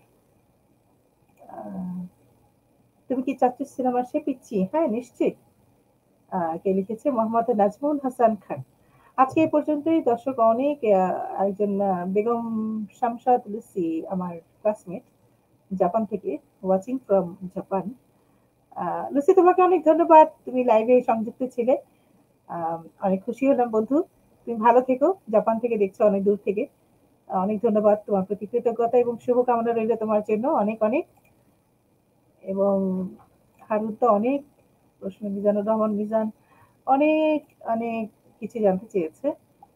তুমি কি চাচ্ছ সিনেমা সে পিচ্ছি? হ্যাঁ নিশ্চয়ই। কে লিখেছে? মোহাম্মদ নাজমুল হাসান খান। আজকে এই পর্যন্তই দর্শক। অনেক একজন বেগম শামসাদ লুসি, আমার ক্লাসমেট জাপান থেকে, ওয়াচিং ফ্রম জাপান। লুসি, তোমাকে অনেক ধন্যবাদ, তুমি লাইভে সংযুক্ত ছিলে, অনেক খুশি হলাম বন্ধু। তুমি ভালো থেকো, জাপান থেকে দেখছো অনেক দূর থেকে, অনেক ধন্যবাদ। তোমার প্রতি কৃতজ্ঞতা এবং শুভকামনা রইল তোমার জন্য অনেক অনেক। এবং হারুন তো অনেক প্রশ্ন, মিজানুর রহমান মিজান অনেক অনেক কিছু জানতে চেয়েছে।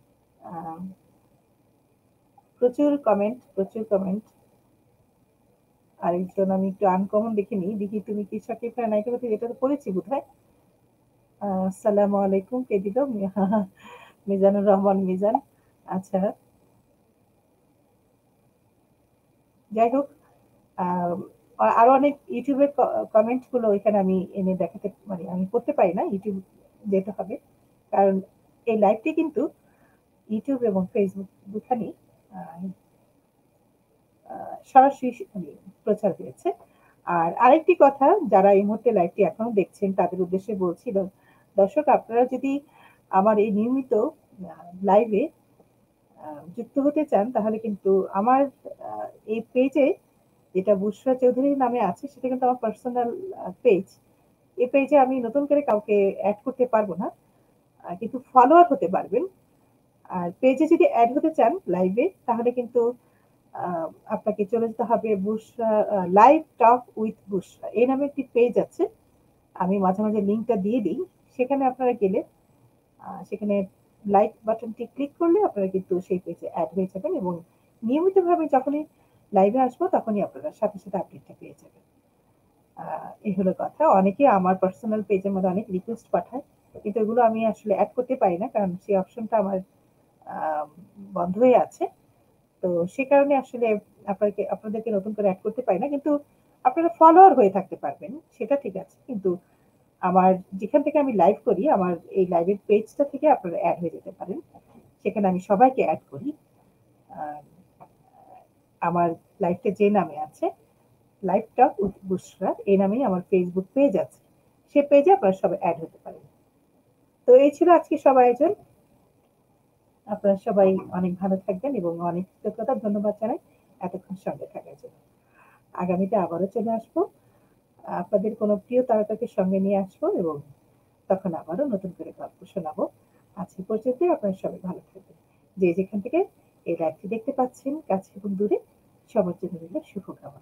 প্রচুর কমেন্ট, প্রচুর কমেন্ট। আরেকজন আমি একটু আনকমন দেখে নিই, দেখি তুমি কি শাকিব খানের নায়িকা কথা, এটা তো পড়েছি বোধ হয়। আসসালামু আলাইকুম, কে দিল? মিজানুর রহমান মিজান। আচ্ছা, যাই হোক, আরো অনেক ইউটিউবের কমেন্ট গুলো এখানে আমি এনে দেখাতে, মানে আমি করতে পারি না, ইউটিউব যেতে হবে, কারণ এই লাইভটি কিন্তু ইউটিউব এবং ফেসবুক দুখানেই সরাসরি প্রচার হয়েছে। আর আরেকটি কথা, যারা এই মুহূর্তে লাইভটি এখনো দেখছেন তাদের উদ্দেশ্যে বলছিল, দর্শক আপনারা যদি আমার এই নিয়মিত লাইভে যুক্ত হতে চান তাহলে কিন্তু আমার এই পেজে, যেটা বুশরা চৌধুরীর নামে আছে, সেটা কিন্তু আমার পার্সোনাল পেজ। এই পেজে আমি নতুন করে কাউকে অ্যাড করতে পারবো না, কিন্তু ফলোয়ার হতে পারবেন। আর পেজে যদি অ্যাড হতে চান লাইভে, তাহলে কিন্তু আপনাকে চলে যেতে হবে বুশরা লাইভ টক উইথ বুশরা, এই নামে একটি পেজ আছে, আমি মাঝে মাঝে লিঙ্কটা দিয়ে দিই। সেখানে আপনারা গেলে সেখানে লাইক বাটনটি ক্লিক করলে আপনারা কিন্তু সেই পেজে অ্যাড হয়ে যাবেন এবং নিয়মিতভাবে যখনই লাইভে আসবো তখনই আপনারা সাথে সাথে আপডেটটা পেয়ে যাবেন। এই হলো কথা। অনেকে আমার পার্সোনাল পেজের মধ্যে অনেক রিকোয়েস্ট পাঠায়, কিন্তু এগুলো আমি আসলে অ্যাড করতে পারি না, কারণ সেই অপশনটা আমার বন্ধ হয়ে আছে। তো সে কারণে আসলে আপনাকে আপনাদেরকে নতুন করে অ্যাড করতে পারি না, কিন্তু আপনারা ফলোয়ার হয়ে থাকতে পারবেন, সেটা ঠিক আছে। কিন্তু আমার যেখান থেকে আমি লাইভ করি, আমার এই লাইভের পেজটা থেকে আপনারা অ্যাড হয়ে যেতে পারেন, সেখানে আমি সবাইকে অ্যাড করি। আমার লাইভটা যে নামে আছে, লাইভ টক উইথ বুশরা, এই নামেই আমার ফেসবুক পেজ আছে, সে পেজে আপনারা সবাই অ্যাড হতে পারেন। তো এই ছিল আজকে সব আয়োজন। আপনারা সবাই অনেক ভালো থাকবেন এবং অনেক কৃতজ্ঞতা, ধন্যবাদ জানাই এতক্ষণ সঙ্গে থাকার জন্য। আগামীতে আবারও চলে আসবো, আপনাদের কোনো প্রিয় তারকাকে সঙ্গে নিয়ে আসবো এবং তখন আবারও নতুন করে গল্প শোনাবো। আজকে পর্যন্ত আপনারা সবাই ভালো থাকবেন। যে যেখান থেকে এই লাইভটি দেখতে পাচ্ছেন, কাছে এবং দূরে, সবার জন্য রইল শুভকামনা।